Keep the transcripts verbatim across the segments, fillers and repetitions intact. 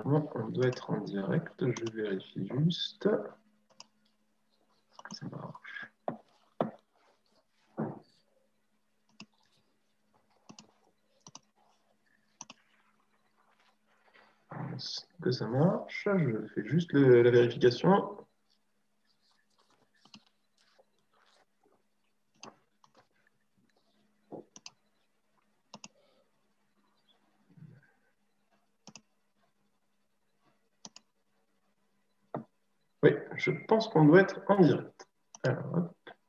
normalement, on doit être en direct. Je vérifie juste. Ça marche. Est-ce que ça marche? Je fais juste le, la vérification. Oui, je pense qu'on doit être en direct. Alors,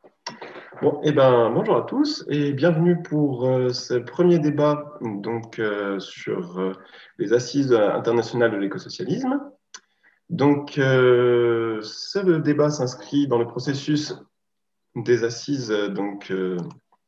bon, eh ben, bonjour à tous et bienvenue pour euh, ce premier débat donc, euh, sur euh, les assises internationales de l'écosocialisme. Donc, euh, ce débat s'inscrit dans le processus des assises donc, euh,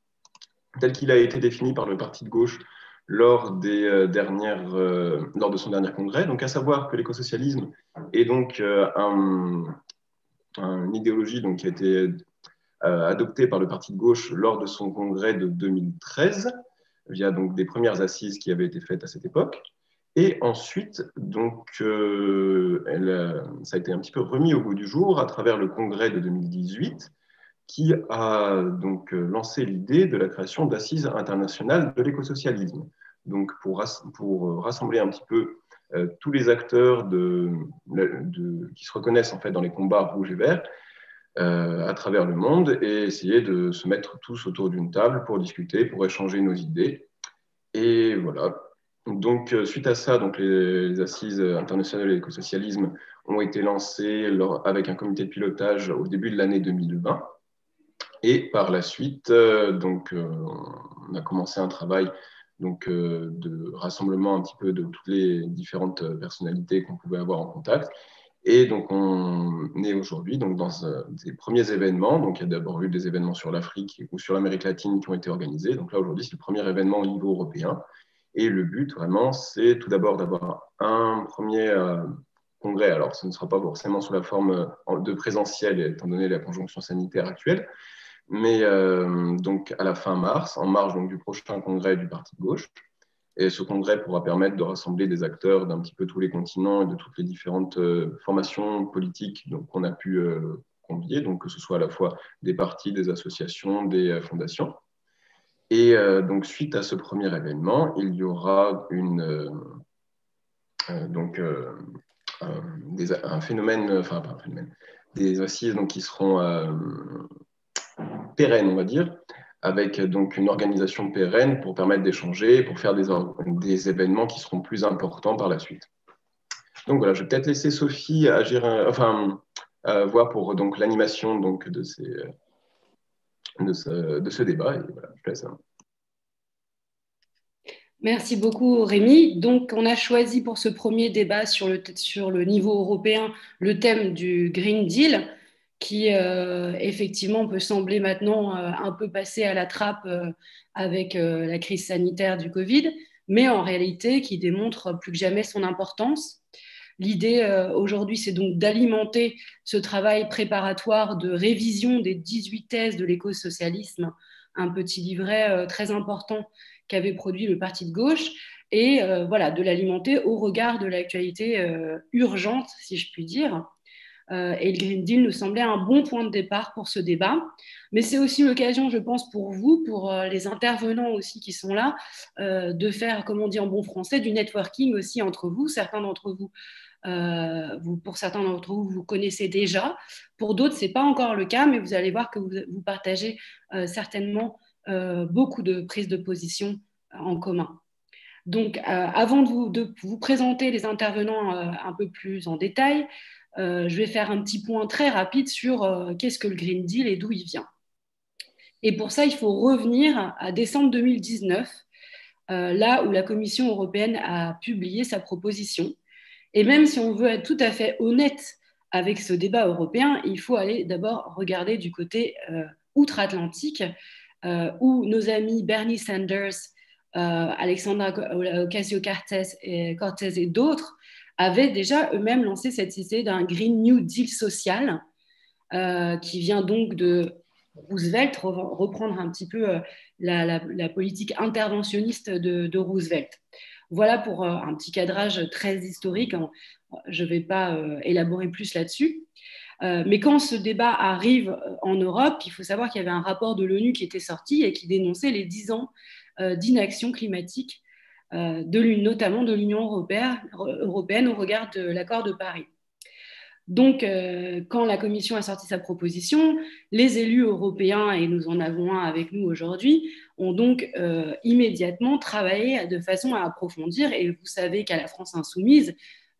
tel qu'il a été défini par le parti de gauche lors, des, euh, dernières, euh, lors de son dernier congrès. Donc, à savoir que l'écosocialisme est donc euh, un, un, une idéologie donc, qui a été euh, adoptée par le parti de gauche lors de son congrès de deux mille treize, via donc, des premières assises qui avaient été faites à cette époque. Et ensuite, donc, euh, elle, ça a été un petit peu remis au goût du jour à travers le congrès de deux mille dix-huit, qui a donc lancé l'idée de la création d'assises internationales de l'écosocialisme. Donc, pour, pour rassembler un petit peu euh, tous les acteurs de, de, qui se reconnaissent en fait dans les combats rouges et verts euh, à travers le monde et essayer de se mettre tous autour d'une table pour discuter, pour échanger nos idées. Et voilà. Donc, suite à ça, donc les, les assises internationales de l'écosocialisme ont été lancées lors, avec un comité de pilotage au début de l'année deux mille vingt. Et par la suite, euh, donc, euh, on a commencé un travail donc, euh, de rassemblement un petit peu de toutes les différentes personnalités qu'on pouvait avoir en contact. Et donc, on est aujourd'hui donc, dans euh, des premiers événements. Donc, il y a d'abord eu des événements sur l'Afrique ou sur l'Amérique latine qui ont été organisés. Donc là, aujourd'hui, c'est le premier événement au niveau européen. Et le but, vraiment, c'est tout d'abord d'avoir un premier euh, congrès. Alors, ce ne sera pas forcément sous la forme de présentiel, étant donné la conjoncture sanitaire actuelle, mais euh, donc à la fin mars, en marge donc, du prochain congrès du Parti de gauche. Et ce congrès pourra permettre de rassembler des acteurs d'un petit peu tous les continents et de toutes les différentes euh, formations politiques qu'on a pu euh, convier, donc que ce soit à la fois des partis, des associations, des euh, fondations. Et euh, donc, suite à ce premier événement, il y aura une, euh, euh, donc, euh, un, des, un phénomène, enfin, pas un phénomène, des assises donc, qui seront euh, pérennes, on va dire, avec donc une organisation pérenne pour permettre d'échanger, pour faire des, des événements qui seront plus importants par la suite. Donc voilà, je vais peut-être laisser Sophie agir, enfin, euh, voir pour donc l'animation donc de, ces, de, ce, de ce débat. Et voilà, je laisse. Merci beaucoup Rémi. Donc on a choisi pour ce premier débat sur le, sur le niveau européen le thème du Green Deal qui euh, effectivement peut sembler maintenant euh, un peu passé à la trappe euh, avec euh, la crise sanitaire du Covid, mais en réalité qui démontre plus que jamais son importance. L'idée euh, aujourd'hui, c'est donc d'alimenter ce travail préparatoire de révision des dix-huit thèses de l'écosocialisme, un petit livret euh, très important qu'avait produit le Parti de gauche, et euh, voilà, de l'alimenter au regard de l'actualité euh, urgente, si je puis dire. Euh, et le Green Deal nous semblait un bon point de départ pour ce débat. Mais c'est aussi l'occasion, je pense, pour vous, pour euh, les intervenants aussi qui sont là, euh, de faire, comme on dit en bon français, du networking aussi entre vous. Certains d'entre vous, euh, vous pour certains d'entre vous, vous connaissez déjà. Pour d'autres, ce n'est pas encore le cas, mais vous allez voir que vous, vous partagez euh, certainement euh, beaucoup de prises de position en commun. Donc, euh, avant de vous, de vous, présenter les intervenants euh, un peu plus en détail, euh, je vais faire un petit point très rapide sur euh, qu'est-ce que le Green Deal et d'où il vient. Et pour ça, il faut revenir à décembre deux mille dix-neuf, euh, là où la Commission européenne a publié sa proposition. Et même si on veut être tout à fait honnête avec ce débat européen, il faut aller d'abord regarder du côté euh, outre-Atlantique, euh, où nos amis Bernie Sanders, euh, Alexandra Ocasio-Cortez et, Cortez et d'autres avaient déjà eux-mêmes lancé cette idée d'un Green New Deal social, euh, qui vient donc de Roosevelt, reprendre un petit peu euh, la, la, la politique interventionniste de, de Roosevelt. Voilà pour euh, un petit cadrage très historique. Je ne vais pas euh, élaborer plus là-dessus. Euh, mais quand ce débat arrive en Europe, il faut savoir qu'il y avait un rapport de l'ONU qui était sorti et qui dénonçait les dix ans euh, d'inaction climatique, euh, de notamment de l'Union européenne, européenne au regard de l'accord de Paris. Donc, euh, quand la Commission a sorti sa proposition, les élus européens, et nous en avons un avec nous aujourd'hui, ont donc euh, immédiatement travaillé de façon à approfondir. Et vous savez qu'à la France insoumise,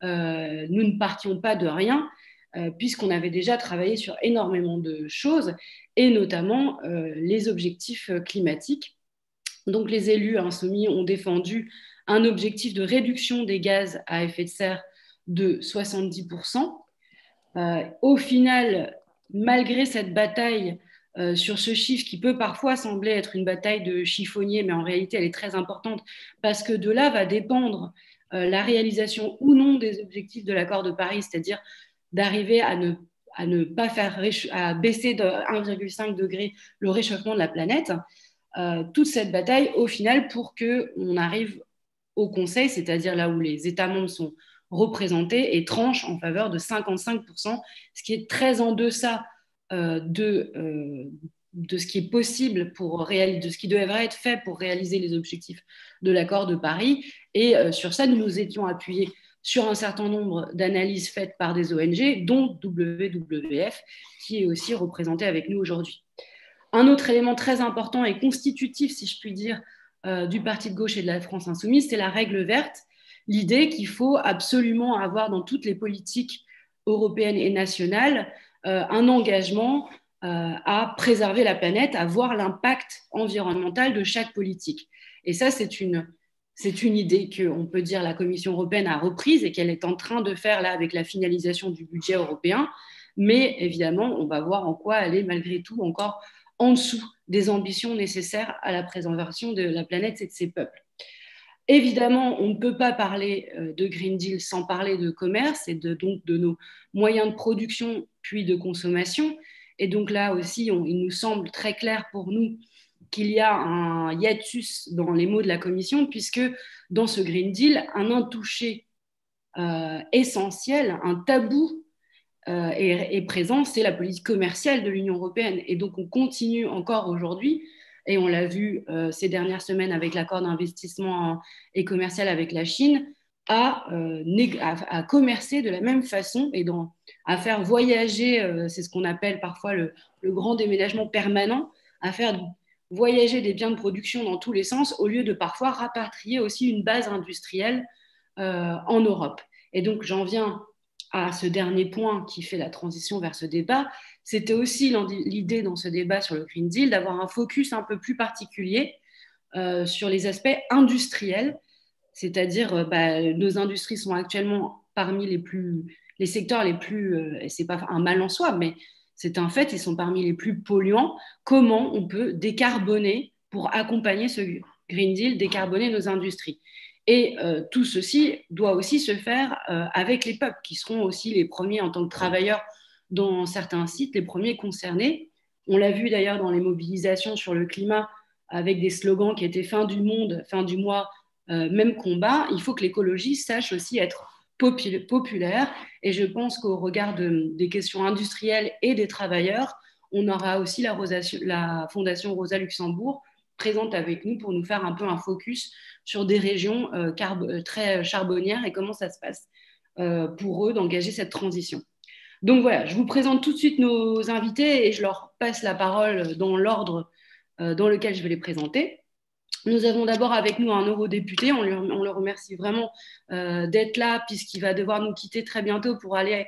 euh, nous ne partions pas de rien, euh, puisqu'on avait déjà travaillé sur énormément de choses, et notamment euh, les objectifs climatiques. Donc, les élus insoumis ont défendu un objectif de réduction des gaz à effet de serre de soixante-dix pour cent. Euh, au final, malgré cette bataille euh, sur ce chiffre qui peut parfois sembler être une bataille de chiffonnier, mais en réalité elle est très importante parce que de là va dépendre euh, la réalisation ou non des objectifs de l'accord de Paris, c'est-à-dire d'arriver à ne, à ne pas faire à baisser de un virgule cinq degré le réchauffement de la planète. Euh, toute cette bataille au final pour qu'on arrive au Conseil, c'est-à-dire là où les États membres sont représentés, et tranchent en faveur de cinquante-cinq pour cent, ce qui est très en deçà euh, de, euh, de ce qui est possible pour réaliser, de ce qui devrait être fait pour réaliser les objectifs de l'accord de Paris. Et euh, sur ça, nous nous étions appuyés sur un certain nombre d'analyses faites par des O N G, dont W W F, qui est aussi représenté avec nous aujourd'hui. Un autre élément très important et constitutif, si je puis dire, euh, du Parti de gauche et de la France insoumise, c'est la règle verte, l'idée qu'il faut absolument avoir dans toutes les politiques européennes et nationales euh, un engagement euh, à préserver la planète, à voir l'impact environnemental de chaque politique. Et ça, c'est une, c'est une idée qu'on peut dire la Commission européenne a reprise et qu'elle est en train de faire là avec la finalisation du budget européen. Mais évidemment, on va voir en quoi elle est malgré tout encore en dessous des ambitions nécessaires à la préservation de la planète et de ses peuples. Évidemment, on ne peut pas parler de Green Deal sans parler de commerce et de, donc de nos moyens de production puis de consommation. Et donc là aussi, on, il nous semble très clair pour nous qu'il y a un hiatus dans les mots de la Commission, puisque dans ce Green Deal, un intouché euh, essentiel, un tabou euh, est, est présent, c'est la politique commerciale de l'Union européenne. Et donc, on continue encore aujourd'hui, et on l'a vu euh, ces dernières semaines avec l'accord d'investissement et commercial avec la Chine, à, euh, à, à commercer de la même façon et dans, à faire voyager, euh, c'est ce qu'on appelle parfois le, le grand déménagement permanent, à faire voyager des biens de production dans tous les sens, au lieu de parfois rapatrier aussi une base industrielle euh, en Europe. Et donc, j'en viens à ce dernier point qui fait la transition vers ce débat. C'était aussi l'idée dans ce débat sur le Green Deal d'avoir un focus un peu plus particulier euh, sur les aspects industriels, c'est-à-dire euh, bah, nos industries sont actuellement parmi les plus, les secteurs les plus, euh, et c'est pas un mal en soi, mais c'est un fait, ils sont parmi les plus polluants. Comment on peut décarboner pour accompagner ce Green Deal, décarboner nos industries? Et euh, tout ceci doit aussi se faire euh, avec les peuples, qui seront aussi les premiers en tant que travailleurs dans certains sites, les premiers concernés. On l'a vu d'ailleurs dans les mobilisations sur le climat, avec des slogans qui étaient fin du monde, fin du mois, euh, même combat. Il faut que l'écologie sache aussi être populaire. Et je pense qu'au regard de, des questions industrielles et des travailleurs, on aura aussi la, Rosa, la Fondation Rosa Luxembourg présente avec nous pour nous faire un peu un focus sur des régions euh, carb- très charbonnières et comment ça se passe euh, pour eux d'engager cette transition. Donc voilà, je vous présente tout de suite nos invités et je leur passe la parole dans l'ordre euh, dans lequel je vais les présenter. Nous avons d'abord avec nous un eurodéputé, on, lui, on le remercie vraiment euh, d'être là puisqu'il va devoir nous quitter très bientôt pour aller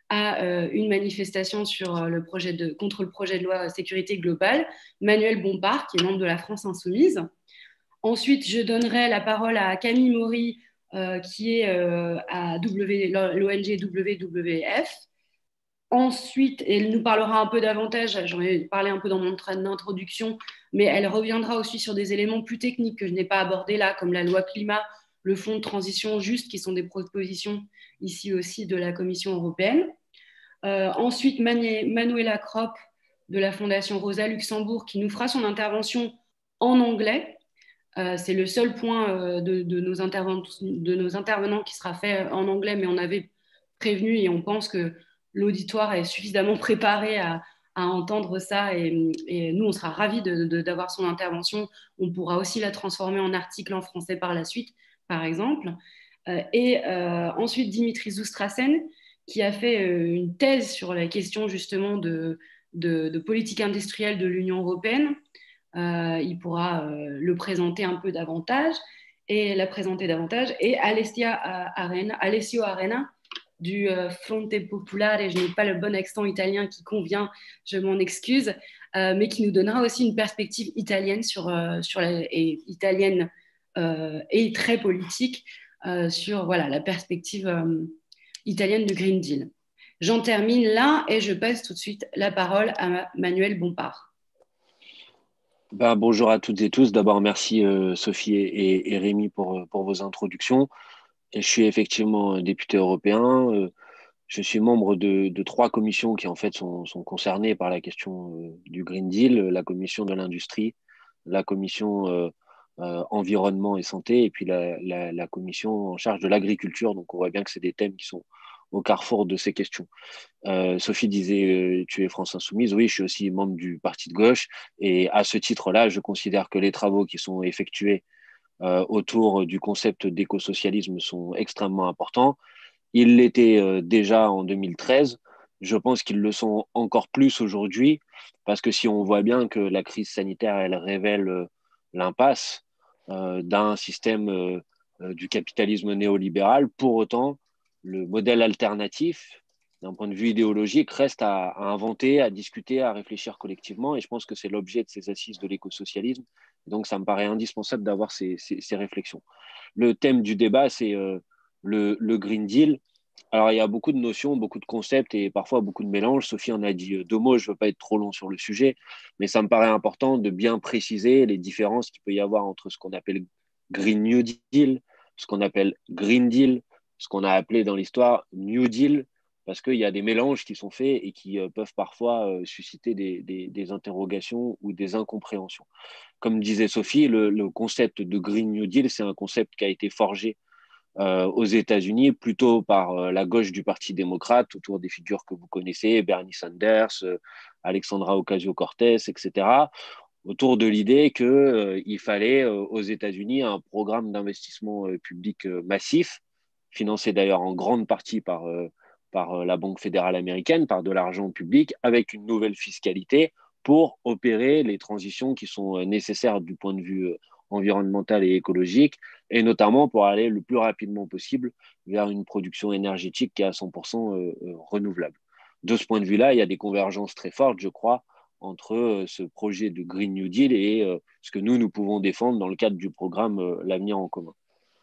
à euh, une manifestation sur le projet de, contre le projet de loi sécurité globale, Manuel Bompard, qui est membre de la France insoumise. Ensuite, je donnerai la parole à Camille Maury, euh, qui est euh, à l'O N G W W F. Ensuite, elle nous parlera un peu davantage, j'en ai parlé un peu dans mon train d'introduction, mais elle reviendra aussi sur des éléments plus techniques que je n'ai pas abordés là, comme la loi climat, le fonds de transition juste, qui sont des propositions ici aussi de la Commission européenne. Euh, ensuite, Manuela Kropp de la Fondation Rosa Luxembourg qui nous fera son intervention en anglais Euh, c'est le seul point euh, de, de, nos de nos intervenants qui sera fait en anglais, mais on avait prévenu et on pense que l'auditoire est suffisamment préparé à, à entendre ça et, et, nous, on sera ravis de, de, d'avoir son intervention. On pourra aussi la transformer en article en français par la suite, par exemple. Euh, et euh, ensuite, Dimitri Zoustrassen, qui a fait euh, une thèse sur la question justement de, de, de politique industrielle de l'Union européenne. Euh, il pourra euh, le présenter un peu davantage et la présenter davantage. Et Alessia Arena, Alessio Arena du euh, Fronte Popolare, et je n'ai pas le bon accent italien qui convient, je m'en excuse, euh, mais qui nous donnera aussi une perspective italienne sur, euh, sur la, et italienne euh, et très politique euh, sur voilà, la perspective euh, italienne du Green Deal. J'en termine là et je passe tout de suite la parole à Manuel Bompard. Ben, bonjour à toutes et tous. D'abord, merci euh, Sophie et, et Rémi pour, pour vos introductions. Et je suis effectivement député européen. Euh, je suis membre de, de trois commissions qui en fait sont, sont concernées par la question euh, du Green Deal, la commission de l'industrie, la commission euh, euh, environnement et santé, et puis la, la, la commission en charge de l'agriculture. Donc on voit bien que c'est des thèmes qui sont au carrefour de ces questions. Euh, Sophie disait, euh, tu es France Insoumise. Oui, je suis aussi membre du parti de gauche. Et à ce titre-là, je considère que les travaux qui sont effectués euh, autour du concept d'écosocialisme sont extrêmement importants. Ils l'étaient euh, déjà en deux mille treize. Je pense qu'ils le sont encore plus aujourd'hui, parce que si on voit bien que la crise sanitaire, elle révèle euh, l'impasse euh, d'un système euh, euh, du capitalisme néolibéral, pour autant, le modèle alternatif, d'un point de vue idéologique, reste à, à inventer, à discuter, à réfléchir collectivement. Et je pense que c'est l'objet de ces assises de l'écosocialisme. Donc, ça me paraît indispensable d'avoir ces, ces, ces réflexions. Le thème du débat, c'est euh, le, le Green Deal. Alors, il y a beaucoup de notions, beaucoup de concepts et parfois beaucoup de mélanges. Sophie en a dit deux mots, je ne veux pas être trop long sur le sujet, mais ça me paraît important de bien préciser les différences qu'il peut y avoir entre ce qu'on appelle Green New Deal, ce qu'on appelle Green Deal, ce qu'on a appelé dans l'histoire New Deal, parce qu'il y a des mélanges qui sont faits et qui euh, peuvent parfois euh, susciter des, des, des interrogations ou des incompréhensions. Comme disait Sophie, le, le concept de Green New Deal, c'est un concept qui a été forgé euh, aux États-Unis, plutôt par euh, la gauche du Parti démocrate, autour des figures que vous connaissez, Bernie Sanders, euh, Alexandra Ocasio-Cortez, et cetera, autour de l'idée qu'il euh, fallait euh, aux États-Unis un programme d'investissement euh, public euh, massif, financé d'ailleurs en grande partie par, euh, par euh, la Banque fédérale américaine, par de l'argent public, avec une nouvelle fiscalité pour opérer les transitions qui sont euh, nécessaires du point de vue euh, environnemental et écologique, et notamment pour aller le plus rapidement possible vers une production énergétique qui est à cent pour cent euh, euh, renouvelable. De ce point de vue-là, il y a des convergences très fortes, je crois, entre euh, ce projet de Green New Deal et euh, ce que nous, nous pouvons défendre dans le cadre du programme euh, L'Avenir en commun.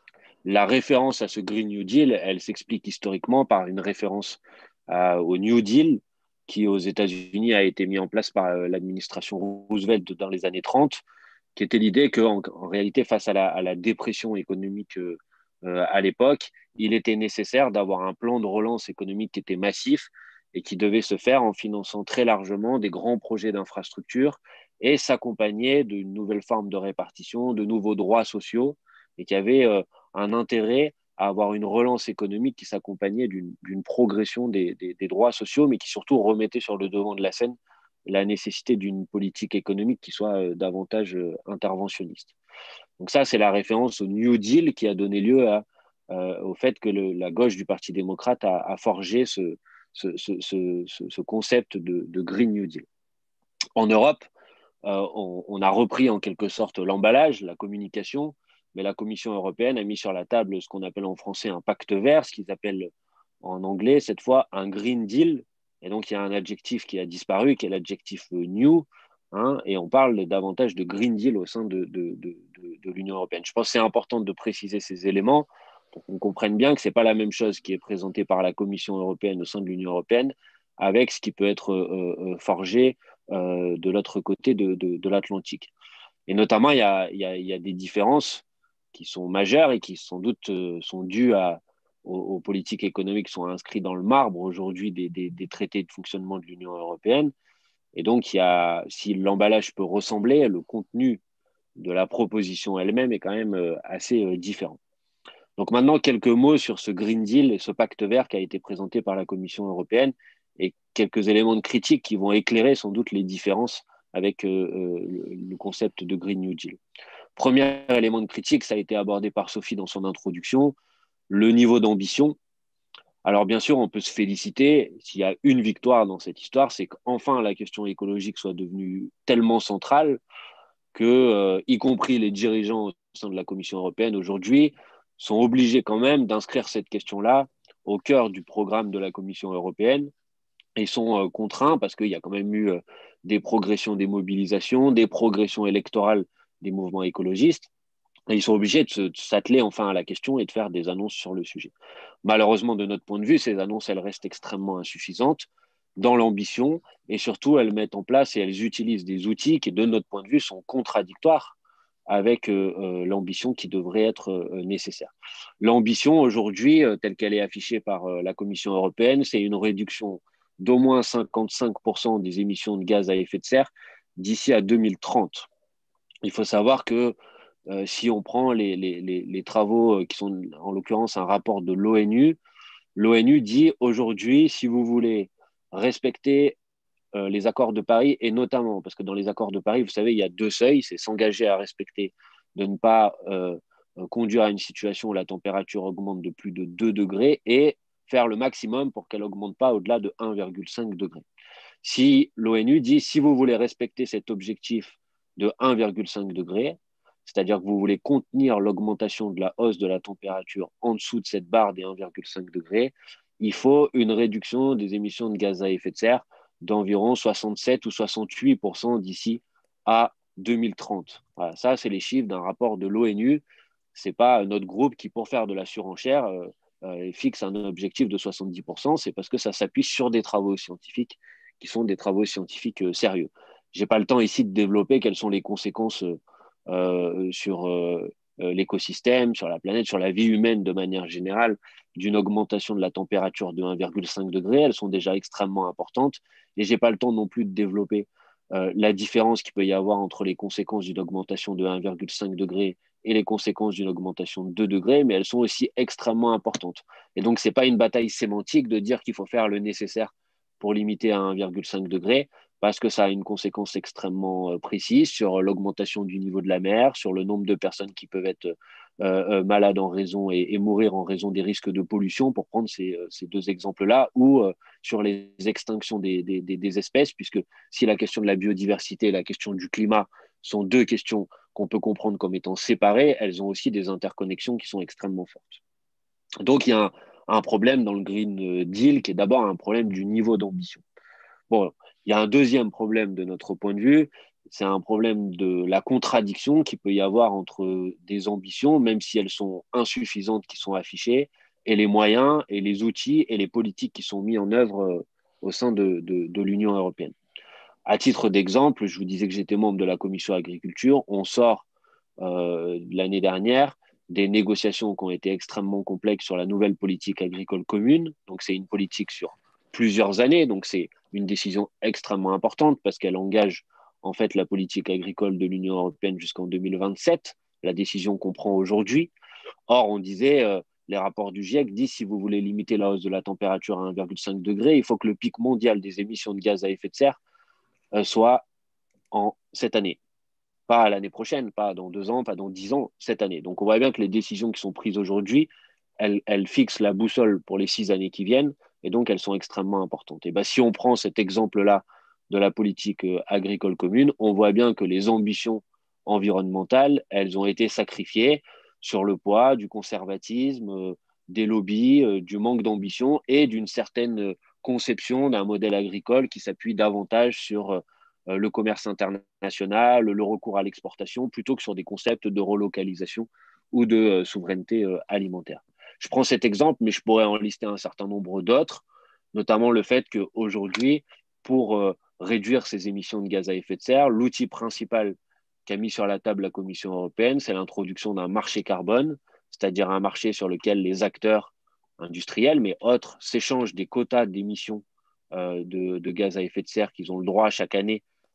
La référence à ce Green New Deal, elle s'explique historiquement par une référence euh, au New Deal qui, aux États-Unis, a été mis en place par euh, l'administration Roosevelt dans les années trente, qui était l'idée qu'en en réalité, face à la, à la dépression économique euh, euh, à l'époque, il était nécessaire d'avoir un plan de relance économique qui était massif et qui devait se faire en finançant très largement des grands projets d'infrastructure et s'accompagner d'une nouvelle forme de répartition, de nouveaux droits sociaux, et qui avait euh, un intérêt à avoir une relance économique qui s'accompagnait d'une, d'une progression des, des, des droits sociaux, mais qui surtout remettait sur le devant de la scène la nécessité d'une politique économique qui soit euh, davantage euh, interventionniste. Donc ça, c'est la référence au New Deal qui a donné lieu à, euh, au fait que le, la gauche du Parti démocrate a, a forgé ce, ce, ce, ce, ce concept de, de Green New Deal. En Europe, euh, on, on a repris en quelque sorte l'emballage, la communication, mais la Commission européenne a mis sur la table ce qu'on appelle en français un pacte vert, ce qu'ils appellent en anglais cette fois un Green Deal. Et donc il y a un adjectif qui a disparu, qui est l'adjectif new, hein, et on parle davantage de Green Deal au sein de, de, de, de, de l'Union européenne. Je pense que c'est important de préciser ces éléments pour qu'on comprenne bien que ce n'est pas la même chose qui est présentée par la Commission européenne au sein de l'Union européenne avec ce qui peut être euh, forgé euh, de l'autre côté de, de, de l'Atlantique. Et notamment, il y a, il y, a, il y a des différences qui sont majeures et qui sans doute euh, sont dues à, aux, aux politiques économiques qui sont inscrites dans le marbre aujourd'hui des, des, des traités de fonctionnement de l'Union européenne. Et donc, il y a, si l'emballage peut ressembler, le contenu de la proposition elle-même est quand même euh, assez euh, différent. Donc maintenant, quelques mots sur ce Green Deal et ce pacte vert qui a été présenté par la Commission européenne et quelques éléments de critique qui vont éclairer sans doute les différences avec euh, euh, le concept de Green New Deal. Premier élément de critique, ça a été abordé par Sophie dans son introduction, le niveau d'ambition. Alors bien sûr, on peut se féliciter s'il y a une victoire dans cette histoire, c'est qu'enfin la question écologique soit devenue tellement centrale que, euh, y compris les dirigeants au sein de la Commission européenne aujourd'hui, sont obligés quand même d'inscrire cette question-là au cœur du programme de la Commission européenne. Et ils sont euh, contraints parce qu'il y a quand même eu euh, des progressions des mobilisations, des progressions électorales des mouvements écologistes. Et ils sont obligés de, se, de s'atteler enfin à la question et de faire des annonces sur le sujet. Malheureusement, de notre point de vue, ces annonces, elles restent extrêmement insuffisantes dans l'ambition et surtout, elles mettent en place et elles utilisent des outils qui, de notre point de vue, sont contradictoires avec euh, euh, l'ambition qui devrait être euh, nécessaire. L'ambition, aujourd'hui, euh, telle qu'elle est affichée par euh, la Commission européenne, c'est une réduction d'au moins cinquante-cinq pour cent des émissions de gaz à effet de serre d'ici à deux mille trente. Il faut savoir que euh, si on prend les, les, les, les travaux qui sont en l'occurrence un rapport de l'ONU, l'ONU dit aujourd'hui, si vous voulez respecter euh, les accords de Paris, et notamment, parce que dans les accords de Paris, vous savez, il y a deux seuils, c'est s'engager à respecter, de ne pas euh, conduire à une situation où la température augmente de plus de deux degrés et faire le maximum pour qu'elle n'augmente pas au-delà de un virgule cinq degré. Si l'ONU dit, si vous voulez respecter cet objectif de un virgule cinq degré, c'est-à-dire que vous voulez contenir l'augmentation de la hausse de la température en dessous de cette barre des un virgule cinq degrés, il faut une réduction des émissions de gaz à effet de serre d'environ soixante-sept ou soixante-huit pour cent d'ici à deux mille trente. Voilà, ça, c'est les chiffres d'un rapport de l'ONU. Ce n'est pas notre groupe qui, pour faire de la surenchère, euh, euh, fixe un objectif de soixante-dix pour cent. C'est parce que ça s'appuie sur des travaux scientifiques qui sont des travaux scientifiques euh, sérieux. Je n'ai pas le temps ici de développer quelles sont les conséquences euh, sur euh, l'écosystème, sur la planète, sur la vie humaine de manière générale, d'une augmentation de la température de un virgule cinq degré. Elles sont déjà extrêmement importantes. Et je n'ai pas le temps non plus de développer euh, la différence qu'il peut y avoir entre les conséquences d'une augmentation de un virgule cinq degré et les conséquences d'une augmentation de deux degrés, mais elles sont aussi extrêmement importantes. Et donc, ce n'est pas une bataille sémantique de dire qu'il faut faire le nécessaire pour limiter à un virgule cinq degré, parce que ça a une conséquence extrêmement euh, précise sur l'augmentation du niveau de la mer, sur le nombre de personnes qui peuvent être euh, euh, malades en raison et, et mourir en raison des risques de pollution, pour prendre ces, euh, ces deux exemples-là, ou euh, sur les extinctions des, des, des, des espèces, puisque si la question de la biodiversité et la question du climat sont deux questions qu'on peut comprendre comme étant séparées, elles ont aussi des interconnexions qui sont extrêmement fortes. Donc, il y a un, un problème dans le Green Deal qui est d'abord un problème du niveau d'ambition. Bon, il y a un deuxième problème de notre point de vue, c'est un problème de la contradiction qu'il peut y avoir entre des ambitions, même si elles sont insuffisantes, qui sont affichées, et les moyens, et les outils, et les politiques qui sont mis en œuvre au sein de, de, de l'Union européenne. À titre d'exemple, je vous disais que j'étais membre de la Commission agriculture. On sort euh, l'année dernière des négociations qui ont été extrêmement complexes sur la nouvelle politique agricole commune. Donc, c'est une politique sur plusieurs années. Donc, c'est une décision extrêmement importante parce qu'elle engage en fait la politique agricole de l'Union européenne jusqu'en deux mille vingt-sept, la décision qu'on prend aujourd'hui. Or, on disait, euh, les rapports du GIEC disent si vous voulez limiter la hausse de la température à un virgule cinq degré, il faut que le pic mondial des émissions de gaz à effet de serre euh, soit en cette année. Pas l'année prochaine, pas dans deux ans, pas dans dix ans, cette année. Donc, on voit bien que les décisions qui sont prises aujourd'hui, elles, elles fixent la boussole pour les six années qui viennent, et donc elles sont extrêmement importantes. Et ben, si on prend cet exemple-là de la politique euh, agricole commune, on voit bien que les ambitions environnementales, elles ont été sacrifiées sur le poids du conservatisme, euh, des lobbies, euh, du manque d'ambition et d'une certaine conception d'un modèle agricole qui s'appuie davantage sur euh, le commerce international, le recours à l'exportation, plutôt que sur des concepts de relocalisation ou de euh, souveraineté euh, alimentaire. Je prends cet exemple, mais je pourrais en lister un certain nombre d'autres, notamment le fait qu'aujourd'hui, pour euh, réduire ces émissions de gaz à effet de serre, l'outil principal qu'a mis sur la table la Commission européenne, c'est l'introduction d'un marché carbone, c'est-à-dire un marché sur lequel les acteurs industriels, mais autres, s'échangent des quotas d'émissions euh, de, de gaz à effet de serre qu'ils ont le droit chaque année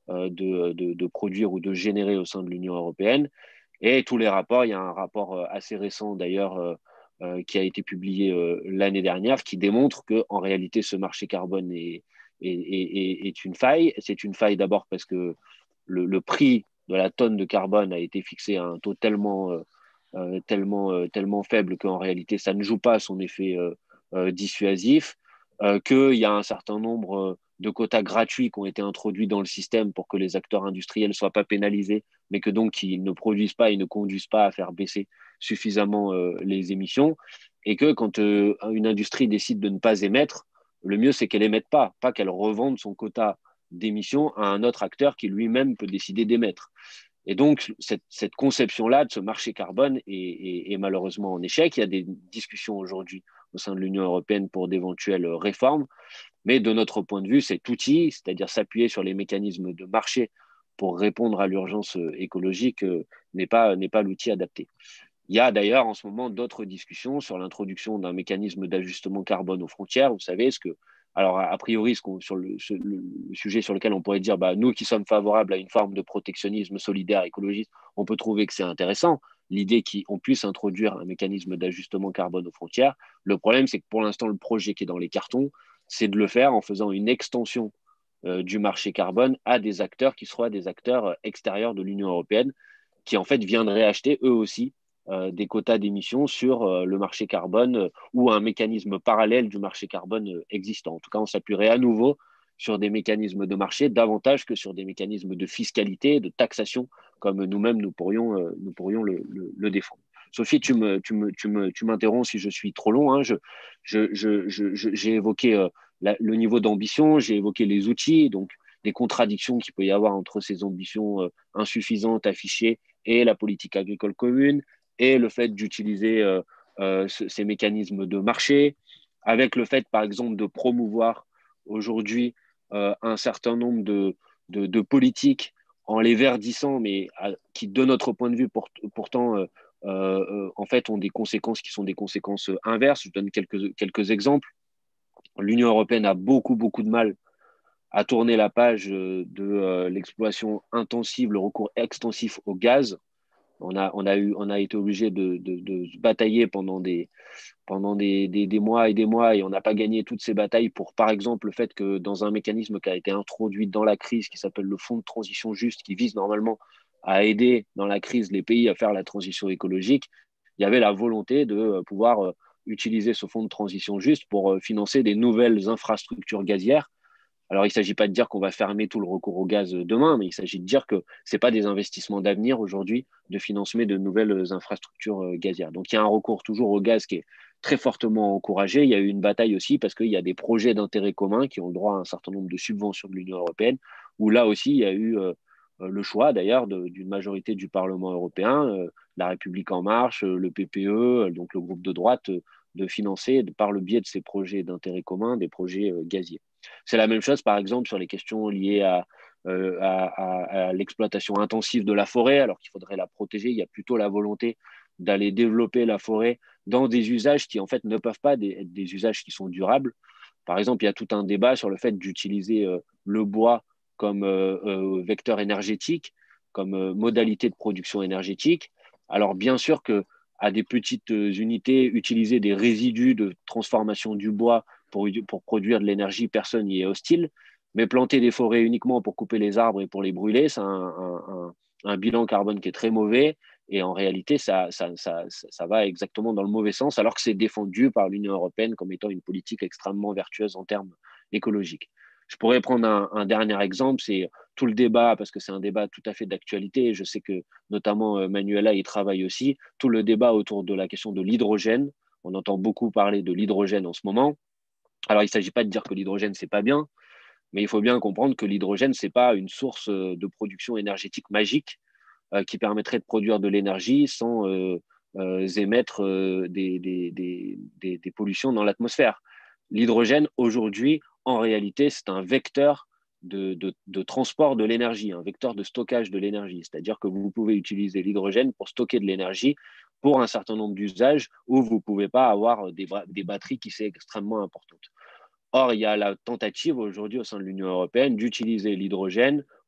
euh, de, de, de produire ou de générer au sein de l'Union européenne. Et tous les rapports, il y a un rapport assez récent d'ailleurs euh, euh, qui a été publié euh, l'année dernière qui démontre qu'en réalité, ce marché carbone est, est, est, est une faille. C'est une faille d'abord parce que le, le prix de la tonne de carbone a été fixé à un taux tellement, euh, euh, tellement, euh, tellement faible qu'en réalité, ça ne joue pas son effet euh, euh, dissuasif, euh, qu'il y a un certain nombre de quotas gratuits qui ont été introduits dans le système pour que les acteurs industriels ne soient pas pénalisés, mais que donc ils ne produisent pas et ne conduisent pas à faire baisser suffisamment euh, les émissions, et que quand euh, une industrie décide de ne pas émettre, le mieux c'est qu'elle émette pas, pas qu'elle revende son quota d'émissions à un autre acteur qui lui-même peut décider d'émettre. Et donc, cette, cette conception-là de ce marché carbone est, est, est malheureusement en échec. Il y a des discussions aujourd'hui au sein de l'Union européenne pour d'éventuelles réformes. Mais de notre point de vue, cet outil, c'est-à-dire s'appuyer sur les mécanismes de marché pour répondre à l'urgence écologique, n'est pas, n'est pas l'outil adapté. Il y a d'ailleurs en ce moment d'autres discussions sur l'introduction d'un mécanisme d'ajustement carbone aux frontières. Vous savez, ce que, alors a priori, ce sur le, le, le sujet sur lequel on pourrait dire, bah, nous qui sommes favorables à une forme de protectionnisme solidaire, écologiste, on peut trouver que c'est intéressant, l'idée qu'on puisse introduire un mécanisme d'ajustement carbone aux frontières. Le problème, c'est que pour l'instant, le projet qui est dans les cartons, c'est de le faire en faisant une extension euh, du marché carbone à des acteurs qui soient des acteurs extérieurs de l'Union européenne, qui en fait viendraient acheter eux aussi euh, des quotas d'émissions sur euh, le marché carbone euh, ou un mécanisme parallèle du marché carbone euh, existant. En tout cas, on s'appuierait à nouveau sur des mécanismes de marché davantage que sur des mécanismes de fiscalité, de taxation, comme nous-mêmes nous pourrions, euh, nous pourrions le, le, le défendre. Sophie, tu me, tu me, tu me, tu m'interromps si je suis trop long. Hein. Je, je, je, je, j'ai évoqué euh, la, le niveau d'ambition, j'ai évoqué les outils, donc des contradictions qu'il peut y avoir entre ces ambitions euh, insuffisantes affichées et la politique agricole commune, et le fait d'utiliser euh, euh, ce, ces mécanismes de marché, avec le fait, par exemple, de promouvoir aujourd'hui euh, un certain nombre de, de, de politiques en les verdissant, mais à, qui, de notre point de vue, pour, pourtant, euh, euh, en fait, ont des conséquences qui sont des conséquences inverses. Je donne quelques, quelques exemples. L'Union européenne a beaucoup, beaucoup de mal à tourner la page de euh, l'exploitation intensive, le recours extensif au gaz. On a, on a, eu, on a été obligé de, de, de se batailler pendant, des, pendant des, des, des mois et des mois et on n'a pas gagné toutes ces batailles pour, par exemple, le fait que dans un mécanisme qui a été introduit dans la crise, qui s'appelle le Fonds de transition juste, qui vise normalement à aider dans la crise les pays à faire la transition écologique, il y avait la volonté de pouvoir utiliser ce fonds de transition juste pour financer des nouvelles infrastructures gazières. Alors, il ne s'agit pas de dire qu'on va fermer tout le recours au gaz demain, mais il s'agit de dire que ce n'est pas des investissements d'avenir aujourd'hui de financer de nouvelles infrastructures gazières. Donc, il y a un recours toujours au gaz qui est très fortement encouragé. Il y a eu une bataille aussi parce qu'il y a des projets d'intérêt commun qui ont le droit à un certain nombre de subventions de l'Union européenne, où là aussi, il y a eu euh, le choix d'ailleurs d'une majorité du Parlement européen, euh, la République en marche, le P P E, donc le groupe de droite, euh, de financer par le biais de ces projets d'intérêt commun des projets euh, gaziers. C'est la même chose, par exemple, sur les questions liées à, euh, à, à, à l'exploitation intensive de la forêt, alors qu'il faudrait la protéger. Il y a plutôt la volonté d'aller développer la forêt dans des usages qui, en fait, ne peuvent pas des, être des usages qui sont durables. Par exemple, il y a tout un débat sur le fait d'utiliser euh, le bois comme euh, euh, vecteur énergétique, comme euh, modalité de production énergétique. Alors, bien sûr que à des petites unités, utiliser des résidus de transformation du bois pour, pour produire de l'énergie, personne n'y est hostile. Mais planter des forêts uniquement pour couper les arbres et pour les brûler, c'est un, un, un bilan carbone qui est très mauvais. Et en réalité, ça, ça, ça, ça va exactement dans le mauvais sens, alors que c'est défendu par l'Union européenne comme étant une politique extrêmement vertueuse en termes écologiques. Je pourrais prendre un, un dernier exemple, c'est tout le débat, parce que c'est un débat tout à fait d'actualité. Je sais que notamment Manuela y travaille aussi, tout le débat autour de la question de l'hydrogène. On entend beaucoup parler de l'hydrogène en ce moment. Alors, il ne s'agit pas de dire que l'hydrogène, ce n'est pas bien, mais il faut bien comprendre que l'hydrogène, ce n'est pas une source de production énergétique magique euh, qui permettrait de produire de l'énergie sans euh, euh, émettre euh, des, des, des, des, des pollutions dans l'atmosphère. L'hydrogène, aujourd'hui, en réalité, c'est un vecteur de, de, de transport de l'énergie, un vecteur de stockage de l'énergie. C'est-à-dire que vous pouvez utiliser l'hydrogène pour stocker de l'énergie pour un certain nombre d'usages où vous ne pouvez pas avoir des, des batteries qui sont extrêmement importantes. Or, il y a la tentative aujourd'hui au sein de l'Union européenne d'utiliser l'hydrogène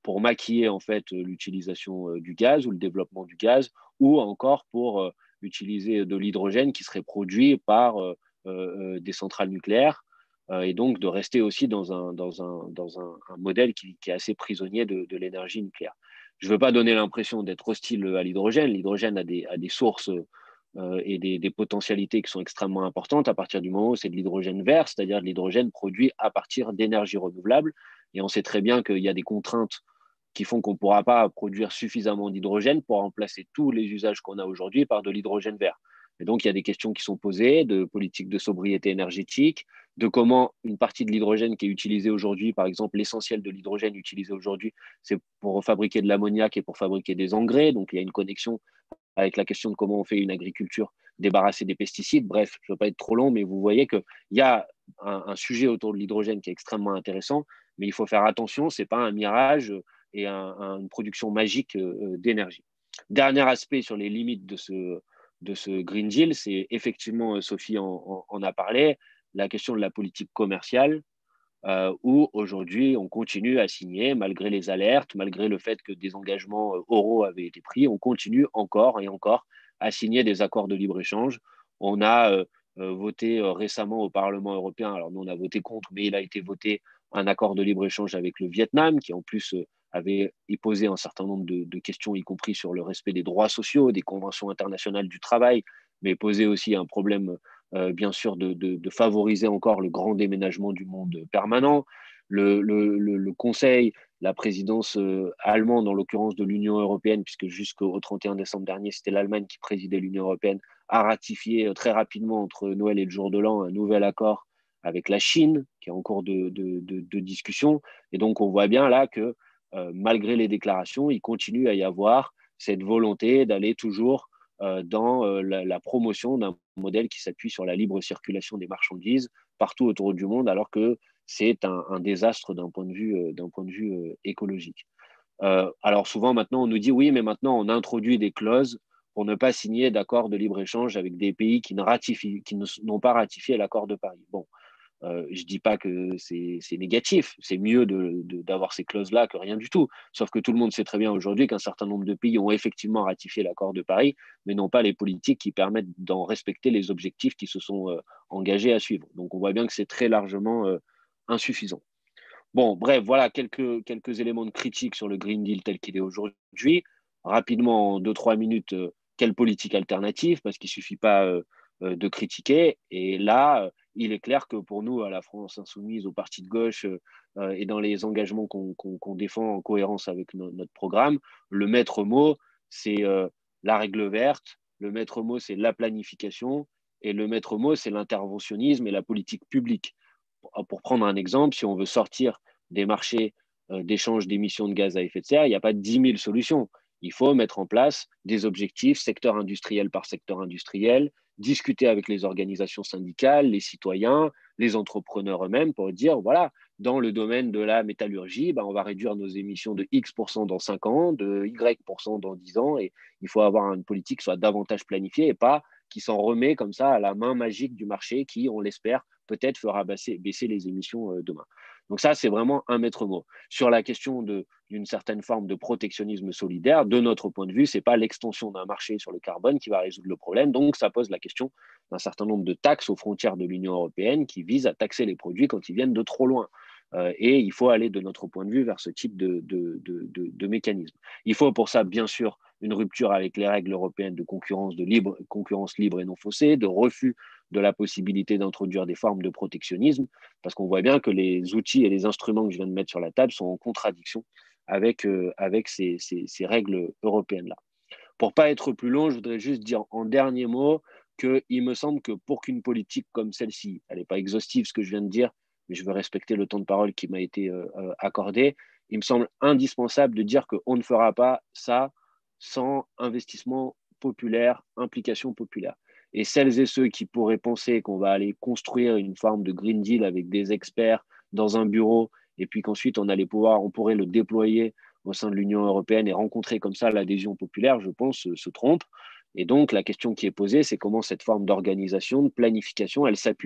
pour maquiller en fait l'utilisation euh, du gaz ou le développement du gaz, ou encore pour euh, utiliser de l'hydrogène qui serait produit par euh, euh, des centrales nucléaires, euh, et donc de rester aussi dans un, dans un, dans un, un modèle qui, qui est assez prisonnier de, de l'énergie nucléaire. Je ne veux pas donner l'impression d'être hostile à l'hydrogène. L'hydrogène a des, a des sources euh, et des, des potentialités qui sont extrêmement importantes à partir du moment où c'est de l'hydrogène vert, c'est-à-dire de l'hydrogène produit à partir d'énergie renouvelable. Et on sait très bien qu'il y a des contraintes qui font qu'on ne pourra pas produire suffisamment d'hydrogène pour remplacer tous les usages qu'on a aujourd'hui par de l'hydrogène vert. Et donc, il y a des questions qui sont posées de politique de sobriété énergétique, de comment une partie de l'hydrogène qui est utilisée aujourd'hui, par exemple, l'essentiel de l'hydrogène utilisé aujourd'hui, c'est pour fabriquer de l'ammoniac et pour fabriquer des engrais. Donc, il y a une connexion avec la question de comment on fait une agriculture débarrassée des pesticides. Bref, je ne veux pas être trop long, mais vous voyez qu'il y a un, un sujet autour de l'hydrogène qui est extrêmement intéressant, mais il faut faire attention, ce n'est pas un mirage et un, un, une production magique euh, d'énergie. Dernier aspect sur les limites de ce, de ce Green Deal, c'est effectivement, Sophie en, en, en a parlé, la question de la politique commerciale, euh, où aujourd'hui on continue à signer, malgré les alertes, malgré le fait que des engagements oraux avaient été pris, on continue encore et encore à signer des accords de libre-échange. On a euh, euh, voté euh, récemment au Parlement européen, alors nous on a voté contre, mais il a été voté un accord de libre-échange avec le Vietnam, qui en plus euh, avait posé un certain nombre de, de questions, y compris sur le respect des droits sociaux, des conventions internationales du travail, mais posait aussi un problème Euh, bien sûr, de, de, de favoriser encore le grand déménagement du monde permanent. Le, le, le, le Conseil, la présidence euh, allemande, en l'occurrence de l'Union européenne, puisque jusqu'au trente et un décembre dernier, c'était l'Allemagne qui présidait l'Union européenne, a ratifié euh, très rapidement, entre Noël et le jour de l'an, un nouvel accord avec la Chine, qui est en cours de, de, de, de discussion. Et donc, on voit bien là que, euh, malgré les déclarations, il continue à y avoir cette volonté d'aller toujours dans la, la promotion d'un modèle qui s'appuie sur la libre circulation des marchandises partout autour du monde, alors que c'est un, un désastre d'un point de vue, d'un point de vue écologique. Euh, alors souvent maintenant on nous dit oui, mais maintenant on introduit des clauses pour ne pas signer d'accord de libre-échange avec des pays qui, ne ratifient, qui n'ont pas ratifié l'accord de Paris. Bon, Euh, je ne dis pas que c'est négatif, c'est mieux d'avoir ces clauses-là que rien du tout. Sauf que tout le monde sait très bien aujourd'hui qu'un certain nombre de pays ont effectivement ratifié l'accord de Paris, mais n'ont pas les politiques qui permettent d'en respecter les objectifs qui se sont euh, engagés à suivre. Donc on voit bien que c'est très largement euh, insuffisant. Bon, bref, voilà quelques, quelques éléments de critique sur le Green Deal tel qu'il est aujourd'hui. Rapidement, en deux, trois minutes, euh, quelle politique alternative? Parce qu'il ne suffit pas euh, euh, de critiquer. Et là, euh, il est clair que pour nous, à la France insoumise, au parti de gauche euh, et dans les engagements qu'on qu'on, qu'on défend en cohérence avec no notre programme, le maître mot, c'est euh, la règle verte, le maître mot, c'est la planification, et le maître mot, c'est l'interventionnisme et la politique publique. Pour prendre un exemple, si on veut sortir des marchés euh, d'échange d'émissions de gaz à effet de serre, il n'y a pas dix mille solutions. Il faut mettre en place des objectifs secteur industriel par secteur industriel, discuter avec les organisations syndicales, les citoyens, les entrepreneurs eux-mêmes pour dire, voilà, dans le domaine de la métallurgie, ben, on va réduire nos émissions de X pour cent dans cinq ans, de Y pour cent dans dix ans, et il faut avoir une politique qui soit davantage planifiée et pas qui s'en remet comme ça à la main magique du marché qui, on l'espère, peut-être fera baisser, baisser les émissions euh, demain. Donc ça, c'est vraiment un maître mot. Sur la question d'une certaine forme de protectionnisme solidaire, de notre point de vue, ce n'est pas l'extension d'un marché sur le carbone qui va résoudre le problème. Donc ça pose la question d'un certain nombre de taxes aux frontières de l'Union européenne qui visent à taxer les produits quand ils viennent de trop loin. Euh, et il faut aller de notre point de vue vers ce type de, de, de, de, de mécanisme. Il faut pour ça, bien sûr, une rupture avec les règles européennes de concurrence, de libre, concurrence libre et non faussée, de refus de la possibilité d'introduire des formes de protectionnisme, parce qu'on voit bien que les outils et les instruments que je viens de mettre sur la table sont en contradiction avec, euh, avec ces, ces, ces règles européennes-là. Pour ne pas être plus long, je voudrais juste dire en dernier mot qu'il me semble que pour qu'une politique comme celle-ci, elle n'est pas exhaustive ce que je viens de dire, mais je veux respecter le temps de parole qui m'a été euh, accordé, il me semble indispensable de dire qu'on ne fera pas ça sans investissement populaire, implication populaire. Et celles et ceux qui pourraient penser qu'on va aller construire une forme de Green Deal avec des experts dans un bureau et puis qu'ensuite on allait pouvoir, on pourrait le déployer au sein de l'Union européenne et rencontrer comme ça l'adhésion populaire, je pense, se, se trompent. Et donc la question qui est posée, c'est comment cette forme d'organisation, de planification, elle s'appuie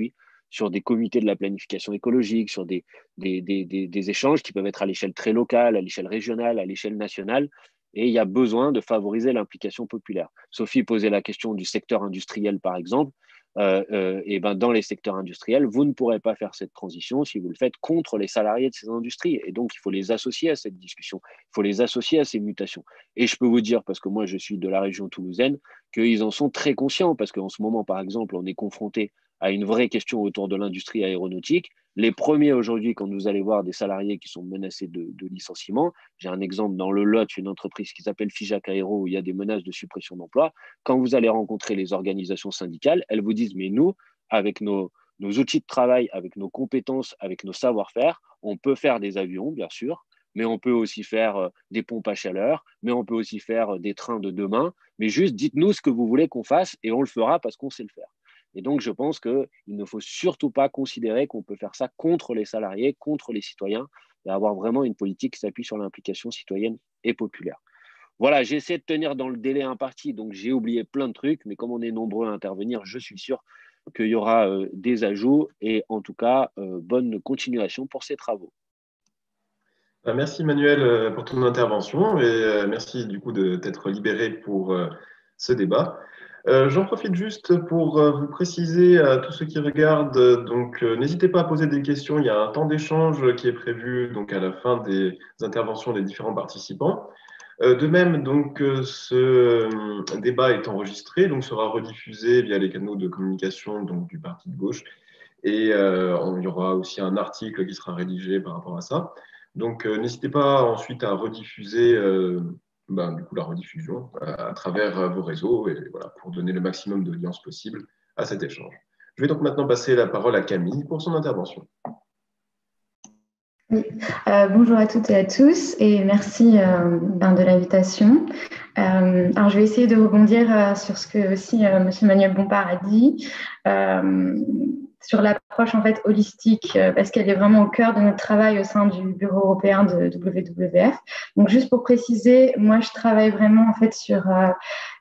sur des comités de la planification écologique, sur des, des, des, des, des échanges qui peuvent être à l'échelle très locale, à l'échelle régionale, à l'échelle nationale. Et il y a besoin de favoriser l'implication populaire. Sophie posait la question du secteur industriel, par exemple. Euh, euh, et ben dans les secteurs industriels, vous ne pourrez pas faire cette transition si vous le faites contre les salariés de ces industries. Et donc, il faut les associer à cette discussion, il faut les associer à ces mutations. Et je peux vous dire, parce que moi, je suis de la région toulousaine, qu'ils en sont très conscients, parce qu'en ce moment, par exemple, on est confronté à une vraie question autour de l'industrie aéronautique. Les premiers aujourd'hui, quand vous allez voir des salariés qui sont menacés de, de licenciement, j'ai un exemple dans le Lot, une entreprise qui s'appelle Figeac Aéro, où il y a des menaces de suppression d'emplois. Quand vous allez rencontrer les organisations syndicales, elles vous disent, mais nous, avec nos, nos outils de travail, avec nos compétences, avec nos savoir-faire, on peut faire des avions, bien sûr, mais on peut aussi faire des pompes à chaleur, mais on peut aussi faire des trains de demain, mais juste dites-nous ce que vous voulez qu'on fasse et on le fera parce qu'on sait le faire. Et donc, je pense qu'il ne faut surtout pas considérer qu'on peut faire ça contre les salariés, contre les citoyens, et avoir vraiment une politique qui s'appuie sur l'implication citoyenne et populaire. Voilà, j'ai essayé de tenir dans le délai imparti, donc j'ai oublié plein de trucs, mais comme on est nombreux à intervenir, je suis sûr qu'il y aura euh, des ajouts et en tout cas, euh, bonne continuation pour ces travaux. Merci Manuel pour ton intervention et merci du coup de t'être libéré pour ce débat. Euh, J'en profite juste pour euh, vous préciser à tous ceux qui regardent, euh, donc euh, n'hésitez pas à poser des questions. Il y a un temps d'échange qui est prévu donc à la fin des interventions des différents participants. Euh, de même, donc euh, ce euh, débat est enregistré, donc sera rediffusé via les canaux de communication donc du parti de gauche, et euh, on, il y aura aussi un article qui sera rédigé par rapport à ça. Donc euh, n'hésitez pas ensuite à rediffuser. Euh, Ben, du coup, la rediffusion à, à travers vos réseaux et voilà, pour donner le maximum d'audience possible à cet échange. Je vais donc maintenant passer la parole à Camille pour son intervention. Oui. Euh, bonjour à toutes et à tous et merci euh, ben, de l'invitation. Euh, alors, je vais essayer de rebondir euh, sur ce que aussi euh, M. Manuel Bompard a dit. Euh, sur l'approche en fait holistique, euh, parce qu'elle est vraiment au cœur de notre travail au sein du Bureau européen de W W F. Donc, juste pour préciser, moi, je travaille vraiment en fait sur euh,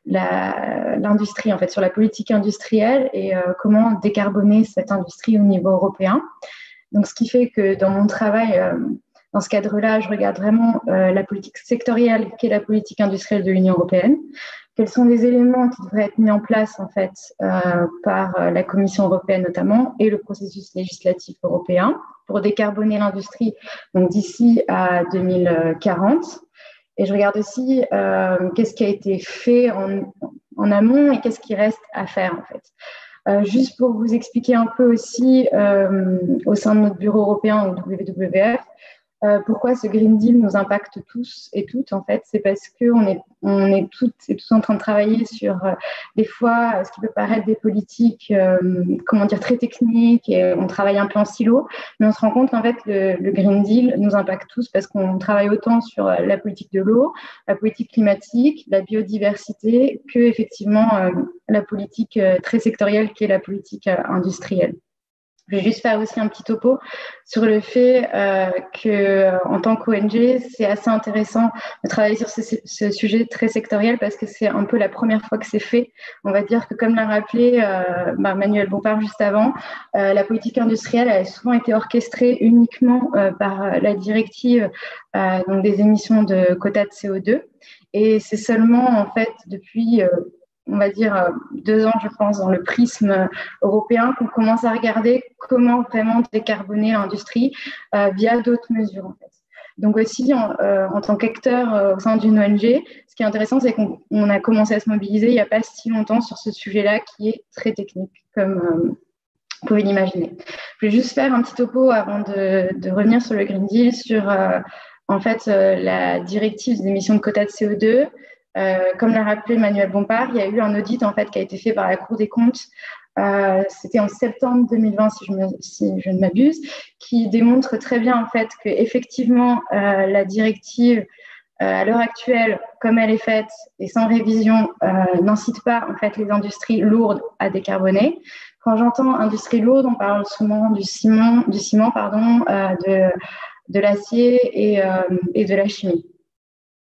l'industrie, en fait, sur la politique industrielle et euh, comment décarboner cette industrie au niveau européen. Donc, ce qui fait que dans mon travail, euh, dans ce cadre-là, je regarde vraiment euh, la politique sectorielle, qui est la politique industrielle de l'Union européenne. Quels sont les éléments qui devraient être mis en place en fait euh, par euh, la Commission européenne notamment et le processus législatif européen pour décarboner l'industrie donc d'ici à deux mille quarante. Et je regarde aussi euh, qu'est-ce qui a été fait en, en amont et qu'est-ce qui reste à faire en fait. Euh, juste pour vous expliquer un peu aussi euh, au sein de notre bureau européen au W W F, Euh, pourquoi ce Green Deal nous impacte tous et toutes, en fait, c'est parce qu'on est, on est toutes et tous en train de travailler sur euh, des fois ce qui peut paraître des politiques, euh, comment dire, très techniques et on travaille un peu en silo, mais on se rend compte qu'en fait, le, le Green Deal nous impacte tous parce qu'on travaille autant sur la politique de l'eau, la politique climatique, la biodiversité, que effectivement euh, la politique euh, très sectorielle qui est la politique euh, industrielle. Je vais juste faire aussi un petit topo sur le fait euh, que, en tant qu'O N G, c'est assez intéressant de travailler sur ce, ce sujet très sectoriel parce que c'est un peu la première fois que c'est fait. On va dire que, comme l'a rappelé euh, bah, Manuel Bompard juste avant, euh, la politique industrielle a souvent été orchestrée uniquement euh, par la directive euh, donc des émissions de quotas de C O deux. Et c'est seulement, en fait, depuis... Euh, on va dire, deux ans, je pense, dans le prisme européen, qu'on commence à regarder comment vraiment décarboner l'industrie euh, via d'autres mesures, en fait. Donc aussi, en, euh, en tant qu'acteur euh, au sein d'une O N G, ce qui est intéressant, c'est qu'on on a commencé à se mobiliser il n'y a pas si longtemps sur ce sujet-là qui est très technique, comme euh, vous pouvez l'imaginer. Je vais juste faire un petit topo avant de, de revenir sur le Green Deal, sur euh, en fait euh, la directive des émissions de quotas de C O deux. Euh, comme l'a rappelé Manuel Bompard, il y a eu un audit en fait qui a été fait par la Cour des comptes. Euh, C'était en septembre deux mille vingt, si je, me, si je ne m'abuse, qui démontre très bien en fait que effectivement euh, la directive euh, à l'heure actuelle, comme elle est faite et sans révision, euh, n'incite pas en fait les industries lourdes à décarboner. Quand j'entends industrie lourde, on parle souvent du ciment, du ciment pardon, euh, de, de l'acier et, euh, et de la chimie.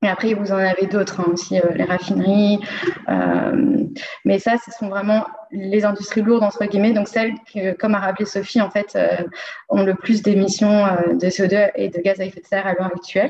Et après, vous en avez d'autres hein, aussi, euh, les raffineries. Euh, mais ça, ce sont vraiment les industries lourdes, entre guillemets, donc celles qui, comme a rappelé Sophie, en fait, euh, ont le plus d'émissions euh, de C O deux et de gaz à effet de serre à l'heure actuelle.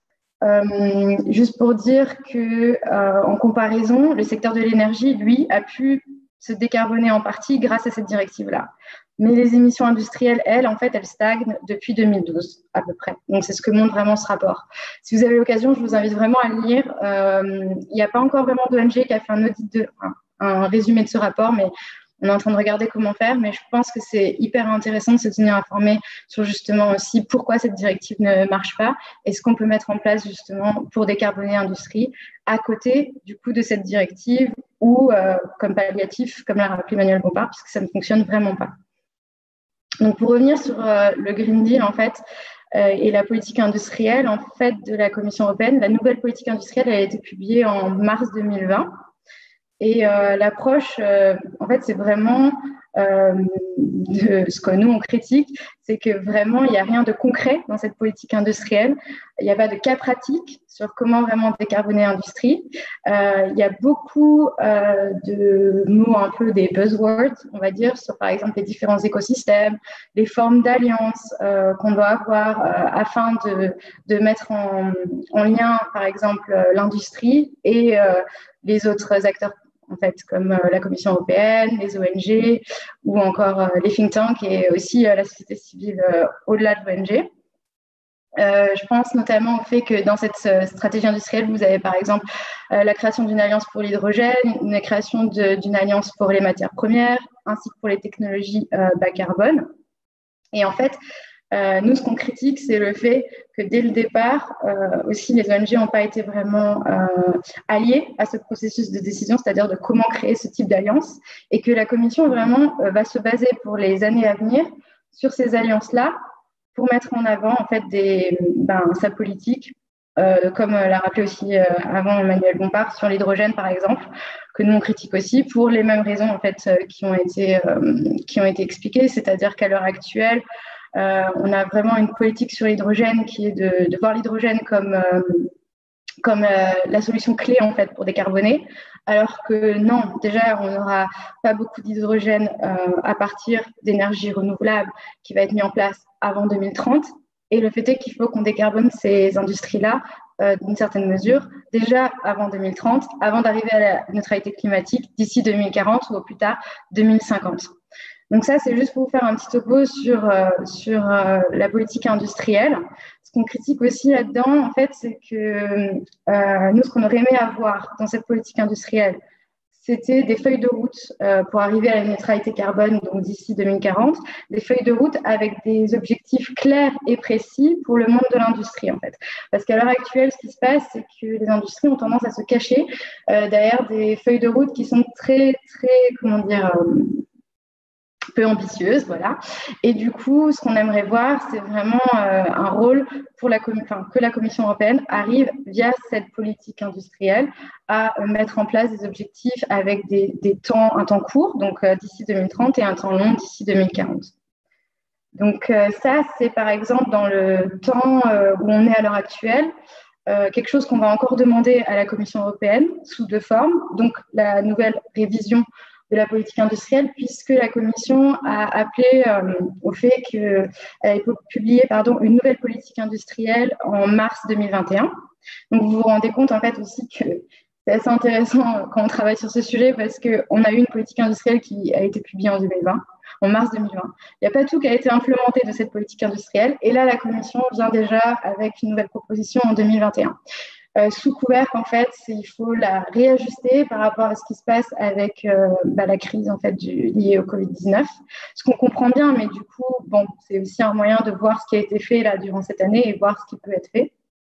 Euh, juste pour dire que, euh, en comparaison, le secteur de l'énergie, lui, a pu se décarboner en partie grâce à cette directive-là. Mais les émissions industrielles, elles, en fait, elles stagnent depuis deux mille douze, à peu près. Donc, c'est ce que montre vraiment ce rapport. Si vous avez l'occasion, je vous invite vraiment à le lire. Euh, il n'y a pas encore vraiment d'O N G qui a fait un audit, de, un, un résumé de ce rapport, mais on est en train de regarder comment faire. Mais je pense que c'est hyper intéressant de se tenir informé sur justement aussi pourquoi cette directive ne marche pas et ce qu'on peut mettre en place justement pour décarboner l'industrie à côté du coup de cette directive ou euh, comme palliatif, comme l'a rappelé Manuel Bompard, puisque ça ne fonctionne vraiment pas. Donc, pour revenir sur euh, le Green Deal, en fait, euh, et la politique industrielle, en fait, de la Commission européenne, la nouvelle politique industrielle, elle a été publiée en mars deux mille vingt. Et euh, l'approche, euh, en fait, c'est vraiment euh, de ce que nous, on critique, c'est que vraiment, il n'y a rien de concret dans cette politique industrielle. Il n'y a pas de cas pratique sur comment vraiment décarboner l'industrie. Euh, il y a beaucoup euh, de mots, un peu des buzzwords, on va dire, sur par exemple les différents écosystèmes, les formes d'alliances euh, qu'on doit avoir euh, afin de, de mettre en, en lien, par exemple, l'industrie et euh, les autres acteurs en fait, comme euh, la Commission européenne, les O N G ou encore euh, les think tanks et aussi euh, la société civile euh, au-delà de l'O N G. Euh, je pense notamment au fait que dans cette euh, stratégie industrielle, vous avez par exemple euh, la création d'une alliance pour l'hydrogène, la création d'une alliance pour les matières premières, ainsi que pour les technologies euh, bas carbone. Et en fait, Euh, nous, ce qu'on critique, c'est le fait que dès le départ, euh, aussi, les O N G n'ont pas été vraiment euh, alliés à ce processus de décision, c'est-à-dire de comment créer ce type d'alliance, et que la Commission vraiment euh, va se baser pour les années à venir sur ces alliances-là pour mettre en avant en fait des, ben, sa politique, euh, comme l'a rappelé aussi euh, avant Manuel Bompard sur l'hydrogène par exemple, que nous on critique aussi pour les mêmes raisons en fait euh, qui ont été euh, qui ont été expliquées, c'est-à-dire qu'à l'heure actuelle Euh, on a vraiment une politique sur l'hydrogène qui est de, de voir l'hydrogène comme, euh, comme euh, la solution clé en fait pour décarboner, alors que non, déjà on n'aura pas beaucoup d'hydrogène euh, à partir d'énergies renouvelables qui va être mis en place avant deux mille trente. Et le fait est qu'il faut qu'on décarbone ces industries-là euh, d'une certaine mesure, déjà avant deux mille trente, avant d'arriver à la neutralité climatique d'ici deux mille quarante ou au plus tard deux mille cinquante. Donc ça, c'est juste pour vous faire un petit topo sur, euh, sur euh, la politique industrielle. Ce qu'on critique aussi là-dedans, en fait, c'est que euh, nous, ce qu'on aurait aimé avoir dans cette politique industrielle, c'était des feuilles de route euh, pour arriver à la neutralité carbone, donc d'ici deux mille quarante, des feuilles de route avec des objectifs clairs et précis pour le monde de l'industrie, en fait. Parce qu'à l'heure actuelle, ce qui se passe, c'est que les industries ont tendance à se cacher euh, derrière des feuilles de route qui sont très, très, comment dire, euh, peu ambitieuse, voilà. Et du coup, ce qu'on aimerait voir, c'est vraiment euh, un rôle pour la enfin, que la Commission européenne arrive, via cette politique industrielle, à euh, mettre en place des objectifs avec des, des temps, un temps court, donc euh, d'ici deux mille trente, et un temps long d'ici deux mille quarante. Donc euh, ça, c'est par exemple dans le temps euh, où on est à l'heure actuelle, euh, quelque chose qu'on va encore demander à la Commission européenne sous deux formes. Donc la nouvelle révision de la politique industrielle, puisque la Commission a appelé euh, au fait qu'elle ait publié pardon, une nouvelle politique industrielle en mars deux mille vingt et un. Donc vous vous rendez compte en fait aussi que c'est assez intéressant quand on travaille sur ce sujet parce qu'on a eu une politique industrielle qui a été publiée en deux mille vingt, en mars deux mille vingt. Il n'y a pas tout qui a été implémenté de cette politique industrielle et là la Commission vient déjà avec une nouvelle proposition en deux mille vingt et un. Euh, sous couvert qu'en fait, il faut la réajuster par rapport à ce qui se passe avec euh, bah, la crise en fait, du, liée au covid dix-neuf. Ce qu'on comprend bien, mais du coup, bon, c'est aussi un moyen de voir ce qui a été fait là, durant cette année et voir ce qui peut être fait.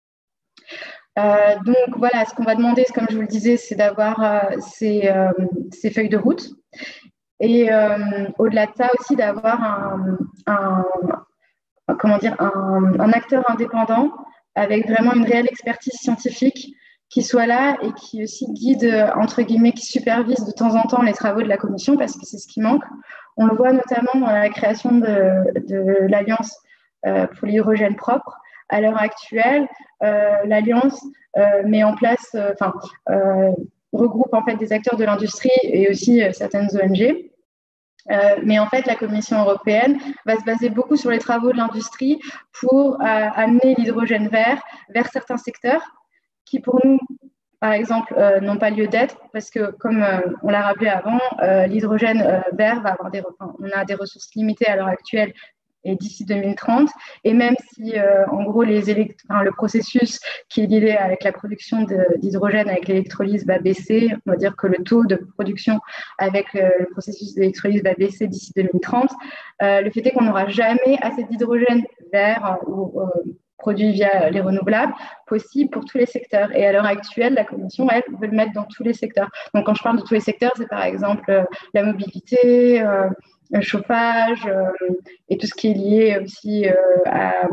Euh, donc voilà, ce qu'on va demander, comme je vous le disais, c'est d'avoir euh, ces, euh, ces feuilles de route. Et euh, au-delà de ça aussi, d'avoir un, un, un, comment dire, un, un acteur indépendant avec vraiment une réelle expertise scientifique qui soit là et qui aussi guide, entre guillemets, qui supervise de temps en temps les travaux de la Commission, parce que c'est ce qui manque. On le voit notamment dans la création de, de l'Alliance euh, pour l'hydrogène propre, à l'heure actuelle, euh, l'Alliance euh, met en place, enfin, euh, euh, regroupe en fait des acteurs de l'industrie et aussi euh, certaines O N G. Euh, mais en fait, la Commission européenne va se baser beaucoup sur les travaux de l'industrie pour euh, amener l'hydrogène vert vers certains secteurs qui, pour nous, par exemple, euh, n'ont pas lieu d'être parce que, comme euh, on l'a rappelé avant, euh, l'hydrogène euh, vert va avoir des, enfin, on a des ressources limitées à l'heure actuelle et d'ici deux mille trente. Et même si, euh, en gros, les élect- enfin, le processus qui est lié avec la production de, d'hydrogène avec l'électrolyse va baisser, on va dire que le taux de production avec euh, le processus d'électrolyse va baisser d'ici deux mille trente. Euh, le fait est qu'on n'aura jamais assez d'hydrogène vert euh, ou euh, produit via les renouvelables possible pour tous les secteurs. Et à l'heure actuelle, la Commission, elle, veut le mettre dans tous les secteurs. Donc, quand je parle de tous les secteurs, c'est par exemple euh, la mobilité, euh, le chauffage euh, et tout ce qui est lié aussi euh, à,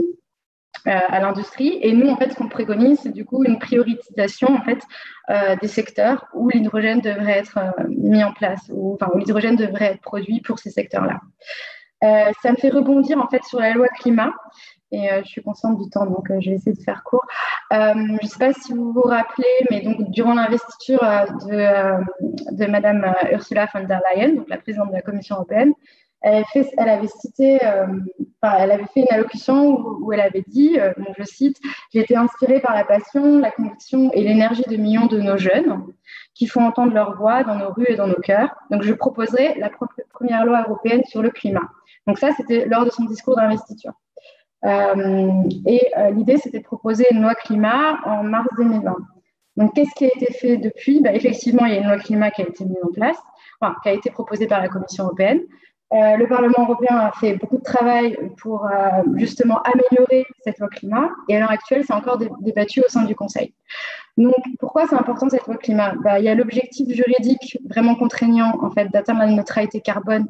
à l'industrie. Et nous, en fait, ce qu'on préconise, c'est du coup une prioritisation en fait, euh, des secteurs où l'hydrogène devrait être euh, mis en place, ou, enfin, où l'hydrogène devrait être produit pour ces secteurs-là. Euh, ça me fait rebondir en fait sur la loi climat. Et euh, je suis consciente du temps, donc euh, je vais essayer de faire court. Euh, je ne sais pas si vous vous rappelez, mais donc durant l'investiture euh, de, euh, de Madame euh, Ursula von der Leyen, donc la présidente de la Commission européenne, elle avait, fait, elle avait cité, euh, enfin, elle avait fait une allocution où, où elle avait dit, euh, donc je cite, j'ai été inspirée par la passion, la conviction et l'énergie de millions de nos jeunes qui font entendre leur voix dans nos rues et dans nos cœurs. Donc je proposerai la première loi européenne sur le climat. Donc ça, c'était lors de son discours d'investiture. Euh, et euh, l'idée, c'était de proposer une loi climat en mars deux mille vingt. Donc, qu'est-ce qui a été fait depuis ? Bah, effectivement, il y a une loi climat qui a été mise en place, enfin, qui a été proposée par la Commission européenne. Euh, le Parlement européen a fait beaucoup de travail pour euh, justement améliorer cette loi climat. Et à l'heure actuelle, c'est encore débattu au sein du Conseil. Donc, pourquoi c'est important cette loi climat ? Bah, il y a l'objectif juridique vraiment contraignant en fait, d'atteindre la neutralité carbone.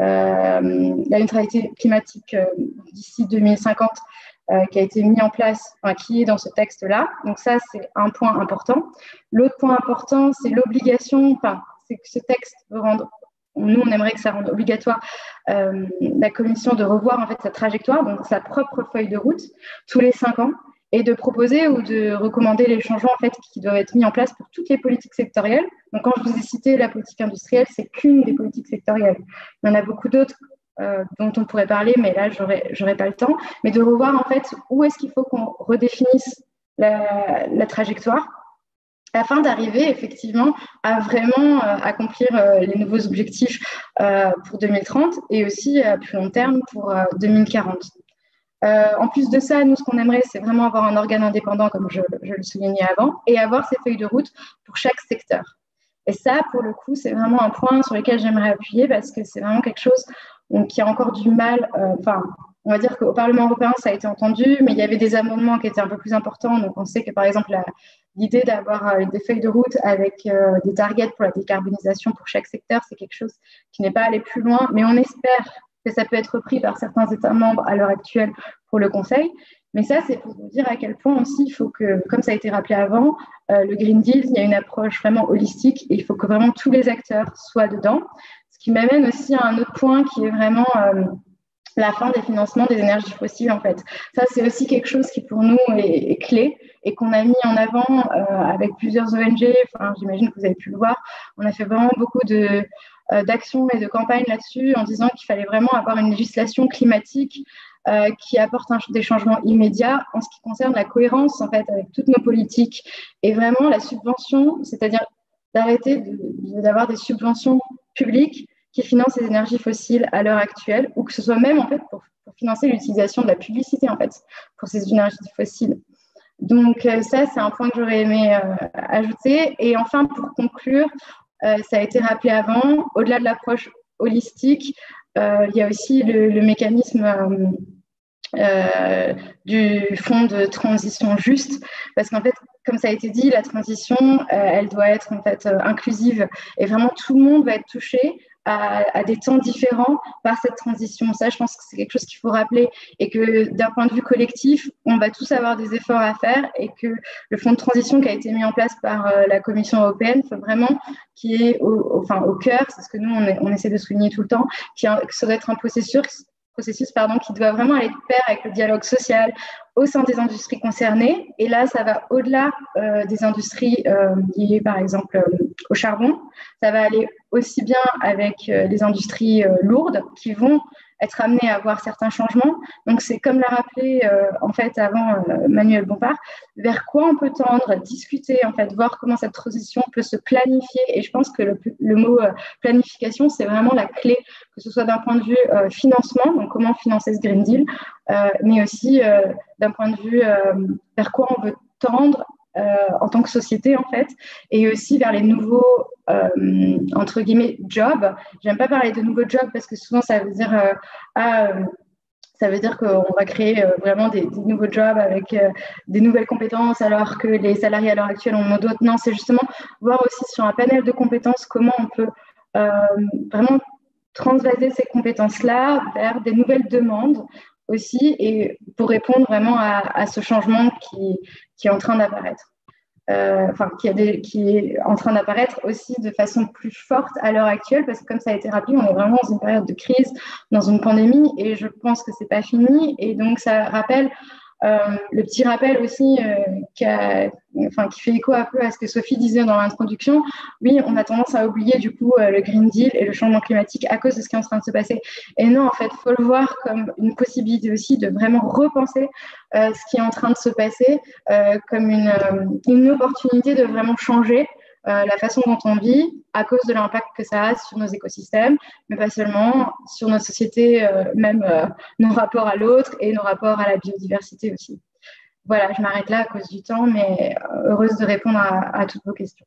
Euh, la neutralité climatique euh, d'ici deux mille cinquante euh, qui a été mis en place, enfin, qui est dans ce texte-là. Donc ça, c'est un point important. L'autre point important, c'est l'obligation, enfin, c'est que ce texte veut rendre, nous, on aimerait que ça rende obligatoire euh, la Commission de revoir en fait sa trajectoire, donc sa propre feuille de route, tous les cinq ans, et de proposer ou de recommander les changements en fait, qui doivent être mis en place pour toutes les politiques sectorielles. Donc, quand je vous ai cité la politique industrielle, c'est qu'une des politiques sectorielles. Il y en a beaucoup d'autres euh, dont on pourrait parler, mais là, je n'aurai pas le temps. Mais de revoir en fait où est-ce qu'il faut qu'on redéfinisse la, la trajectoire afin d'arriver effectivement à vraiment euh, accomplir euh, les nouveaux objectifs euh, pour deux mille trente et aussi à plus long terme pour euh, deux mille quarante. Euh, en plus de ça, nous, ce qu'on aimerait, c'est vraiment avoir un organe indépendant, comme je, je le soulignais avant, et avoir ces feuilles de route pour chaque secteur. Et ça, pour le coup, c'est vraiment un point sur lequel j'aimerais appuyer parce que c'est vraiment quelque chose donc, qui a encore du mal. Enfin, euh, on va dire qu'au Parlement européen, ça a été entendu, mais il y avait des amendements qui étaient un peu plus importants. Donc, on sait que, par exemple, la, l'idée d'avoir euh, des feuilles de route avec euh, des targets pour la décarbonisation pour chaque secteur, c'est quelque chose qui n'est pas allé plus loin, mais on espère que ça peut être repris par certains États membres à l'heure actuelle pour le Conseil. Mais ça, c'est pour vous dire à quel point aussi il faut que, comme ça a été rappelé avant, euh, le Green Deal, il y a une approche vraiment holistique et il faut que vraiment tous les acteurs soient dedans. Ce qui m'amène aussi à un autre point qui est vraiment euh, la fin des financements des énergies fossiles, en fait. Ça, c'est aussi quelque chose qui, pour nous, est, est clé et qu'on a mis en avant euh, avec plusieurs O N G. Enfin, j'imagine que vous avez pu le voir. On a fait vraiment beaucoup de... d'actions et de campagnes là-dessus en disant qu'il fallait vraiment avoir une législation climatique euh, qui apporte un, des changements immédiats en ce qui concerne la cohérence en fait avec toutes nos politiques et vraiment la subvention, c'est-à-dire d'arrêter de, d'avoir des subventions publiques qui financent les énergies fossiles à l'heure actuelle ou que ce soit même en fait pour, pour financer l'utilisation de la publicité en fait pour ces énergies fossiles. Donc euh, ça, c'est un point que j'aurais aimé euh, ajouter. Et enfin, pour conclure, Euh, ça a été rappelé avant, au-delà de l'approche holistique, euh, il y a aussi le, le mécanisme euh, euh, du fonds de transition juste, parce qu'en fait, comme ça a été dit, la transition, euh, elle doit être en fait euh, inclusive et vraiment tout le monde va être touché à, à des temps différents par cette transition. Ça, je pense que c'est quelque chose qu'il faut rappeler et que d'un point de vue collectif, on va tous avoir des efforts à faire et que le fonds de transition qui a été mis en place par euh, la Commission européenne, faut vraiment qui est au, au, enfin, au cœur, c'est ce que nous, on, est, on essaie de souligner tout le temps, qui a, que ça doit être un processus processus pardon, qui doit vraiment aller de pair avec le dialogue social au sein des industries concernées. Et là, ça va au-delà euh, des industries euh, liées, par exemple, euh, au charbon. Ça va aller aussi bien avec euh, les industries euh, lourdes qui vont être amenées à avoir certains changements. Donc, c'est comme l'a rappelé euh, en fait avant euh, Manuel Bompard, vers quoi on peut tendre, discuter, en fait, voir comment cette transition peut se planifier. Et je pense que le, le mot euh, planification, c'est vraiment la clé, que ce soit d'un point de vue euh, financement, donc comment financer ce Green Deal, euh, mais aussi euh, d'un point de vue euh, vers quoi on veut tendre euh, en tant que société, en fait, et aussi vers les nouveaux, euh, entre guillemets, jobs. J'aime pas parler de nouveaux jobs parce que souvent, ça veut dire, euh, ah, euh, ça veut dire qu'on va créer euh, vraiment des, des nouveaux jobs avec euh, des nouvelles compétences alors que les salariés à l'heure actuelle ont d'autres. Non, c'est justement voir aussi sur un panel de compétences comment on peut euh, vraiment transvaser ces compétences-là vers des nouvelles demandes aussi, et pour répondre vraiment à, à ce changement qui, qui est en train d'apparaître. Euh, enfin, qui, a des, qui est en train d'apparaître aussi de façon plus forte à l'heure actuelle, parce que comme ça a été rappelé, on est vraiment dans une période de crise, dans une pandémie, et je pense que c'est pas fini. Et donc, ça rappelle euh, le petit rappel aussi euh, qui, a, enfin, qui fait écho un peu à ce que Sophie disait dans l'introduction. Oui, on a tendance à oublier du coup euh, le Green Deal et le changement climatique à cause de ce qui est en train de se passer. Et non, en fait, il faut le voir comme une possibilité aussi de vraiment repenser euh, ce qui est en train de se passer, euh, comme une, euh, une opportunité de vraiment changer Euh, la façon dont on vit à cause de l'impact que ça a sur nos écosystèmes, mais pas seulement, sur notre société, euh, même euh, nos rapports à l'autre et nos rapports à la biodiversité aussi. Voilà, je m'arrête là à cause du temps, mais heureuse de répondre à, à toutes vos questions.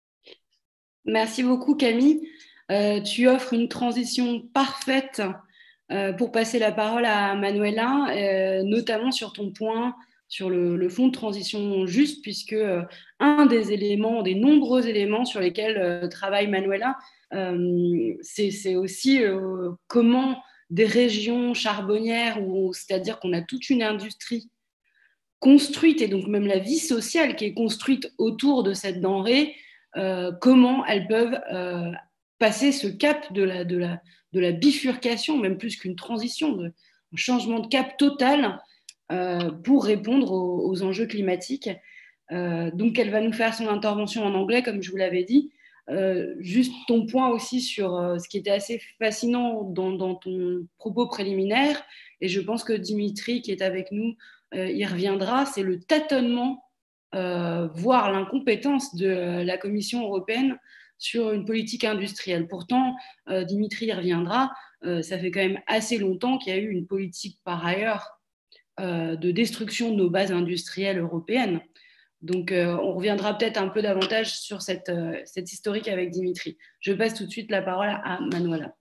Merci beaucoup Camille. Euh, tu offres une transition parfaite euh, pour passer la parole à Manuela, euh, notamment sur ton point sur le, le fonds de transition juste, puisque euh, un des éléments, des nombreux éléments sur lesquels euh, travaille Manuela, euh, c'est aussi euh, comment des régions charbonnières, c'est-à-dire qu'on a toute une industrie construite, et donc même la vie sociale qui est construite autour de cette denrée, euh, comment elles peuvent euh, passer ce cap de la, de, la, de la bifurcation, même plus qu'une transition, de, un changement de cap total euh, pour répondre aux, aux enjeux climatiques. Euh, donc, elle va nous faire son intervention en anglais, comme je vous l'avais dit. Euh, juste ton point aussi sur euh, ce qui était assez fascinant dans, dans ton propos préliminaire, et je pense que Dimitri, qui est avec nous, euh, y reviendra, c'est le tâtonnement, euh, voire l'incompétence de la Commission européenne sur une politique industrielle. Pourtant, euh, Dimitri y reviendra, euh, ça fait quand même assez longtemps qu'il y a eu une politique par ailleurs euh, de destruction de nos bases industrielles européennes. Donc, euh, on reviendra peut-être un peu davantage sur cette, euh, cette historique avec Dimitri. Je passe tout de suite la parole à Manuela.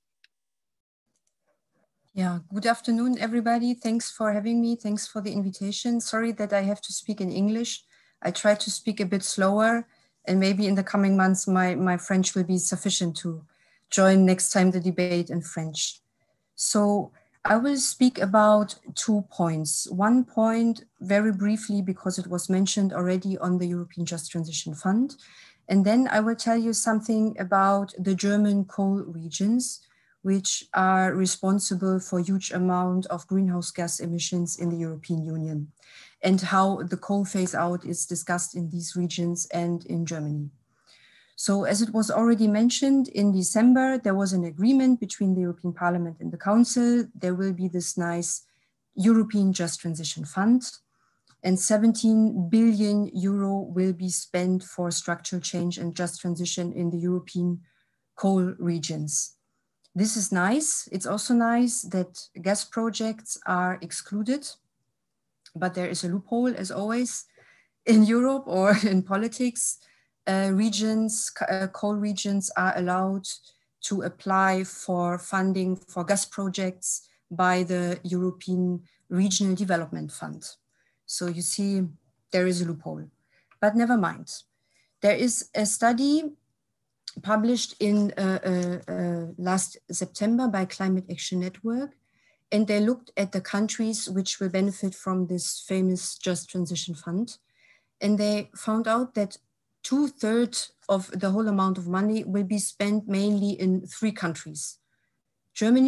Yeah, good afternoon, everybody. Thanks for having me. Thanks for the invitation. Sorry that I have to speak in English. I try to speak a bit slower, and maybe in the coming months, my, my French will be sufficient to join next time the debate in French. So I will speak about two points. One point very briefly, because it was mentioned already on the European Just Transition Fund. And then I will tell you something about the German coal regions, which are responsible for a huge amount of greenhouse gas emissions in the European Union, and how the coal phase out is discussed in these regions and in Germany. So as it was already mentioned, in December, there was an agreement between the European Parliament and the Council. There will be this nice European Just Transition Fund, and seventeen billion euro will be spent for structural change and just transition in the European coal regions. This is nice. It's also nice that gas projects are excluded, but there is a loophole, as always, in Europe or in politics. Uh, regions, uh, coal regions are allowed to apply for funding for gas projects by the European Regional Development Fund. So you see, there is a loophole, but never mind. There is a study published in uh, uh, uh, last September by Climate Action Network, and they looked at the countries which will benefit from this famous Just Transition Fund. And they found out that two thirds of the whole amount of money will be spent mainly in three countries: Germany,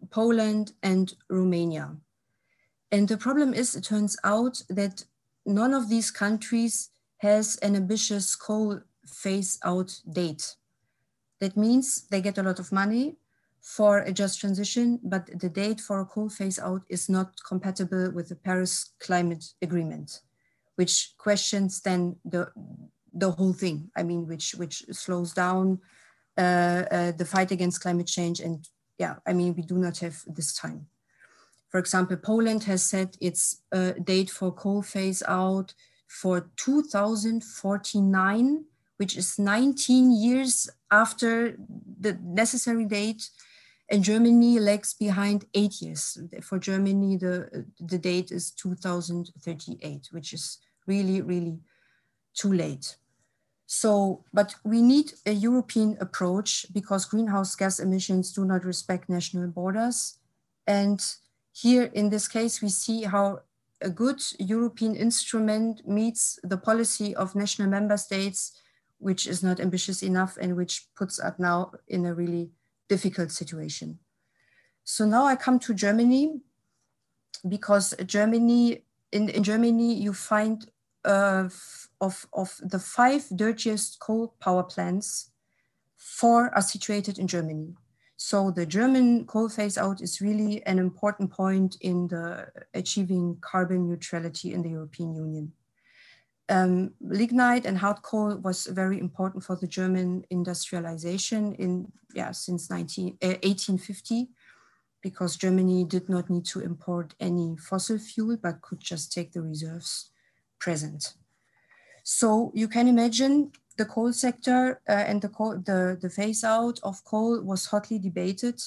Poland, and Romania. And the problem is, it turns out that none of these countries has an ambitious coal phase out date. That means they get a lot of money for a just transition, but the date for a coal phase out is not compatible with the Paris Climate Agreement, which questions then the, the whole thing. I mean, which, which slows down uh, uh, the fight against climate change. And yeah, I mean, we do not have this time. For example, Poland has set its uh, date for coal phase out for two thousand forty-nine, which is nineteen years after the necessary date, and Germany lags behind eight years. For Germany, the, the date is two thousand thirty-eight, which is really, really too late. So, but we need a European approach because greenhouse gas emissions do not respect national borders. And here in this case, we see how a good European instrument meets the policy of national member states, which is not ambitious enough and which puts us now in a really difficult situation. So now I come to Germany, because Germany, in, in Germany, you find uh, of, of the five dirtiest coal power plants, four are situated in Germany. So the German coal phase out is really an important point in the achieving carbon neutrality in the European Union. Um, lignite and hard coal was very important for the German industrialization in, yeah, since eighteen fifty, because Germany did not need to import any fossil fuel, but could just take the reserves present. So you can imagine the coal sector uh, and the, coal, the, the phase out of coal was hotly debated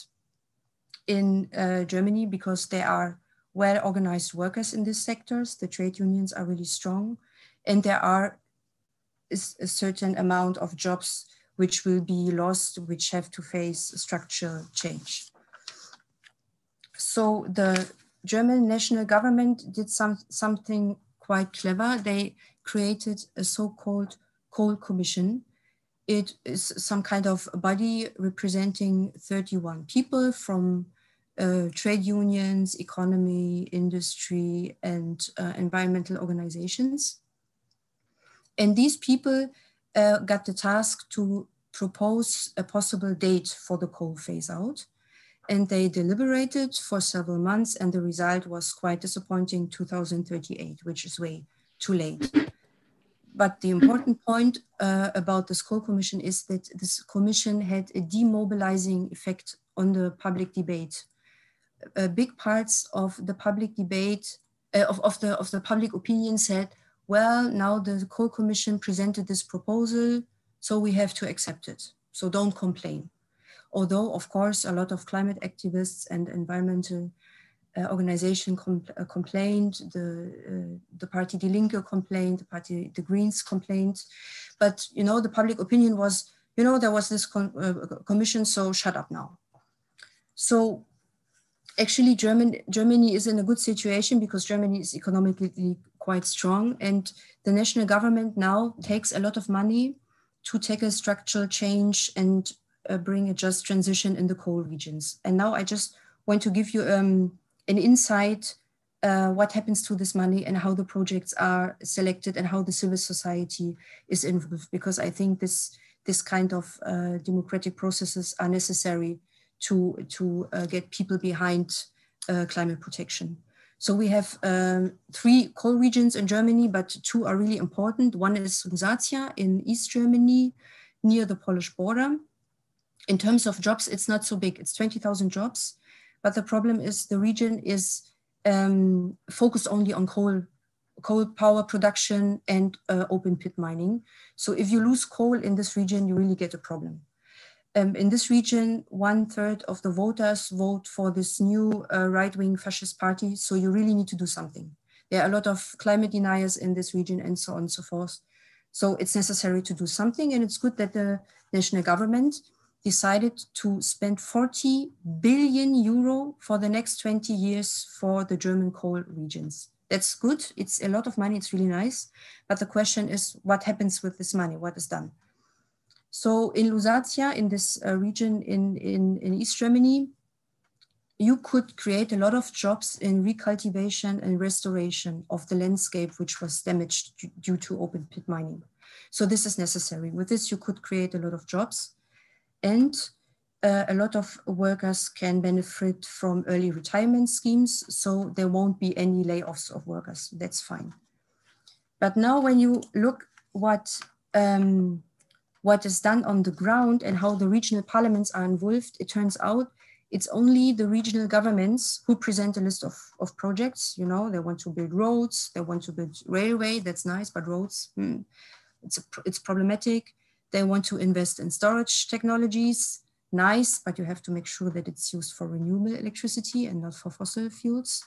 in uh, Germany because there are well-organized workers in these sectors. The trade unions are really strong, and there are a certain amount of jobs which will be lost, which have to face structural change. So the German national government did some, something quite clever. They created a so-called coal commission. It is some kind of body representing thirty-one people from uh, trade unions, economy, industry, and uh, environmental organizations. And these people uh, got the task to propose a possible date for the coal phase out. And they deliberated for several months, and the result was quite disappointing, two thousand thirty-eight, which is way too late. But the important point uh, about this coal commission is that this commission had a demobilizing effect on the public debate. Uh, big parts of the public debate, uh, of, of, the, of the public opinion said, well, now the coal commission presented this proposal, so we have to accept it. So don't complain. Although, of course, a lot of climate activists and environmental uh, organizations com uh, complained, the, uh, the Party Die Linke complained, the Party the Greens complained, but you know, the public opinion was, you know, there was this con uh, commission, so shut up now. So actually, German, Germany is in a good situation because Germany is economically quite strong, and the national government now takes a lot of money to tackle structural change and uh, bring a just transition in the coal regions. And now I just want to give you um, an insight uh, what happens to this money and how the projects are selected and how the civil society is involved, because I think this, this kind of uh, democratic processes are necessary to, to uh, get people behind uh, climate protection. So we have um, three coal regions in Germany, but two are really important. One is Lusatia in East Germany, near the Polish border. In terms of jobs, it's not so big. It's twenty thousand jobs. But the problem is the region is um, focused only on coal, coal power production and uh, open pit mining. So if you lose coal in this region, you really get a problem. Um, in this region, one third of the voters vote for this new uh, right-wing fascist party. So you really need to do something. There are a lot of climate deniers in this region and so on and so forth. So it's necessary to do something. And it's good that the national government decided to spend forty billion euro for the next twenty years for the German coal regions. That's good. It's a lot of money. It's really nice. But the question is, what happens with this money? What is done? So in Lusatia, in this uh, region in, in, in East Germany, you could create a lot of jobs in recultivation and restoration of the landscape which was damaged due to open pit mining. So this is necessary. With this, you could create a lot of jobs, and uh, a lot of workers can benefit from early retirement schemes, so there won't be any layoffs of workers. That's fine. But now when you look what, um, what is done on the ground and how the regional parliaments are involved, it turns out it's only the regional governments who present a list of, of projects. You know, they want to build roads, they want to build railway, that's nice, but roads, hmm, it's, a, it's problematic. They want to invest in storage technologies, nice, but you have to make sure that it's used for renewable electricity and not for fossil fuels.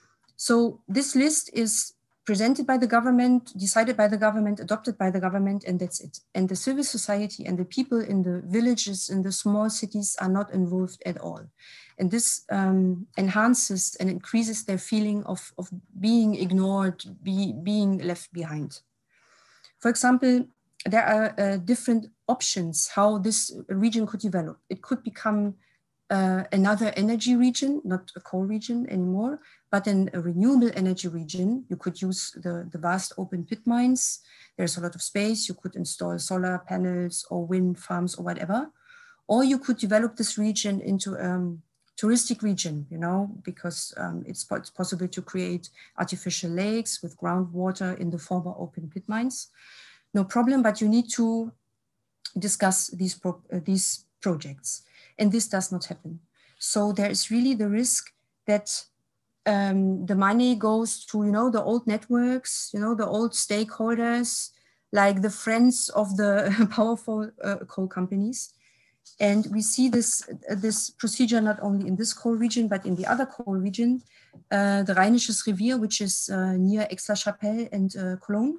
So this list is presented by the government, decided by the government, adopted by the government, and that's it. And the civil society and the people in the villages, in the small cities are not involved at all. And this um, enhances and increases their feeling of, of being ignored, be, being left behind. For example, there are uh, different options how this region could develop. It could become uh, another energy region, not a coal region anymore, but in a renewable energy region. You could use the, the vast open pit mines. There's a lot of space. You could install solar panels or wind farms or whatever. Or you could develop this region into a um, touristic region, you know, because um, it's, it's possible to create artificial lakes with groundwater in the former open pit mines. No problem, but you need to discuss these, pro uh, these projects. And this does not happen. So there is really the risk that um, the money goes to, you know, the old networks, you know, the old stakeholders, like the friends of the powerful uh, coal companies. And we see this, uh, this procedure not only in this coal region, but in the other coal region, uh, the Rheinisches Revier, which is uh, near Aix-la-Chapelle and uh, Cologne.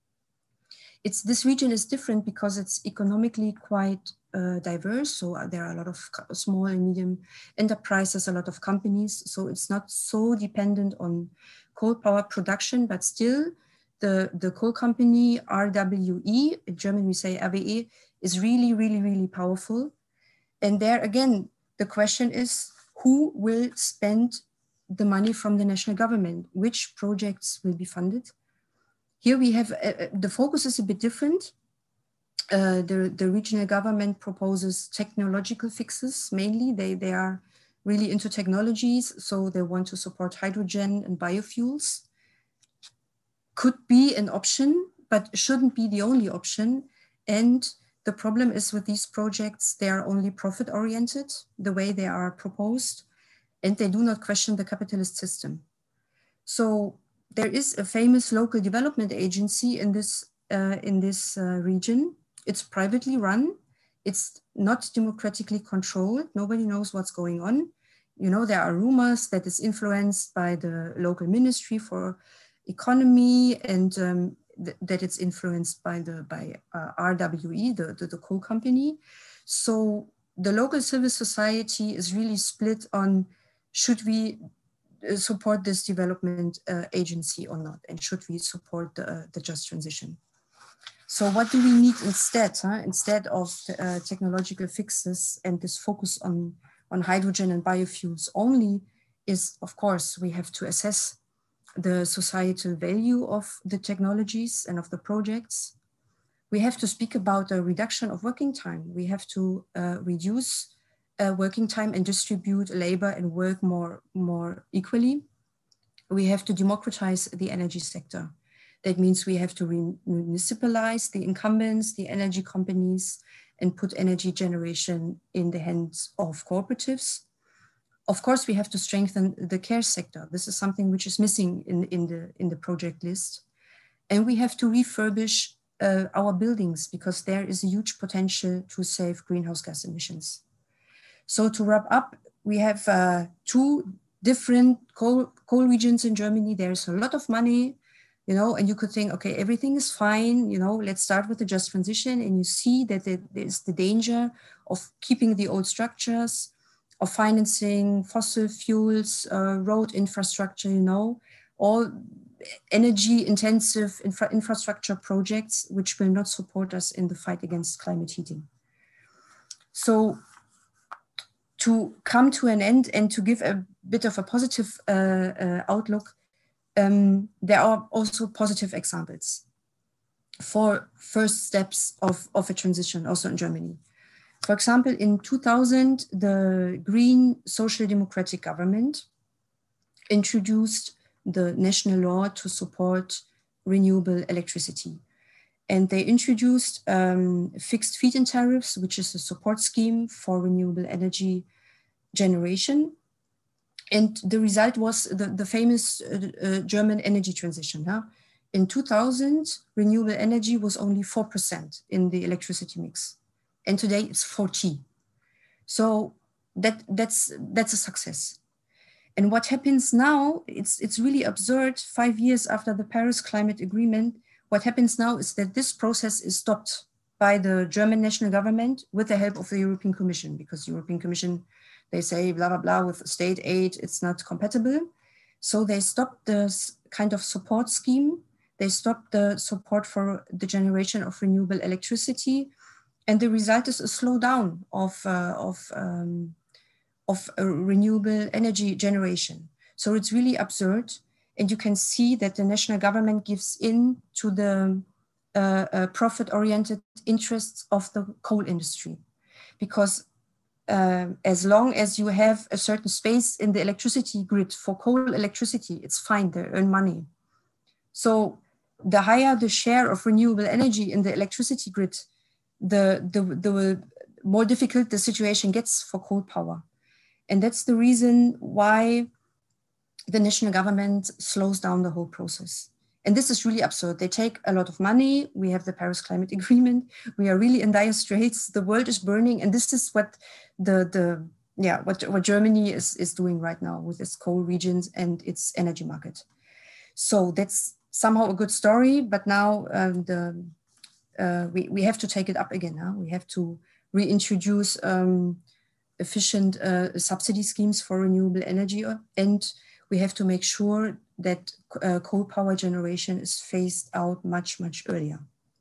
It's, this region is different because it's economically quite uh, diverse. So there are a lot of small and medium enterprises, a lot of companies. So it's not so dependent on coal power production, but still the, the coal company R W E, in German we say R W E, is really, really, really powerful. And there again, the question is, who will spend the money from the national government? Which projects will be funded? Here we have, uh, the focus is a bit different. Uh, the, the regional government proposes technological fixes, mainly. They, they are really into technologies, so they want to support hydrogen and biofuels. Could be an option, but shouldn't be the only option. And the problem is with these projects, they are only profit-oriented, the way they are proposed, and they do not question the capitalist system. So there is a famous local development agency in this, uh, in this uh, region. It's privately run. It's not democratically controlled. Nobody knows what's going on. You know, there are rumors that it's influenced by the local ministry for economy, and um, th that it's influenced by the by uh, R W E, the, the, the coal company. So the local civil society is really split on, should we support this development uh, agency or not, and should we support the, uh, the just transition? So what do we need instead? Huh? Instead of the, uh, technological fixes and this focus on, on hydrogen and biofuels only is, of course, we have to assess the societal value of the technologies and of the projects. We have to speak about a reduction of working time. We have to uh, reduce uh, working time and distribute labor and work more, more equally. We have to democratize the energy sector. That means we have to municipalize the incumbents, the energy companies, and put energy generation in the hands of cooperatives. Of course, we have to strengthen the care sector. This is something which is missing in, in, the, in the project list. And we have to refurbish uh, our buildings, because there is a huge potential to save greenhouse gas emissions. So to wrap up, we have uh, two different coal, coal regions in Germany. There's a lot of money, you know, and you could think, okay, everything is fine, you know, let's start with the just transition. And you see that there's the danger of keeping the old structures, of financing fossil fuels, uh, road infrastructure, you know, all energy intensive infra infrastructure projects, which will not support us in the fight against climate heating. So to come to an end and to give a bit of a positive uh, uh, outlook, um, there are also positive examples for first steps of, of a transition also in Germany. For example, in two thousand, the Green Social Democratic government introduced the national law to support renewable electricity. And they introduced um, fixed feed-in tariffs, which is a support scheme for renewable energy generation. And the result was the, the famous uh, uh, German energy transition. Huh? In two thousand, renewable energy was only four percent in the electricity mix. And today it's forty. So that, that's, that's a success. And what happens now, it's, it's really absurd, five years after the Paris Climate Agreement, what happens now is that this process is stopped by the German national government with the help of the European Commission, because the European Commission, they say blah, blah, blah, with state aid, it's not compatible. So they stopped this kind of support scheme. They stopped the support for the generation of renewable electricity. And the result is a slowdown of, uh, of, um, of uh, renewable energy generation. So it's really absurd. And you can see that the national government gives in to the uh, uh, profit-oriented interests of the coal industry. Because uh, as long as you have a certain space in the electricity grid for coal electricity, it's fine, they earn money. So the higher the share of renewable energy in the electricity grid, the, the, the more difficult the situation gets for coal power. And that's the reason why the national government slows down the whole process. And this is really absurd. They take a lot of money. We have the Paris Climate Agreement. We are really in dire straits. The world is burning. And this is what the, the yeah, what, what Germany is, is doing right now with its coal regions and its energy market. So that's somehow a good story, but now um, the, uh, we, we have to take it up again. Huh? We have to reintroduce um, efficient uh, subsidy schemes for renewable energy, and we have to make sure that uh, coal power generation is phased out much, much earlier.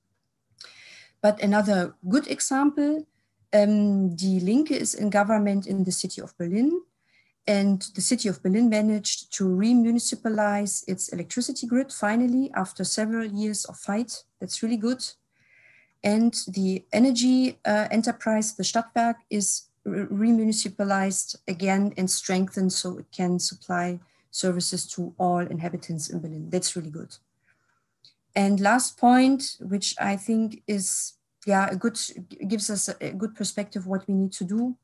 But another good example, um, Die Linke is in government in the city of Berlin, and the city of Berlin managed to re-municipalize its electricity grid finally after several years of fight. That's really good. And the energy uh, enterprise, the Stadtwerk, is re-municipalized again and strengthened so it can supply services to all inhabitants in Berlin. That's really good. And last point, which I think is, yeah, a good, gives us a good perspective what we need to do.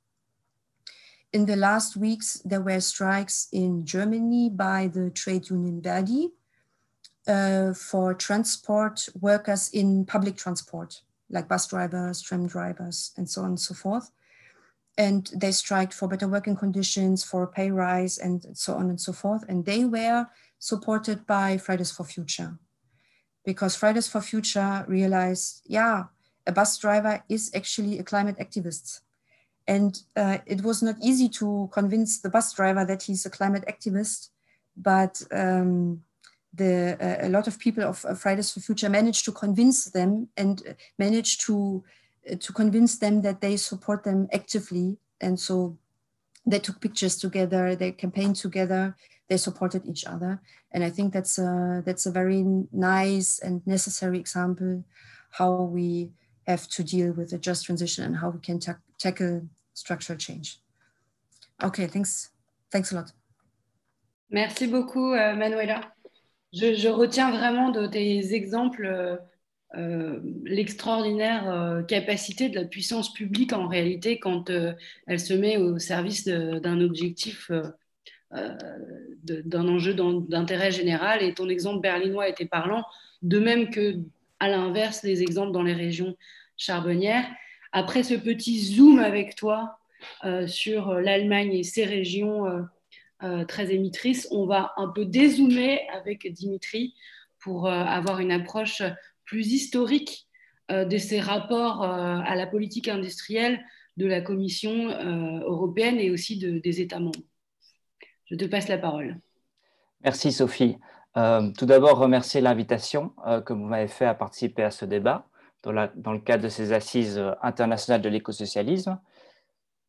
In the last weeks, there were strikes in Germany by the trade union Verdi uh, for transport workers in public transport, like bus drivers, tram drivers, and so on and so forth. And they striked for better working conditions, for a pay rise, and so on and so forth. And they were supported by Fridays for Future, because Fridays for Future realized, yeah, a bus driver is actually a climate activist. And uh, it was not easy to convince the bus driver that he's a climate activist, but um, the, uh, a lot of people of uh, Fridays for Future managed to convince them and managed to to convince them that they support them actively. And so they took pictures together, they campaigned together, they supported each other. And I think that's a, that's a very nice and necessary example how we have to deal with a just transition and how we can ta tackle structural change. Okay, thanks. Thanks a lot. Merci beaucoup, euh, Manuela. Je, je retiens vraiment de tes exemples euh, Euh, l'extraordinaire euh, capacité de la puissance publique en réalité quand euh, elle se met au service d'un objectif, euh, euh, d'un enjeu d'intérêt général. Et ton exemple berlinois était parlant, de même que à l'inverse les exemples dans les régions charbonnières. Après ce petit zoom avec toi euh, sur l'Allemagne et ses régions euh, euh, très émettrices, on va un peu dézoomer avec Dimitri pour euh, avoir une approche plus historique euh, de ces rapports euh, à la politique industrielle de la Commission euh, européenne et aussi de, des États membres. Je te passe la parole. Merci Sophie. Euh, tout d'abord, remercier l'invitation euh, que vous m'avez fait à participer à ce débat dans, la, dans le cadre de ces assises internationales de l'écosocialisme.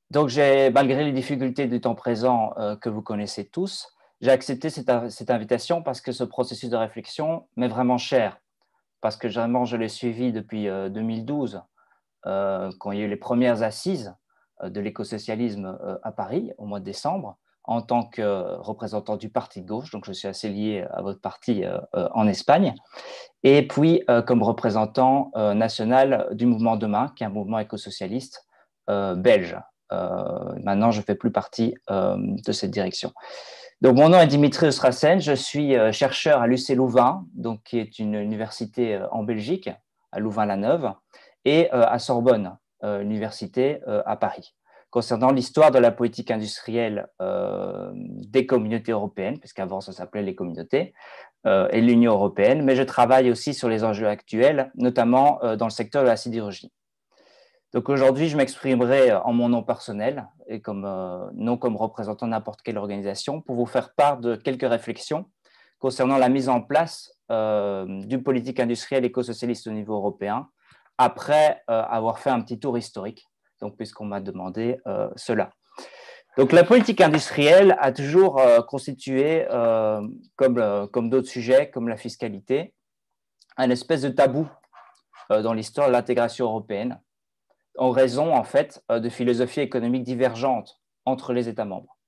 Donc, j'ai, malgré les difficultés du temps présent euh, que vous connaissez tous, j'ai accepté cette, cette invitation parce que ce processus de réflexion m'est vraiment cher, parce que vraiment, je l'ai suivi depuis euh, deux mille douze, euh, quand il y a eu les premières assises euh, de l'écosocialisme euh, à Paris, au mois de décembre, en tant que euh, représentant du parti de gauche, donc je suis assez lié à votre parti euh, euh, en Espagne, et puis euh, comme représentant euh, national du mouvement Demain, qui est un mouvement écosocialiste euh, belge. Euh, maintenant, je ne fais plus partie euh, de cette direction. Donc, mon nom est Dimitri Ostrasen, je suis euh, chercheur à l'U C Louvain, donc, qui est une université euh, en Belgique, à Louvain-la-Neuve, et euh, à Sorbonne, euh, université euh, à Paris, concernant l'histoire de la politique industrielle euh, des communautés européennes, puisqu'avant ça s'appelait les communautés, euh, et l'Union européenne, mais je travaille aussi sur les enjeux actuels, notamment euh, dans le secteur de la sidérurgie. Donc aujourd'hui, je m'exprimerai en mon nom personnel et comme, euh, non comme représentant de n'importe quelle organisation pour vous faire part de quelques réflexions concernant la mise en place euh, d'une politique industrielle éco-socialiste au niveau européen après euh, avoir fait un petit tour historique, donc puisqu'on m'a demandé euh, cela. Donc la politique industrielle a toujours euh, constitué, euh, comme, euh, comme d'autres sujets, comme la fiscalité, un espèce de tabou euh, dans l'histoire de l'intégration européenne, en raison, en fait, de philosophies économiques divergentes entre les États membres.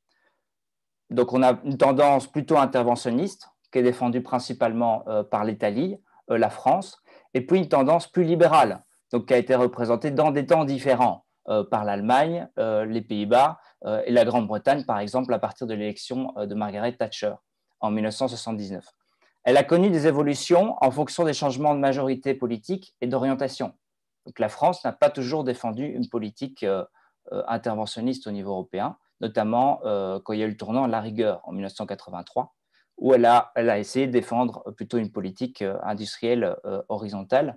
Donc, on a une tendance plutôt interventionniste, qui est défendue principalement euh, par l'Italie, euh, la France, et puis une tendance plus libérale, donc qui a été représentée dans des temps différents euh, par l'Allemagne, euh, les Pays-Bas euh, et la Grande-Bretagne, par exemple, à partir de l'élection euh, de Margaret Thatcher en mille neuf cent soixante-dix-neuf. Elle a connu des évolutions en fonction des changements de majorité politique et d'orientation. Donc, la France n'a pas toujours défendu une politique euh, euh, interventionniste au niveau européen, notamment euh, quand il y a eu le tournant de la rigueur en mille neuf cent quatre-vingt-trois, où elle a, elle a essayé de défendre plutôt une politique euh, industrielle euh, horizontale.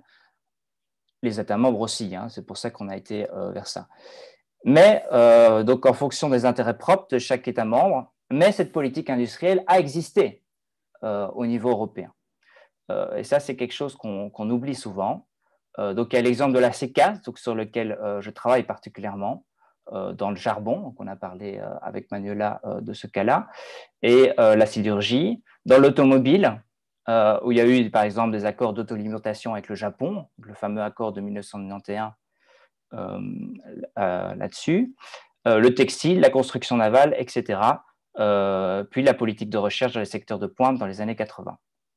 Les États membres aussi, hein, c'est pour ça qu'on a été euh, vers ça. Mais, euh, donc en fonction des intérêts propres de chaque État membre, mais cette politique industrielle a existé euh, au niveau européen. Euh, et ça, c'est quelque chose qu'on qu'on oublie souvent. Euh, donc, il y a l'exemple de la C A S, donc, sur lequel euh, je travaille particulièrement, euh, dans le charbon, donc on a parlé euh, avec Manuela euh, de ce cas-là, et euh, la sidérurgie, dans l'automobile, euh, où il y a eu par exemple des accords d'autolimitation avec le Japon, le fameux accord de mille neuf cent quatre-vingt-onze euh, euh, là-dessus, euh, le textile, la construction navale, et cetera, euh, puis la politique de recherche dans les secteurs de pointe dans les années quatre-vingts.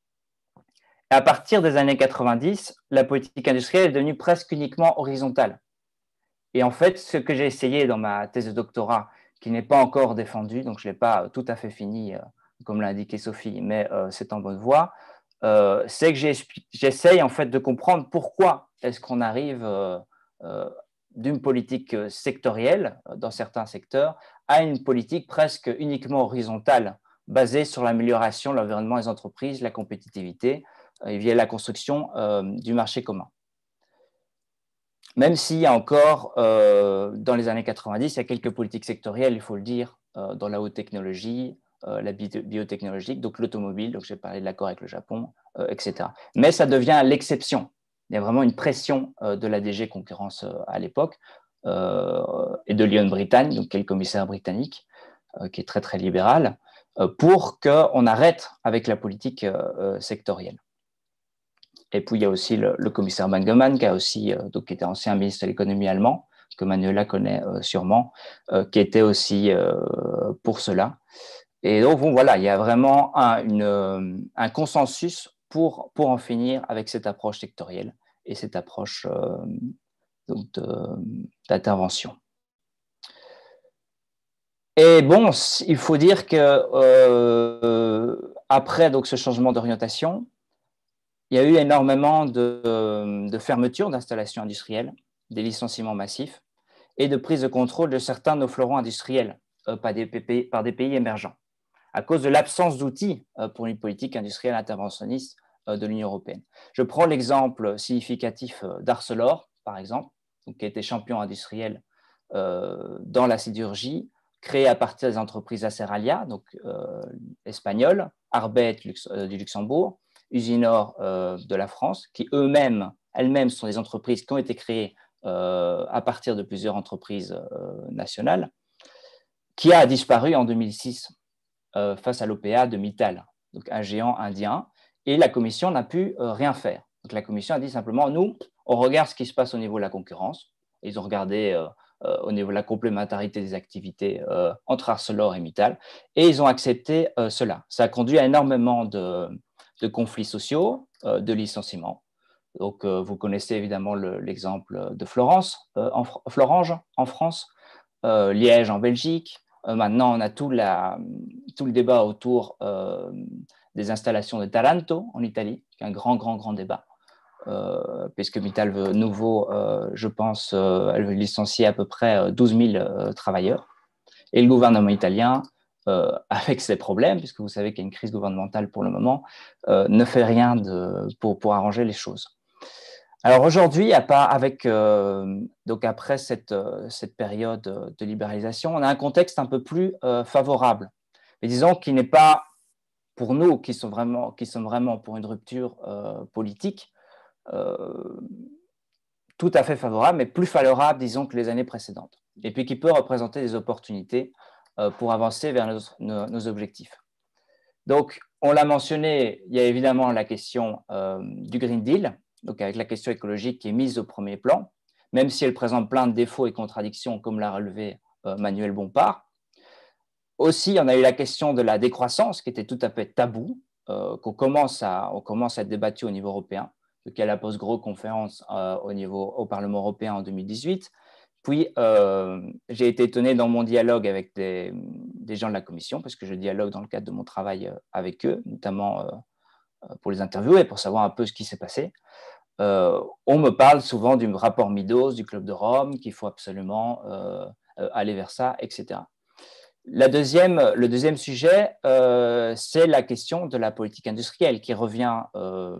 Et à partir des années quatre-vingt-dix, la politique industrielle est devenue presque uniquement horizontale. Et en fait, ce que j'ai essayé dans ma thèse de doctorat, qui n'est pas encore défendue, donc je ne l'ai pas tout à fait finie, euh, comme l'a indiqué Sophie, mais euh, c'est en bonne voie, euh, c'est que j'essaye en fait de comprendre pourquoi est-ce qu'on arrive euh, euh, d'une politique sectorielle dans certains secteurs à une politique presque uniquement horizontale, basée sur l'amélioration de l'environnement des entreprises, la compétitivité, et via la construction euh, du marché commun. Même s'il y a encore, euh, dans les années quatre-vingt-dix, il y a quelques politiques sectorielles, il faut le dire, euh, dans la haute technologie, euh, la bi biotechnologique, donc l'automobile, donc j'ai parlé de l'accord avec le Japon, euh, et cetera. Mais ça devient l'exception. Il y a vraiment une pression euh, de l'A D G Concurrence euh, à l'époque, euh, et de Lyon Britannique, donc qui est le commissaire britannique, euh, qui est très très libéral, euh, pour qu'on arrête avec la politique euh, sectorielle. Et puis, il y a aussi le, le commissaire Bangemann, qui, a aussi, euh, donc, qui était ancien ministre de l'économie allemand, que Manuela connaît euh, sûrement, euh, qui était aussi euh, pour cela. Et donc, bon, voilà, il y a vraiment un, une, un consensus pour, pour en finir avec cette approche sectorielle et cette approche euh, d'intervention. Et bon, il faut dire que euh, après donc, ce changement d'orientation, il y a eu énormément de, de fermetures d'installations industrielles, des licenciements massifs et de prise de contrôle de certains de nos fleurons industriels euh, par, des pays, par des pays émergents, à cause de l'absence d'outils euh, pour une politique industrielle interventionniste euh, de l'Union européenne. Je prends l'exemple significatif euh, d'Arcelor, par exemple, donc, qui a été champion industriel euh, dans la sidérurgie, créé à partir des entreprises Aceralia, donc euh, espagnoles, Arbet Lux, euh, du Luxembourg, Usinor euh, de la France, qui eux-mêmes, elles-mêmes sont des entreprises qui ont été créées euh, à partir de plusieurs entreprises euh, nationales, qui a disparu en deux mille six euh, face à l'O P A de Mittal, donc un géant indien, et la Commission n'a pu euh, rien faire. Donc la Commission a dit simplement, nous, on regarde ce qui se passe au niveau de la concurrence. Ils ont regardé euh, euh, au niveau de la complémentarité des activités euh, entre Arcelor et Mittal, et ils ont accepté euh, cela. Ça a conduit à énormément de, de conflits sociaux, euh, de licenciements. Donc, euh, vous connaissez évidemment l'exemple de Florence, euh, en, Florange en France, euh, Liège en Belgique. Euh, maintenant, on a tout, la, tout le débat autour euh, des installations de Taranto en Italie, qui est un grand, grand, grand débat, euh, puisque Mittal veut nouveau, euh, je pense, euh, elle veut licencier à peu près douze mille euh, travailleurs. Et le gouvernement italien, euh, avec ses problèmes, puisque vous savez qu'il y a une crise gouvernementale pour le moment, euh, ne fait rien de, pour, pour arranger les choses. Alors aujourd'hui, avec, euh, donc après cette, cette période de libéralisation, on a un contexte un peu plus euh, favorable. Mais disons qu'il n'est pas, pour nous qui sommes vraiment, qui sommes vraiment pour une rupture euh, politique, euh, tout à fait favorable, mais plus favorable, disons, que les années précédentes. Et puis qui peut représenter des opportunités euh, pour avancer vers nos, nos, nos objectifs. Donc, on l'a mentionné, il y a évidemment la question euh, du Green Deal, donc avec la question écologique qui est mise au premier plan, même si elle présente plein de défauts et contradictions, comme l'a relevé euh, Manuel Bompard. Aussi, on a eu la question de la décroissance, qui était tout à fait tabou, euh, qu'on commence à, on commence à être débattu au niveau européen, donc il y a la post-gros-conférence euh, au, niveau, au Parlement européen en deux mille dix-huit. Puis, euh, j'ai été étonné dans mon dialogue avec des, des gens de la Commission, parce que je dialogue dans le cadre de mon travail avec eux, notamment euh, pour les interviewer, pour savoir un peu ce qui s'est passé. Euh, on me parle souvent du rapport Meadows, du Club de Rome, qu'il faut absolument euh, aller vers ça, et cetera. La deuxième, le deuxième sujet, euh, c'est la question de la politique industrielle qui revient euh,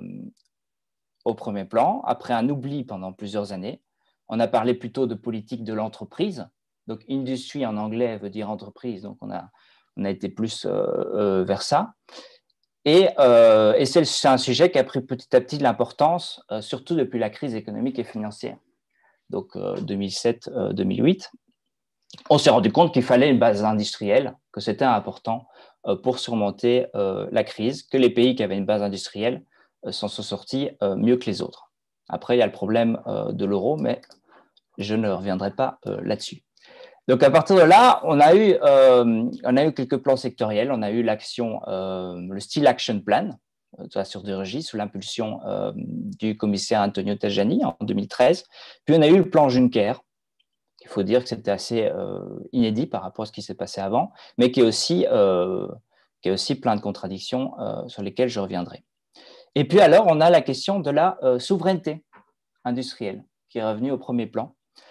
au premier plan, après un oubli pendant plusieurs années. On a parlé plutôt de politique de l'entreprise. Donc, industry en anglais veut dire entreprise. Donc, on a, on a été plus euh, euh, vers ça. Et, euh, et c'est un sujet qui a pris petit à petit de l'importance, euh, surtout depuis la crise économique et financière. Donc, euh, deux mille sept deux mille huit. On s'est rendu compte qu'il fallait une base industrielle, que c'était important euh, pour surmonter euh, la crise, que les pays qui avaient une base industrielle euh, s'en sont sortis euh, mieux que les autres. Après, il y a le problème euh, de l'euro, mais je ne reviendrai pas euh, là-dessus. Donc, à partir de là, on a eu, euh, on a eu quelques plans sectoriels. On a eu l'action, euh, le Steel Action Plan euh, de la sidérurgie sous l'impulsion euh, du commissaire Antonio Tajani en deux mille treize. Puis, on a eu le plan Juncker. Il faut dire que c'était assez euh, inédit par rapport à ce qui s'est passé avant, mais qui est aussi, euh, qui est aussi plein de contradictions euh, sur lesquelles je reviendrai. Et puis, alors, on a la question de la euh, souveraineté industrielle qui est revenue au premier plan.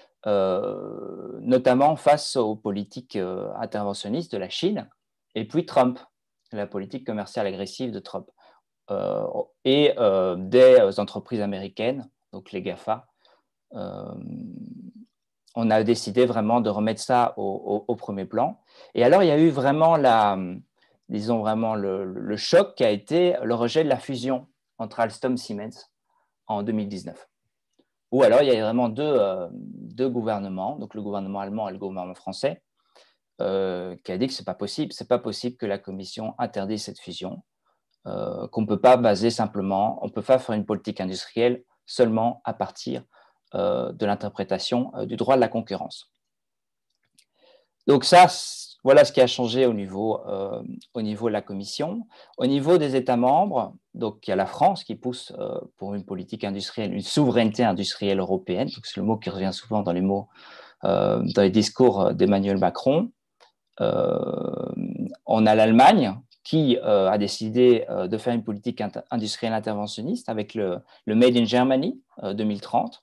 Euh, notamment face aux politiques euh, interventionnistes de la Chine, et puis Trump, la politique commerciale agressive de Trump, euh, et euh, des entreprises américaines, donc les GAFA. Euh, on a décidé vraiment de remettre ça au, au, au premier plan. Et alors, il y a eu vraiment, la, disons vraiment le, le choc qui a été le rejet de la fusion entre Alstom et Siemens en deux mille dix-neuf. Ou alors, il y a vraiment deux, euh, deux gouvernements, donc le gouvernement allemand et le gouvernement français, euh, qui a dit que ce n'est pas possible. Ce n'est pas possible que la Commission interdise cette fusion, euh, qu'on ne peut pas baser simplement, on ne peut pas faire une politique industrielle seulement à partir euh, de l'interprétation euh, du droit de la concurrence. Donc ça, voilà ce qui a changé au niveau, euh, au niveau de la Commission. Au niveau des États membres, donc il y a la France qui pousse euh, pour une politique industrielle, une souveraineté industrielle européenne. C'est le mot qui revient souvent dans les mots, euh, dans les discours d'Emmanuel Macron. Euh, on a l'Allemagne qui euh, a décidé euh, de faire une politique industrielle interventionniste avec le, le Made in Germany euh, deux mille trente.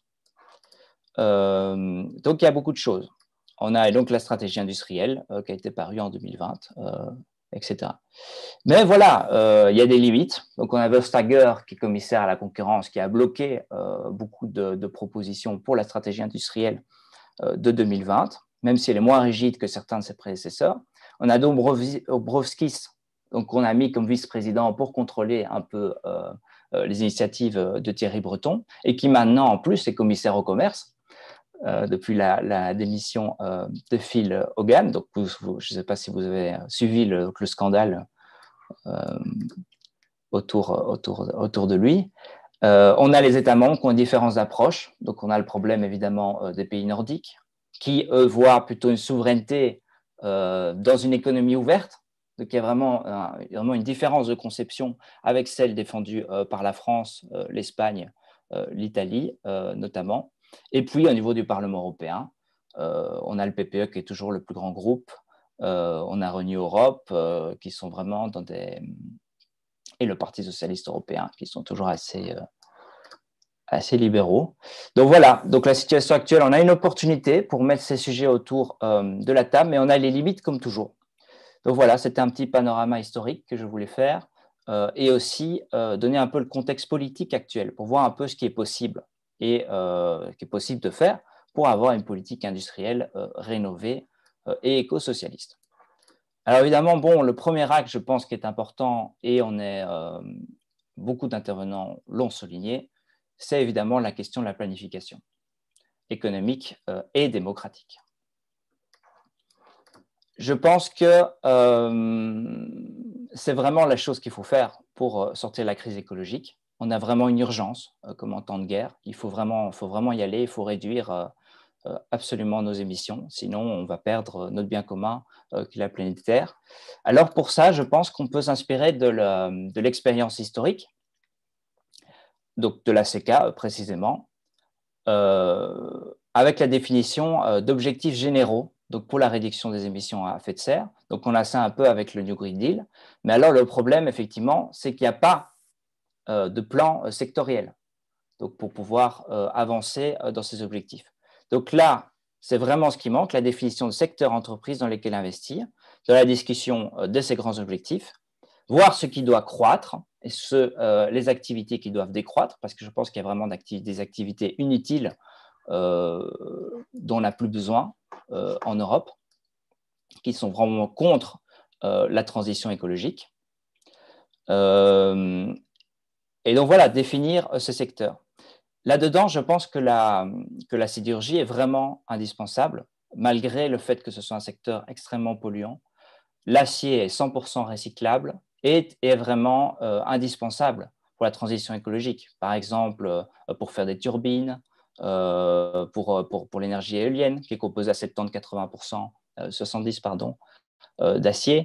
Euh, donc il y a beaucoup de choses. On a donc la stratégie industrielle euh, qui a été parue en deux mille vingt, euh, et cetera. Mais voilà, euh, il y a des limites. Donc, on a Vestager, qui est commissaire à la concurrence, qui a bloqué euh, beaucoup de, de propositions pour la stratégie industrielle euh, de deux mille vingt, même si elle est moins rigide que certains de ses prédécesseurs. On a Dombrovskis, donc qu'on a mis comme vice-président pour contrôler un peu euh, les initiatives de Thierry Breton, et qui maintenant, en plus, est commissaire au commerce. euh, depuis la, la démission euh, de Phil Hogan. Donc, vous, vous, je ne sais pas si vous avez suivi le, le scandale euh, autour, autour, autour de lui. Euh, on a les États membres qui ont différentes approches. Donc, on a le problème, évidemment, euh, des pays nordiques qui, eux, voient plutôt une souveraineté euh, dans une économie ouverte. Donc, il y a vraiment, euh, vraiment une différence de conception avec celle défendue euh, par la France, euh, l'Espagne, euh, l'Italie, euh, notamment. Et puis, au niveau du Parlement européen, euh, on a le P P E qui est toujours le plus grand groupe. Euh, on a Renew Europe euh, qui sont vraiment dans des... et le Parti socialiste européen qui sont toujours assez... Euh, assez libéraux. Donc voilà, donc la situation actuelle, on a une opportunité pour mettre ces sujets autour euh, de la table, mais on a les limites comme toujours. Donc voilà, c'était un petit panorama historique que je voulais faire euh, et aussi euh, donner un peu le contexte politique actuel pour voir un peu ce qui est possible et euh, ce qui est possible de faire pour avoir une politique industrielle euh, rénovée euh, et éco-socialiste. Alors évidemment, bon, le premier axe, je pense, qui est important et on est euh, beaucoup d'intervenants l'ont souligné, c'est évidemment la question de la planification économique euh, et démocratique. Je pense que euh, c'est vraiment la chose qu'il faut faire pour sortir de la crise écologique. On a vraiment une urgence, euh, comme en temps de guerre. Il faut vraiment, faut vraiment y aller, il faut réduire euh, euh, absolument nos émissions, sinon on va perdre notre bien commun, euh, qui est la planète Terre. Alors pour ça, je pense qu'on peut s'inspirer de l'expérience historique, donc de la C E C A euh, précisément, euh, avec la définition euh, d'objectifs généraux donc pour la réduction des émissions à effet de serre. Donc on a ça un peu avec le New Green Deal. Mais alors le problème, effectivement, c'est qu'il n'y a pas euh, de plan euh, sectoriel donc, pour pouvoir euh, avancer euh, dans ces objectifs. Donc là, c'est vraiment ce qui manque, la définition de secteurs entreprises dans lesquels investir, dans la discussion euh, de ces grands objectifs, voir ce qui doit croître et ce, euh, les activités qui doivent décroître, parce que je pense qu'il y a vraiment des activités inutiles euh, dont on n'a plus besoin euh, en Europe, qui sont vraiment contre euh, la transition écologique. Euh, et donc voilà, définir euh, ce secteur. Là-dedans, je pense que la, que la sidérurgie est vraiment indispensable, malgré le fait que ce soit un secteur extrêmement polluant. L'acier est cent pour cent recyclable et est vraiment euh, indispensable pour la transition écologique. Par exemple, euh, pour faire des turbines, euh, pour, pour, pour l'énergie éolienne, qui est composée à soixante-dix à quatre-vingts pour cent, euh, soixante-dix pardon, euh, d'acier,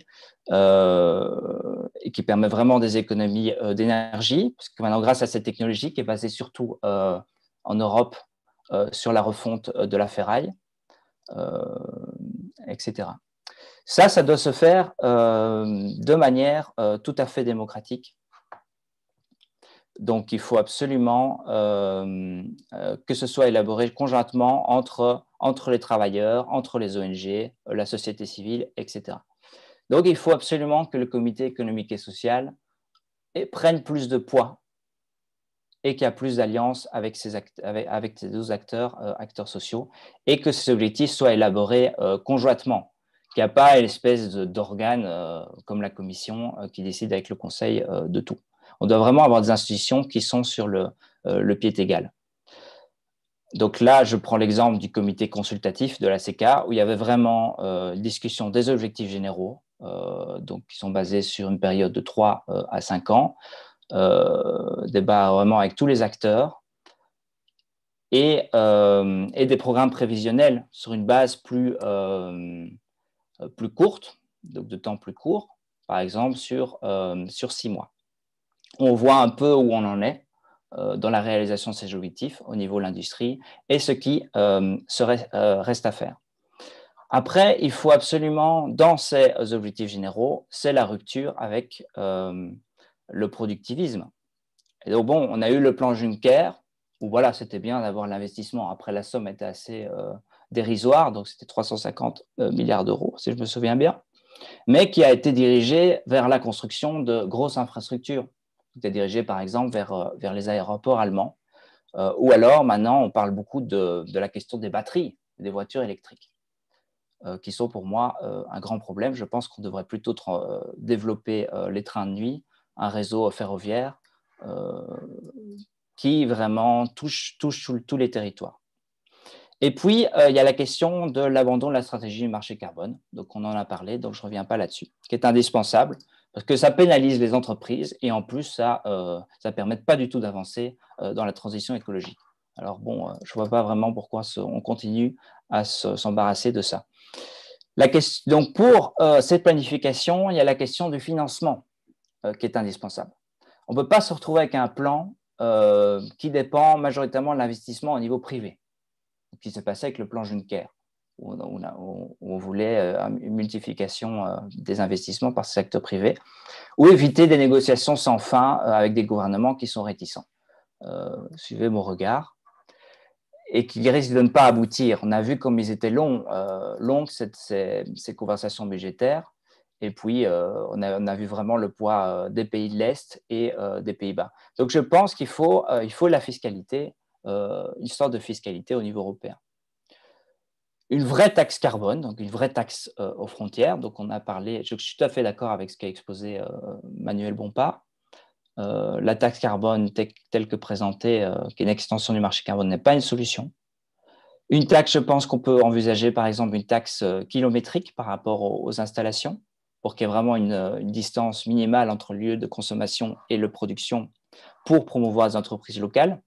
euh, et qui permet vraiment des économies euh, d'énergie, parce que maintenant, grâce à cette technologie qui est basée surtout euh, en Europe euh, sur la refonte de la ferraille, euh, et cetera. Ça, ça doit se faire euh, de manière euh, tout à fait démocratique. Donc, il faut absolument euh, euh, que ce soit élaboré conjointement entre, entre les travailleurs, entre les O N G, la société civile, et cetera. Donc, il faut absolument que le comité économique et social prenne plus de poids et qu'il y a plus d'alliance avec ces, act avec, avec ces deux acteurs, euh, acteurs sociaux, et que ces objectifs soient élaborés euh, conjointement. Qu'il n'y a pas une espèce d'organe euh, comme la Commission euh, qui décide avec le Conseil euh, de tout. On doit vraiment avoir des institutions qui sont sur le, euh, le pied égal. Donc là, je prends l'exemple du comité consultatif de la C E C A, où il y avait vraiment euh, une discussion des objectifs généraux, euh, donc qui sont basés sur une période de trois euh, à cinq ans, euh, débat vraiment avec tous les acteurs, et, euh, et des programmes prévisionnels sur une base plus, euh, plus courte, donc de temps plus court, par exemple sur, euh, sur six mois. On voit un peu où on en est euh, dans la réalisation de ces objectifs au niveau de l'industrie et ce qui euh, serait, euh, reste à faire. Après, il faut absolument, dans ces objectifs généraux, c'est la rupture avec euh, le productivisme. Et donc, bon, on a eu le plan Juncker, où voilà, c'était bien d'avoir l'investissement. Après, la somme était assez euh, dérisoire, donc c'était trois cent cinquante milliards d'euros, si je me souviens bien, mais qui a été dirigé vers la construction de grosses infrastructures. C'était dirigé, par exemple, vers, vers les aéroports allemands, euh, ou alors, maintenant, on parle beaucoup de, de la question des batteries, des voitures électriques, euh, qui sont pour moi euh, un grand problème. Je pense qu'on devrait plutôt euh, développer euh, les trains de nuit, un réseau ferroviaire, Euh, qui vraiment touche, touche tous les territoires. Et puis, euh, il y a la question de l'abandon de la stratégie du marché carbone. Donc, on en a parlé, donc je ne reviens pas là-dessus, qui est indispensable parce que ça pénalise les entreprises et en plus, ça ne euh, permet pas du tout d'avancer euh, dans la transition écologique. Alors, bon, euh, je ne vois pas vraiment pourquoi on continue à s'embarrasser de ça. La question, donc, pour euh, cette planification, il y a la question du financement euh, qui est indispensable. On ne peut pas se retrouver avec un plan euh, qui dépend majoritairement de l'investissement au niveau privé, ce qui s'est passé avec le plan Juncker, où on, a, où on voulait euh, une multiplication euh, des investissements par le secteur privé, ou éviter des négociations sans fin euh, avec des gouvernements qui sont réticents. Euh, suivez mon regard. Et qui risquent de ne pas aboutir. On a vu comme ils étaient longs, euh, longues cette, ces, ces conversations budgétaires. Et puis, euh, on, a, on a vu vraiment le poids euh, des pays de l'Est et euh, des Pays-Bas. Donc, je pense qu'il faut, euh, il faut la fiscalité, euh, une sorte de fiscalité au niveau européen. Une vraie taxe carbone, donc une vraie taxe euh, aux frontières. Donc, on a parlé, je suis tout à fait d'accord avec ce qu'a exposé euh, Manuel Bompard. Euh, la taxe carbone telle que présentée, euh, qui est une extension du marché carbone, n'est pas une solution. Une taxe, je pense qu'on peut envisager, par exemple, une taxe euh, kilométrique par rapport aux, aux installations, pour qu'il y ait vraiment une, une distance minimale entre le lieu de consommation et le production pour promouvoir les entreprises locales.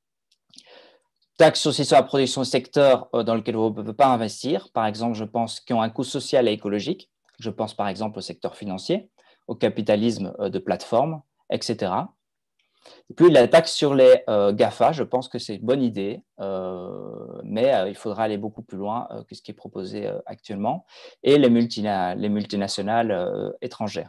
Taxe aussi sur la production de secteurs euh, dans lequel on ne peut pas investir, par exemple, je pense, qui ont un coût social et écologique. Je pense, par exemple, au secteur financier, au capitalisme euh, de plateforme, et cetera. Et puis la taxe sur les euh, GAFA, je pense que c'est une bonne idée, euh, mais euh, il faudra aller beaucoup plus loin euh, que ce qui est proposé euh, actuellement, et les, multina les multinationales euh, étrangères.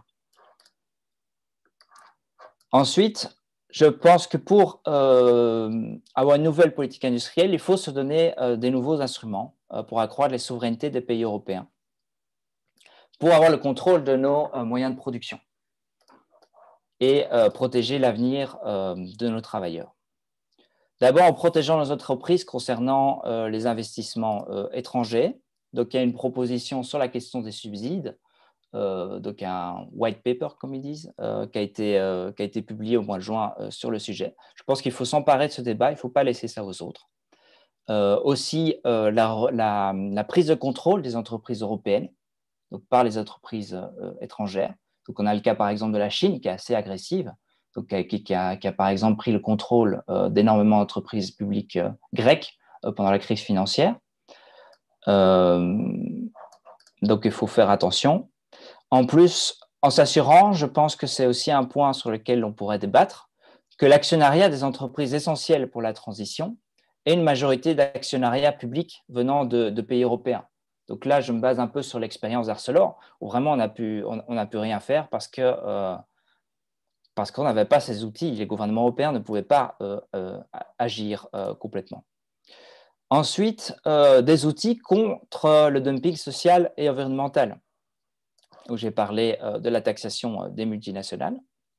Ensuite, je pense que pour euh, avoir une nouvelle politique industrielle, il faut se donner euh, des nouveaux instruments euh, pour accroître les souverainetés des pays européens, pour avoir le contrôle de nos euh, moyens de production et euh, protéger l'avenir euh, de nos travailleurs. D'abord, en protégeant nos entreprises concernant euh, les investissements euh, étrangers. Donc, il y a une proposition sur la question des subsides, euh, donc un white paper, comme ils disent, euh, qui, a été, euh, qui a été publié au mois de juin euh, sur le sujet. Je pense qu'il faut s'emparer de ce débat, il ne faut pas laisser ça aux autres. Euh, aussi, euh, la, la, la prise de contrôle des entreprises européennes, donc par les entreprises euh, étrangères. Donc, on a le cas, par exemple, de la Chine, qui est assez agressive. Donc, qui, qui, a, qui a par exemple pris le contrôle euh, d'énormément d'entreprises publiques euh, grecques euh, pendant la crise financière. Euh, donc, il faut faire attention. En plus, en s'assurant, je pense que c'est aussi un point sur lequel on pourrait débattre, que l'actionnariat des entreprises essentielles pour la transition est une majorité d'actionnariat public venant de, de pays européens. Donc là, je me base un peu sur l'expérience d'Arcelor, où vraiment on n'a pu, on, on pu rien faire parce que euh, parce qu'on n'avait pas ces outils, les gouvernements européens ne pouvaient pas euh, euh, agir euh, complètement. Ensuite, euh, des outils contre le dumping social et environnemental, où j'ai parlé euh, de la taxation des multinationales.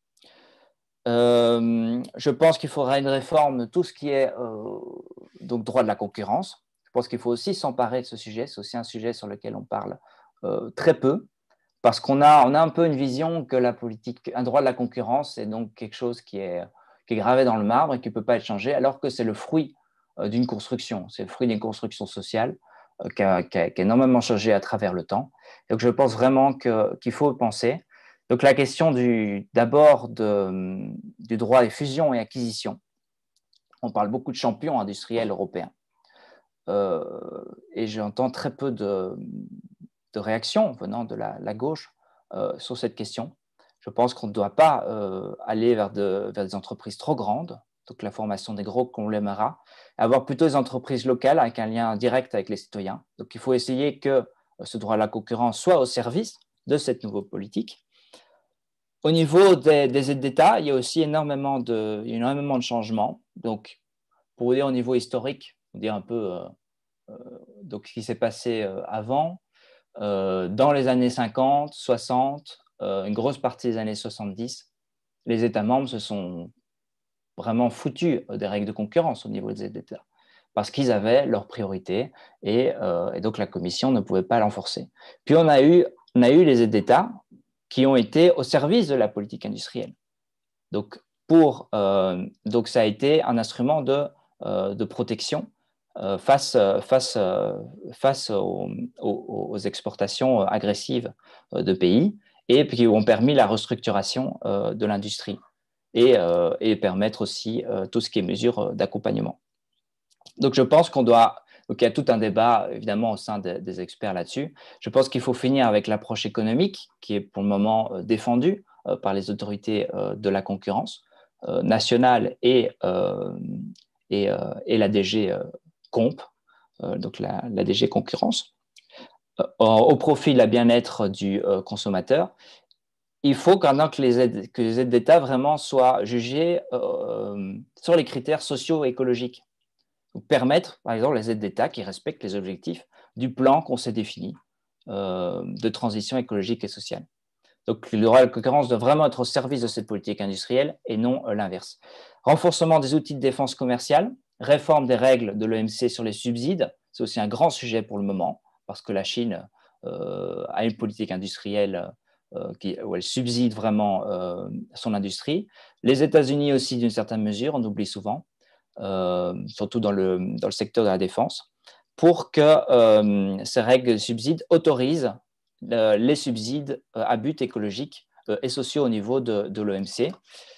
Euh, je pense qu'il faudra une réforme de tout ce qui est euh, donc droit de la concurrence. Je pense qu'il faut aussi s'emparer de ce sujet. C'est aussi un sujet sur lequel on parle euh, très peu. Parce qu'on a, on a un peu une vision que la politique, un droit de la concurrence est donc quelque chose qui est, qui est gravé dans le marbre et qui ne peut pas être changé, alors que c'est le fruit euh, d'une construction, c'est le fruit d'une construction sociale euh, qui, a, qui, a, qui a énormément changé à travers le temps. Et donc je pense vraiment que, qu'il faut penser. Donc la question du, d'abord de, du droit des fusions et acquisitions. On parle beaucoup de champions industriels européens. Euh, et j'entends très peu de... de réactions venant de la, la gauche euh, sur cette question. Je pense qu'on ne doit pas euh, aller vers, de, vers des entreprises trop grandes, donc la formation des gros qu'on l'aimera, avoir plutôt des entreprises locales avec un lien direct avec les citoyens. Donc il faut essayer que ce droit à la concurrence soit au service de cette nouvelle politique. Au niveau des, des aides d'État, il y a aussi énormément de, il y a énormément de changements. Donc, pour vous dire au niveau historique, vous dire un peu euh, euh, donc, ce qui s'est passé euh, avant, Euh, dans les années cinquante, soixante, euh, une grosse partie des années soixante-dix, les États membres se sont vraiment foutus des règles de concurrence au niveau des aides d'État parce qu'ils avaient leurs priorités et, euh, et donc la Commission ne pouvait pas l'enforcer. Puis on a eu, on a eu les aides d'État qui ont été au service de la politique industrielle. Donc, pour, euh, donc ça a été un instrument de, euh, de protection euh, face, face, face aux, aux, aux exportations agressives de pays et qui ont permis la restructuration euh, de l'industrie et, euh, et permettre aussi euh, tout ce qui est mesures d'accompagnement. Donc, je pense qu'on doit… Donc, il y a tout un débat, évidemment, au sein de, des experts là-dessus. Je pense qu'il faut finir avec l'approche économique qui est pour le moment euh, défendue euh, par les autorités euh, de la concurrence euh, nationale et, euh, et, euh, et la D G euh, Comp, euh, donc la, la D G Concurrence, euh, au profit de la bien-être du euh, consommateur. Il faut qu'en que les aides, que les aides d'État vraiment soient jugées euh, sur les critères socio-écologiques. Permettre, par exemple, les aides d'État qui respectent les objectifs du plan qu'on s'est défini euh, de transition écologique et sociale. Donc, le droit à la concurrence doit vraiment être au service de cette politique industrielle et non euh, l'inverse. Renforcement des outils de défense commerciale, réforme des règles de l'O M C sur les subsides, c'est aussi un grand sujet pour le moment, parce que la Chine euh, a une politique industrielle euh, qui, où elle subside vraiment euh, son industrie. Les États-Unis aussi, d'une certaine mesure, on oublie souvent. Euh, surtout dans le, dans le secteur de la défense, pour que euh, ces règles de subsides autorisent euh, les subsides euh, à but écologique euh, et sociaux au niveau de, de l'O M C.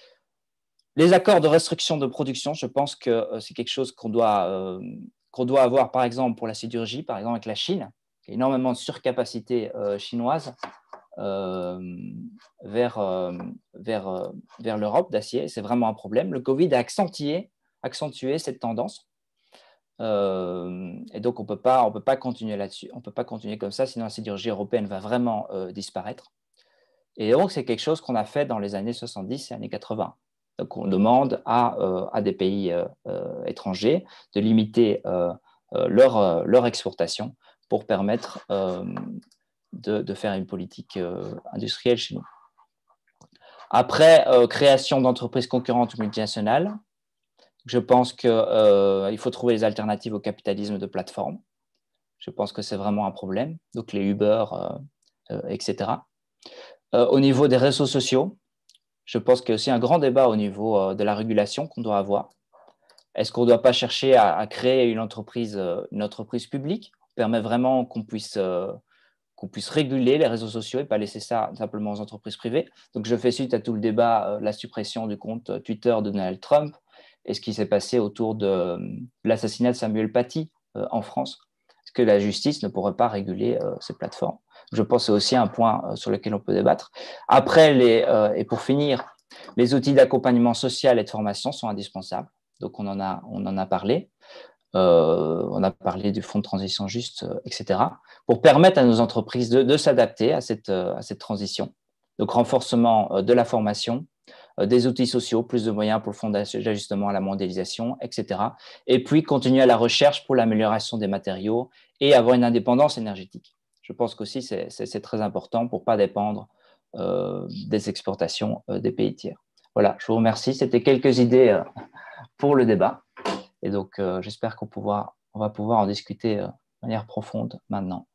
Les accords de restriction de production, je pense que euh, c'est quelque chose qu'on doit, euh, qu'on doit avoir, par exemple, pour la sidérurgie, par exemple avec la Chine, qui a énormément de surcapacité euh, chinoise euh, vers, euh, vers, euh, vers l'Europe d'acier. C'est vraiment un problème. Le Covid a accentué accentuer cette tendance. Euh, et donc, on ne peut pas, on peut pas continuer là-dessus. On ne peut pas continuer comme ça, sinon la sidérurgie européenne va vraiment euh, disparaître. Et donc, c'est quelque chose qu'on a fait dans les années soixante-dix et années quatre-vingts. Donc, on demande à, euh, à des pays euh, euh, étrangers de limiter euh, euh, leur, euh, leur exportation pour permettre euh, de, de faire une politique euh, industrielle chez nous. Après, euh, création d'entreprises concurrentes multinationales, je pense qu'il euh, faut trouver des alternatives au capitalisme de plateforme. Je pense que c'est vraiment un problème. Donc, les Uber, euh, euh, et cetera. Euh, au niveau des réseaux sociaux, je pense qu'il y a aussi un grand débat au niveau euh, de la régulation qu'on doit avoir. Est-ce qu'on ne doit pas chercher à, à créer une entreprise, euh, une entreprise publique qui permet vraiment qu'on puisse, euh, qu'on puisse réguler les réseaux sociaux et pas laisser ça simplement aux entreprises privées? Donc, je fais suite à tout le débat, euh, la suppression du compte Twitter de Donald Trump et ce qui s'est passé autour de, de l'assassinat de Samuel Paty euh, en France. Est-ce que la justice ne pourrait pas réguler euh, ces plateformes? Je pense que c'est aussi un point euh, sur lequel on peut débattre. Après, les, euh, et pour finir, les outils d'accompagnement social et de formation sont indispensables. Donc, on en a, on en a parlé. Euh, on a parlé du fonds de transition juste, euh, et cetera, pour permettre à nos entreprises de, de s'adapter à cette, euh, à cette transition. Donc, renforcement euh, de la formation, euh, des outils sociaux, plus de moyens pour le fonds d'ajustement à la mondialisation, et cetera. Et puis, continuer à la recherche pour l'amélioration des matériaux et avoir une indépendance énergétique. Je pense qu'aussi, c'est, c'est, c'est très important pour ne pas dépendre euh, des exportations euh, des pays tiers. Voilà, je vous remercie. C'était quelques idées euh, pour le débat. Et donc, euh, j'espère qu'on pouvoir, on va pouvoir en discuter euh, de manière profonde maintenant.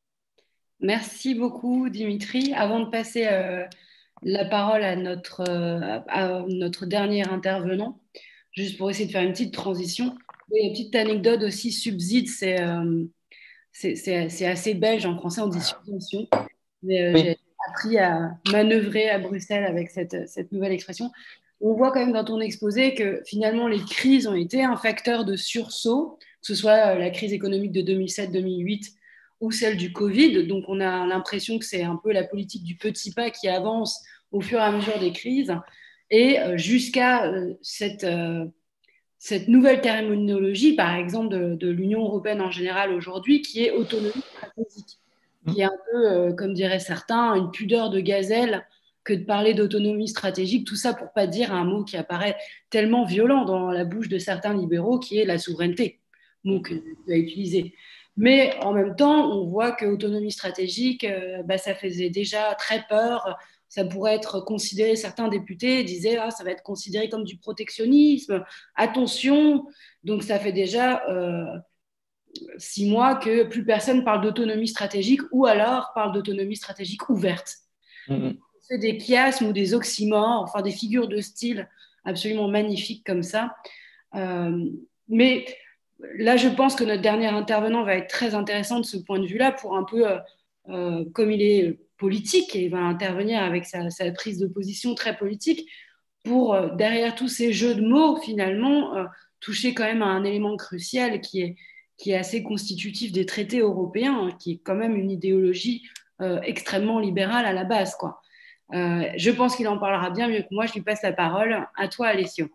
Merci beaucoup, Dimitri. Avant de passer euh, la parole à notre, euh, à notre dernier intervenant, juste pour essayer de faire une petite transition. Et une petite anecdote aussi, subside, c'est euh, c'est, c'est, c'est assez belge. En français, on dit subvention. Mais euh, Oui. j'ai appris à manœuvrer à Bruxelles avec cette, cette nouvelle expression. On voit quand même dans ton exposé que finalement, les crises ont été un facteur de sursaut, que ce soit la crise économique de deux mille sept deux mille huit ou celle du Covid. Donc, on a l'impression que c'est un peu la politique du petit pas qui avance au fur et à mesure des crises. Et euh, jusqu'à euh, cette, euh, cette nouvelle terminologie, par exemple, de, de l'Union européenne en général aujourd'hui, qui est autonomie stratégique, qui est un peu, euh, comme diraient certains, une pudeur de gazelle que de parler d'autonomie stratégique, tout ça pour pas dire un mot qui apparaît tellement violent dans la bouche de certains libéraux, qui est la souveraineté, mot que tu as utilisé. Mais en même temps, on voit que autonomie stratégique, euh, bah, ça faisait déjà très peur. Ça pourrait être considéré, certains députés disaient, ah, ça va être considéré comme du protectionnisme, attention. Donc ça fait déjà euh, six mois que plus personne parle d'autonomie stratégique ou alors parle d'autonomie stratégique ouverte. Mm-hmm. C'est des chiasmes ou des oxymores, enfin des figures de style absolument magnifiques comme ça. Euh, mais là, je pense que notre dernier intervenant va être très intéressant de ce point de vue-là pour un peu, euh, euh, comme il est politique, et il va intervenir avec sa, sa prise de position très politique, pour, euh, derrière tous ces jeux de mots, finalement, euh, toucher quand même à un élément crucial qui est, qui est assez constitutif des traités européens, hein, qui est quand même une idéologie euh, extrêmement libérale à la base, quoi. Euh, je pense qu'il en parlera bien mieux que moi. Je lui passe la parole. À toi, Alessio.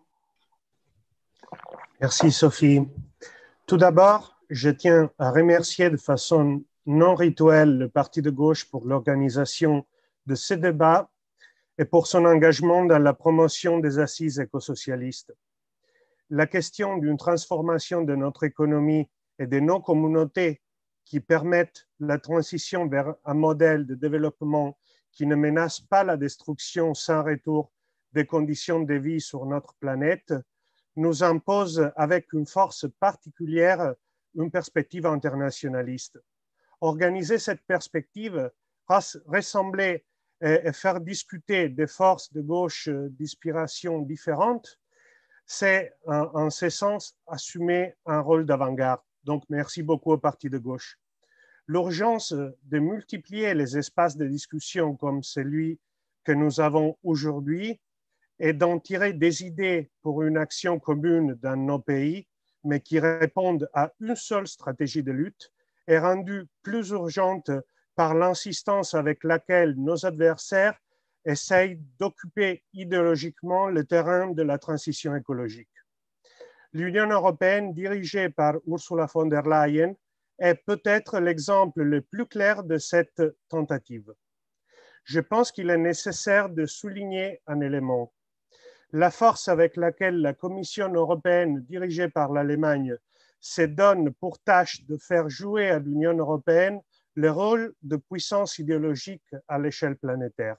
Merci, Sophie. Tout d'abord, je tiens à remercier de façon non rituelle le Parti de gauche pour l'organisation de ce débat et pour son engagement dans la promotion des assises écosocialistes. La question d'une transformation de notre économie et de nos communautés qui permettent la transition vers un modèle de développement qui ne menace pas la destruction sans retour des conditions de vie sur notre planète nous impose avec une force particulière une perspective internationaliste. Organiser cette perspective, rassembler et faire discuter des forces de gauche d'inspiration différentes, c'est en ce sens assumer un rôle d'avant-garde. Donc, merci beaucoup au Parti de gauche. L'urgence de multiplier les espaces de discussion comme celui que nous avons aujourd'hui et d'en tirer des idées pour une action commune dans nos pays, mais qui répondent à une seule stratégie de lutte, est rendue plus urgente par l'insistance avec laquelle nos adversaires essayent d'occuper idéologiquement le terrain de la transition écologique. L'Union européenne, dirigée par Ursula von der Leyen, est peut-être l'exemple le plus clair de cette tentative. Je pense qu'il est nécessaire de souligner un élément. La force avec laquelle la Commission européenne, dirigée par l'Allemagne, se donne pour tâche de faire jouer à l'Union européenne le rôle de puissance idéologique à l'échelle planétaire.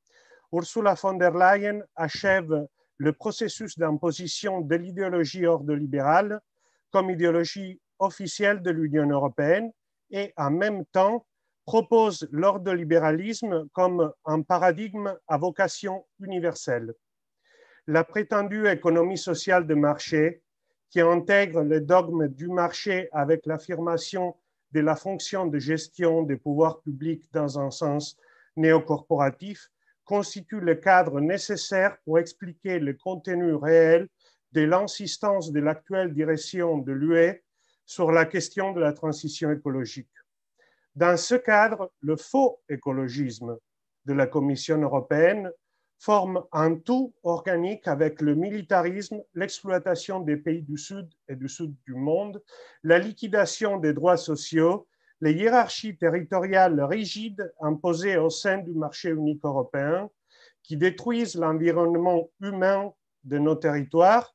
Ursula von der Leyen achève le processus d'imposition de l'idéologie ordolibérale comme idéologie officielle de l'Union européenne et en même temps propose l'ordolibéralisme comme un paradigme à vocation universelle. La prétendue économie sociale de marché, qui intègre les dogmes du marché avec l'affirmation de la fonction de gestion des pouvoirs publics dans un sens néocorporatif, constitue le cadre nécessaire pour expliquer le contenu réel de l'insistance de l'actuelle direction de l'U E sur la question de la transition écologique. Dans ce cadre, le faux écologisme de la Commission européenne forme un tout organique avec le militarisme, l'exploitation des pays du Sud et du Sud du monde, la liquidation des droits sociaux, les hiérarchies territoriales rigides imposées au sein du marché unique européen qui détruisent l'environnement humain de nos territoires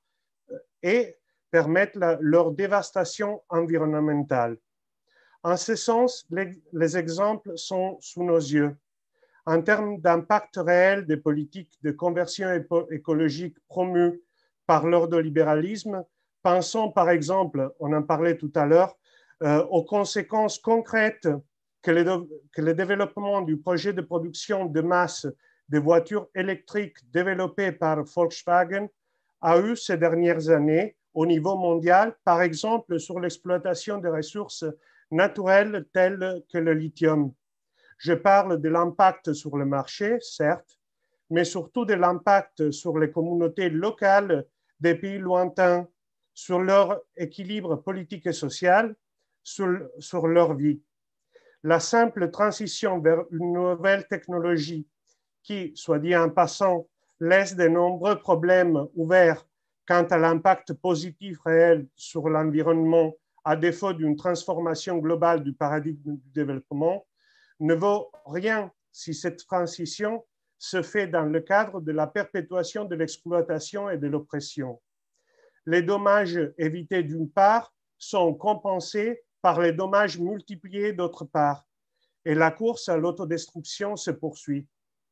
et permettent la, leur dévastation environnementale. En ce sens, les, les exemples sont sous nos yeux. En termes d'impact réel des politiques de conversion écologique promues par l'ordolibéralisme, pensons par exemple, on en parlait tout à l'heure, euh, aux conséquences concrètes que le, que le développement du projet de production de masse de voitures électriques développé par Volkswagen a eu ces dernières années au niveau mondial, par exemple sur l'exploitation des ressources naturelles telles que le lithium. Je parle de l'impact sur le marché, certes, mais surtout de l'impact sur les communautés locales des pays lointains, sur leur équilibre politique et social, sur, sur leur vie. La simple transition vers une nouvelle technologie qui, soit dit en passant, laisse de nombreux problèmes ouverts quant à l'impact positif réel sur l'environnement à défaut d'une transformation globale du paradigme du développement, ne vaut rien si cette transition se fait dans le cadre de la perpétuation de l'exploitation et de l'oppression. Les dommages évités d'une part sont compensés par les dommages multipliés d'autre part, et la course à l'autodestruction se poursuit.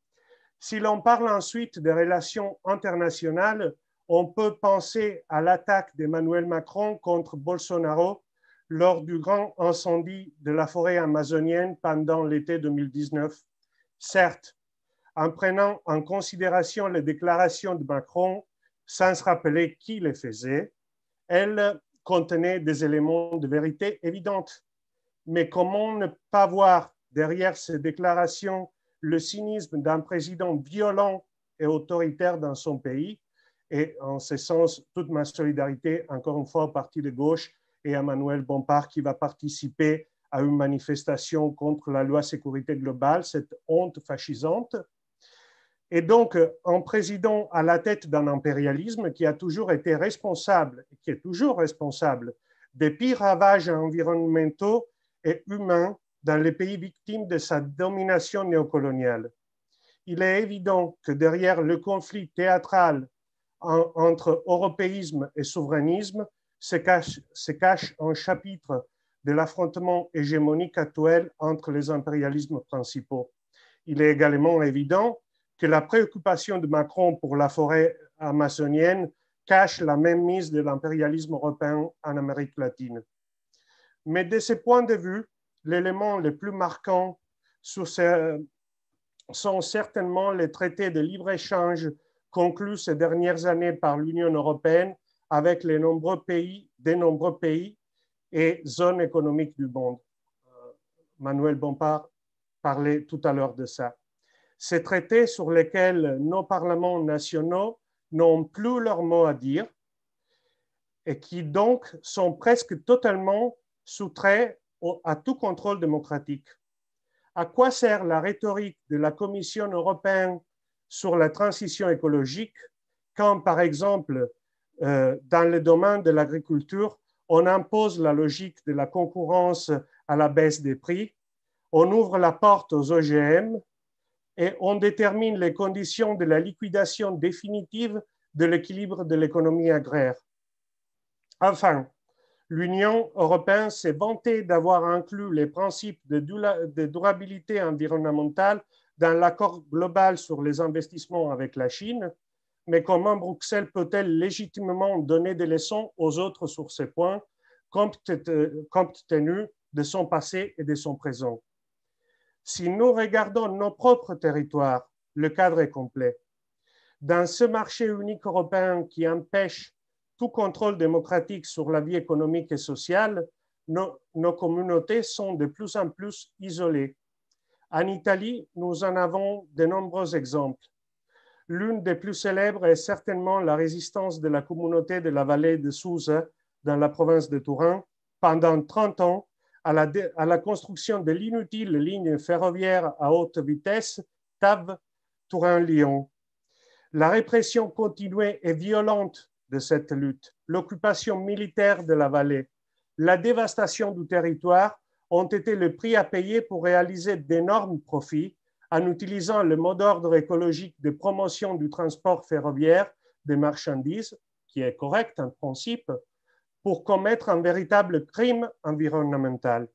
Si l'on parle ensuite des relations internationales, on peut penser à l'attaque d'Emmanuel Macron contre Bolsonaro lors du grand incendie de la forêt amazonienne pendant l'été deux mille dix-neuf. Certes, en prenant en considération les déclarations de Macron, sans se rappeler qui les faisait, elles contenait des éléments de vérité évidentes. Mais comment ne pas voir derrière ces déclarations le cynisme d'un président violent et autoritaire dans son pays? Et en ce sens, toute ma solidarité, encore une fois, au parti de gauche et à Manuel Bompard qui va participer à une manifestation contre la loi sécurité globale, cette honte fascisante. Et donc, un président à la tête d'un impérialisme qui a toujours été responsable, qui est toujours responsable des pires ravages environnementaux et humains dans les pays victimes de sa domination néocoloniale. Il est évident que derrière le conflit théâtral en, entre européisme et souverainisme se cache, se cache un chapitre de l'affrontement hégémonique actuel entre les impérialismes principaux. Il est également évident que la préoccupation de Macron pour la forêt amazonienne cache la même mise de l'impérialisme européen en Amérique latine. Mais de ce point de vue, l'élément le plus marquant sur ces, sont certainement les traités de libre-échange conclus ces dernières années par l'Union européenne avec les nombreux pays, des nombreux pays et zones économiques du monde. Manuel Bompard parlait tout à l'heure de ça. Ces traités sur lesquels nos parlements nationaux n'ont plus leur mot à dire et qui donc sont presque totalement soustraits à tout contrôle démocratique. À quoi sert la rhétorique de la Commission européenne sur la transition écologique quand, par exemple, euh, dans le domaine de l'agriculture, on impose la logique de la concurrence à la baisse des prix, on ouvre la porte aux O G M et on détermine les conditions de la liquidation définitive de l'équilibre de l'économie agraire. Enfin, l'Union européenne s'est vantée d'avoir inclus les principes de durabilité environnementale dans l'accord global sur les investissements avec la Chine, mais comment Bruxelles peut-elle légitimement donner des leçons aux autres sur ces points, compte tenu de son passé et de son présent? Si nous regardons nos propres territoires, le cadre est complet. Dans ce marché unique européen qui empêche tout contrôle démocratique sur la vie économique et sociale, nos, nos communautés sont de plus en plus isolées. En Italie, nous en avons de nombreux exemples. L'une des plus célèbres est certainement la résistance de la communauté de la vallée de Susa, dans la province de Turin, pendant trente ans, à la, à la construction de l'inutile ligne ferroviaire à haute vitesse T A V Turin-Lyon. La répression continuée et violente de cette lutte, l'occupation militaire de la vallée, la dévastation du territoire ont été le prix à payer pour réaliser d'énormes profits en utilisant le mot d'ordre écologique de promotion du transport ferroviaire des marchandises, qui est correct en principe, pour commettre un véritable crime environnemental.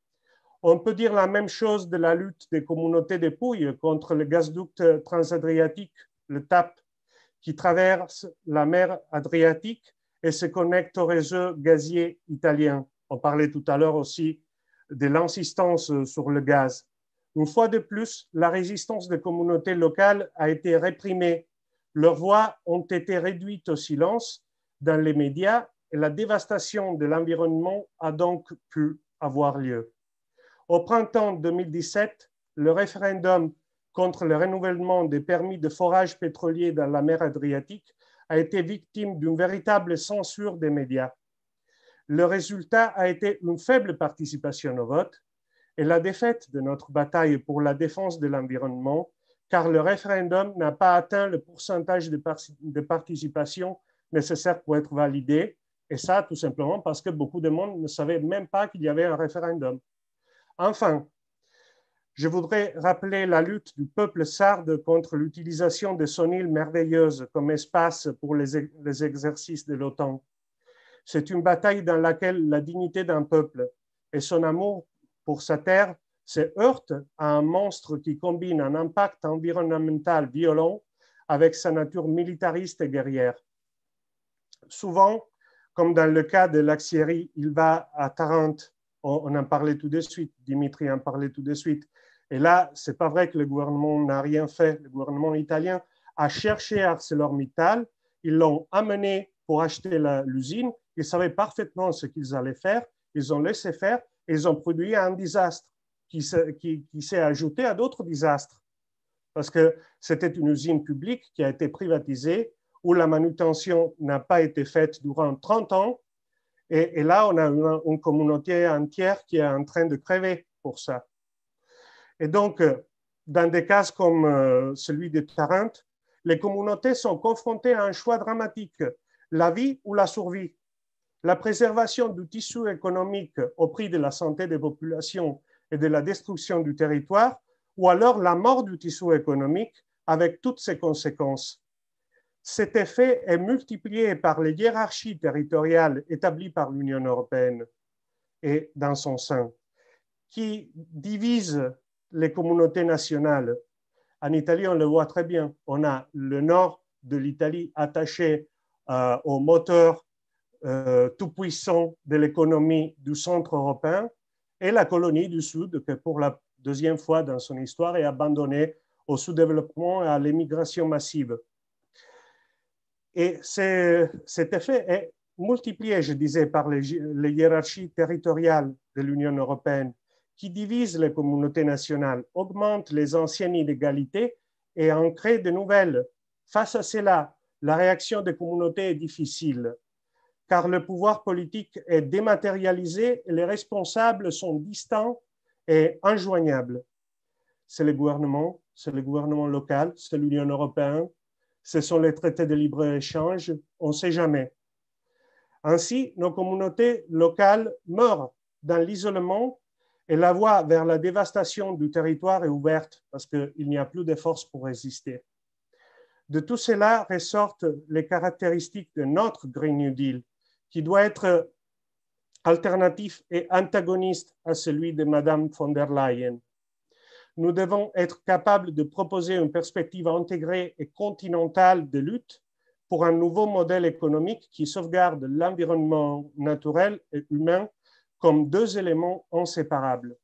On peut dire la même chose de la lutte des communautés de Pouilles contre le gazoduc transadriatique, le T A P, qui traverse la mer Adriatique et se connecte au réseau gazier italien. On parlait tout à l'heure aussi de l'insistance sur le gaz. Une fois de plus, la résistance des communautés locales a été réprimée. Leurs voix ont été réduites au silence dans les médias et la dévastation de l'environnement a donc pu avoir lieu. Au printemps deux mille dix-sept, le référendum contre le renouvellement des permis de forage pétrolier dans la mer Adriatique a été victime d'une véritable censure des médias. Le résultat a été une faible participation au vote et la défaite de notre bataille pour la défense de l'environnement, car le référendum n'a pas atteint le pourcentage de, par de participation nécessaire pour être validé, et ça tout simplement parce que beaucoup de monde ne savait même pas qu'il y avait un référendum. Enfin, je voudrais rappeler la lutte du peuple sarde contre l'utilisation de son île merveilleuse comme espace pour les, les exercices de l'OTAN. C'est une bataille dans laquelle la dignité d'un peuple et son amour pour sa terre se heurtent à un monstre qui combine un impact environnemental violent avec sa nature militariste et guerrière. Souvent, comme dans le cas de l'Axierie, il va à Tarente, on en parlait tout de suite, Dimitri en parlait tout de suite, et là, ce n'est pas vrai que le gouvernement n'a rien fait. Le gouvernement italien a cherché ArcelorMittal, ils l'ont amené pour acheter l'usine, Ils savaient parfaitement ce qu'ils allaient faire, ils ont laissé faire et ils ont produit un désastre qui s'est qui, qui s'est ajouté à d'autres désastres. Parce que c'était une usine publique qui a été privatisée, où la manutention n'a pas été faite durant trente ans. Et, et là, on a une, une communauté entière qui est en train de crever pour ça. Et donc, dans des cas comme celui de Tarente, les communautés sont confrontées à un choix dramatique, la vie ou la survie. La préservation du tissu économique au prix de la santé des populations et de la destruction du territoire, ou alors la mort du tissu économique avec toutes ses conséquences. Cet effet est multiplié par les hiérarchies territoriales établies par l'Union européenne et dans son sein, qui divisent les communautés nationales. En Italie, on le voit très bien. On a le nord de l'Italie attaché euh, au moteur euh, tout-puissant de l'économie du centre européen et la colonie du Sud, que pour la deuxième fois dans son histoire est abandonnée au sous-développement et à l'émigration massive. Et cet effet est multiplié, je disais, par les, les hiérarchies territoriales de l'Union européenne qui divisent les communautés nationales, augmentent les anciennes inégalités et en créent de nouvelles. Face à cela, la réaction des communautés est difficile, car le pouvoir politique est dématérialisé et les responsables sont distants et injoignables. C'est le gouvernement, c'est le gouvernement local, c'est l'Union européenne, ce sont les traités de libre-échange, on ne sait jamais. Ainsi, nos communautés locales meurent dans l'isolement et la voie vers la dévastation du territoire est ouverte parce qu'il n'y a plus de force pour résister. De tout cela ressortent les caractéristiques de notre Green New Deal, qui doit être alternatif et antagoniste à celui de Madame von der Leyen. Nous devons être capables de proposer une perspective intégrée et continentale de lutte pour un nouveau modèle économique qui sauvegarde l'environnement naturel et humain comme deux éléments inséparables.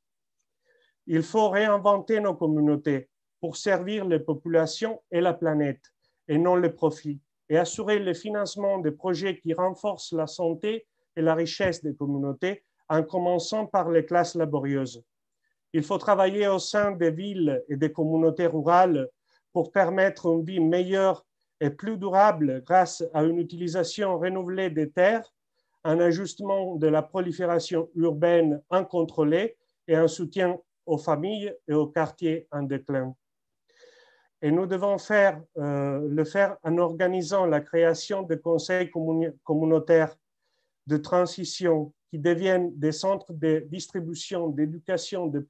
Il faut réinventer nos communautés pour servir les populations et la planète, et non le profit, et assurer le financement des projets qui renforcent la santé et la richesse des communautés, en commençant par les classes laborieuses. Il faut travailler au sein des villes et des communautés rurales pour permettre une vie meilleure et plus durable grâce à une utilisation renouvelée des terres, un ajustement de la prolifération urbaine incontrôlée et un soutien aux familles et aux quartiers en déclin. Et nous devons faire, euh, le faire en organisant la création de conseils communautaires de transition qui deviennent des centres de distribution, d'éducation, de,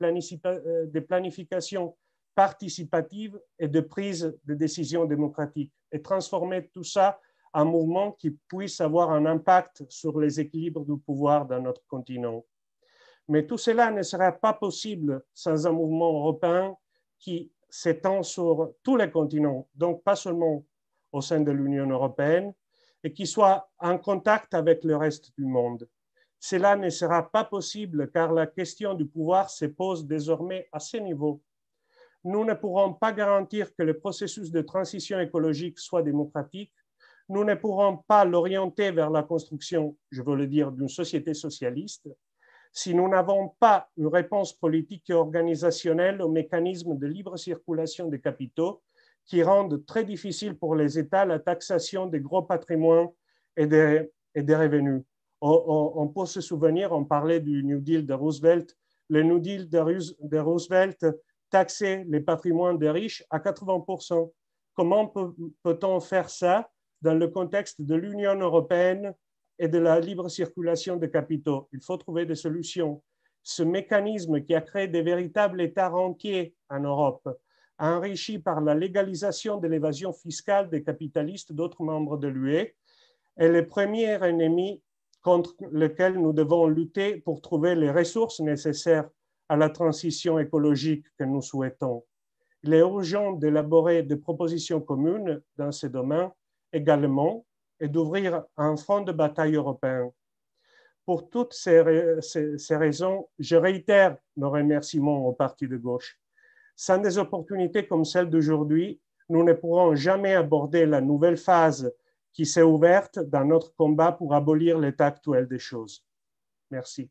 de planification participative et de prise de décision démocratique et transformer tout ça en mouvement qui puisse avoir un impact sur les équilibres du pouvoir dans notre continent. Mais tout cela ne sera pas possible sans un mouvement européen qui s'étend sur tous les continents, donc pas seulement au sein de l'Union européenne, et qui soit en contact avec le reste du monde. Cela ne sera pas possible car la question du pouvoir se pose désormais à ce niveau. Nous ne pourrons pas garantir que le processus de transition écologique soit démocratique. Nous ne pourrons pas l'orienter vers la construction, je veux le dire, d'une société socialiste si nous n'avons pas une réponse politique et organisationnelle aux mécanismes de libre circulation des capitaux qui rendent très difficile pour les États la taxation des gros patrimoines et des, et des revenus. On, on, on peut se souvenir, on parlait du New Deal de Roosevelt. Le New Deal de, de Roosevelt taxait les patrimoines des riches à quatre-vingts pour cent. Comment peut, peut-on faire ça dans le contexte de l'Union européenne et de la libre circulation des capitaux? Il faut trouver des solutions. Ce mécanisme qui a créé des véritables États entiers en Europe, enrichi par la légalisation de l'évasion fiscale des capitalistes d'autres membres de l'U E, est le premier ennemi contre lequel nous devons lutter pour trouver les ressources nécessaires à la transition écologique que nous souhaitons. Il est urgent d'élaborer des propositions communes dans ce domaine également et d'ouvrir un front de bataille européen. Pour toutes ces, ces, ces raisons, je réitère nos remerciements au Parti de gauche. Sans des opportunités comme celle d'aujourd'hui, nous ne pourrons jamais aborder la nouvelle phase qui s'est ouverte dans notre combat pour abolir l'état actuel des choses. Merci.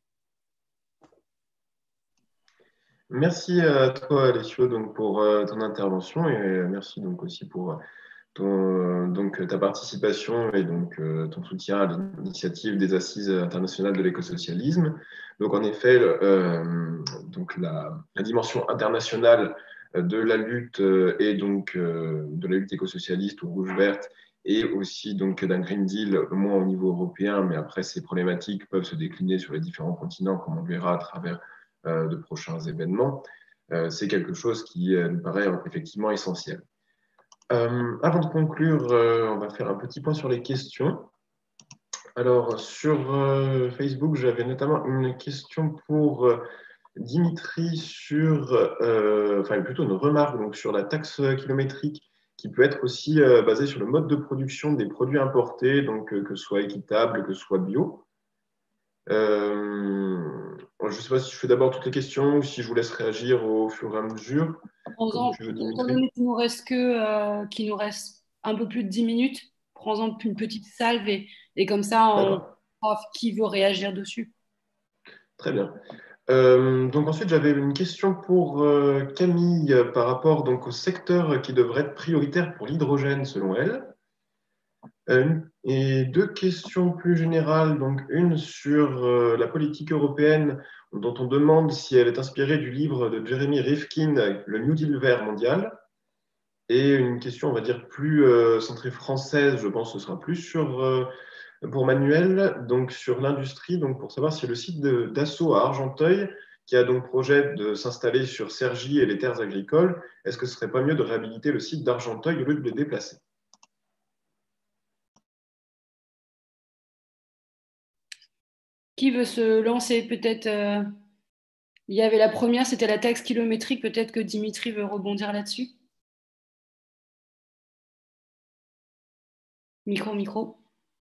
Merci à toi, Alessio, donc, pour euh, ton intervention et merci donc aussi pour ton, donc, ta participation et donc, euh, ton soutien à l'initiative des Assises internationales de l'écosocialisme. Donc, en effet, euh, donc, la, la dimension internationale de la lutte euh, et donc euh, de la lutte écosocialiste ou rouge-verte et aussi donc d'un Green Deal, au moins au niveau européen, mais après ces problématiques peuvent se décliner sur les différents continents, comme on le verra à travers euh, de prochains événements. Euh, c'est quelque chose qui euh, nous paraît effectivement essentiel. Euh, avant de conclure, euh, on va faire un petit point sur les questions. Alors, sur euh, Facebook, j'avais notamment une question pour euh, Dimitri sur, euh, enfin plutôt une remarque donc, sur la taxe kilométrique qui peut être aussi euh, basée sur le mode de production des produits importés, donc euh, que ce soit équitable, que ce soit bio. Euh, je ne sais pas si je fais d'abord toutes les questions ou si je vous laisse réagir au fur et à mesure. Prends-en, étant donné qu'il nous reste que, euh, qu'il nous reste un peu plus de dix minutes, prends-en une petite salve et, et comme ça, on voit qui veut réagir dessus. Très bien. Euh, donc ensuite, j'avais une question pour euh, Camille par rapport donc, au secteur qui devrait être prioritaire pour l'hydrogène selon elle. Euh, et deux questions plus générales, donc une sur euh, la politique européenne dont on demande si elle est inspirée du livre de Jeremy Rifkin, Le New Deal vert mondial, et une question, on va dire, plus euh, centrée française, je pense que ce sera plus sur, euh, pour Manuel, donc sur l'industrie, donc pour savoir si le site d'Asso à Argenteuil, qui a donc projet de s'installer sur Cergy et les terres agricoles, est-ce que ce serait pas mieux de réhabiliter le site d'Argenteuil au lieu de le déplacer? Qui veut se lancer? Peut-être, euh, il y avait la première, c'était la taxe kilométrique. Peut-être que Dimitri veut rebondir là-dessus. Micro, micro.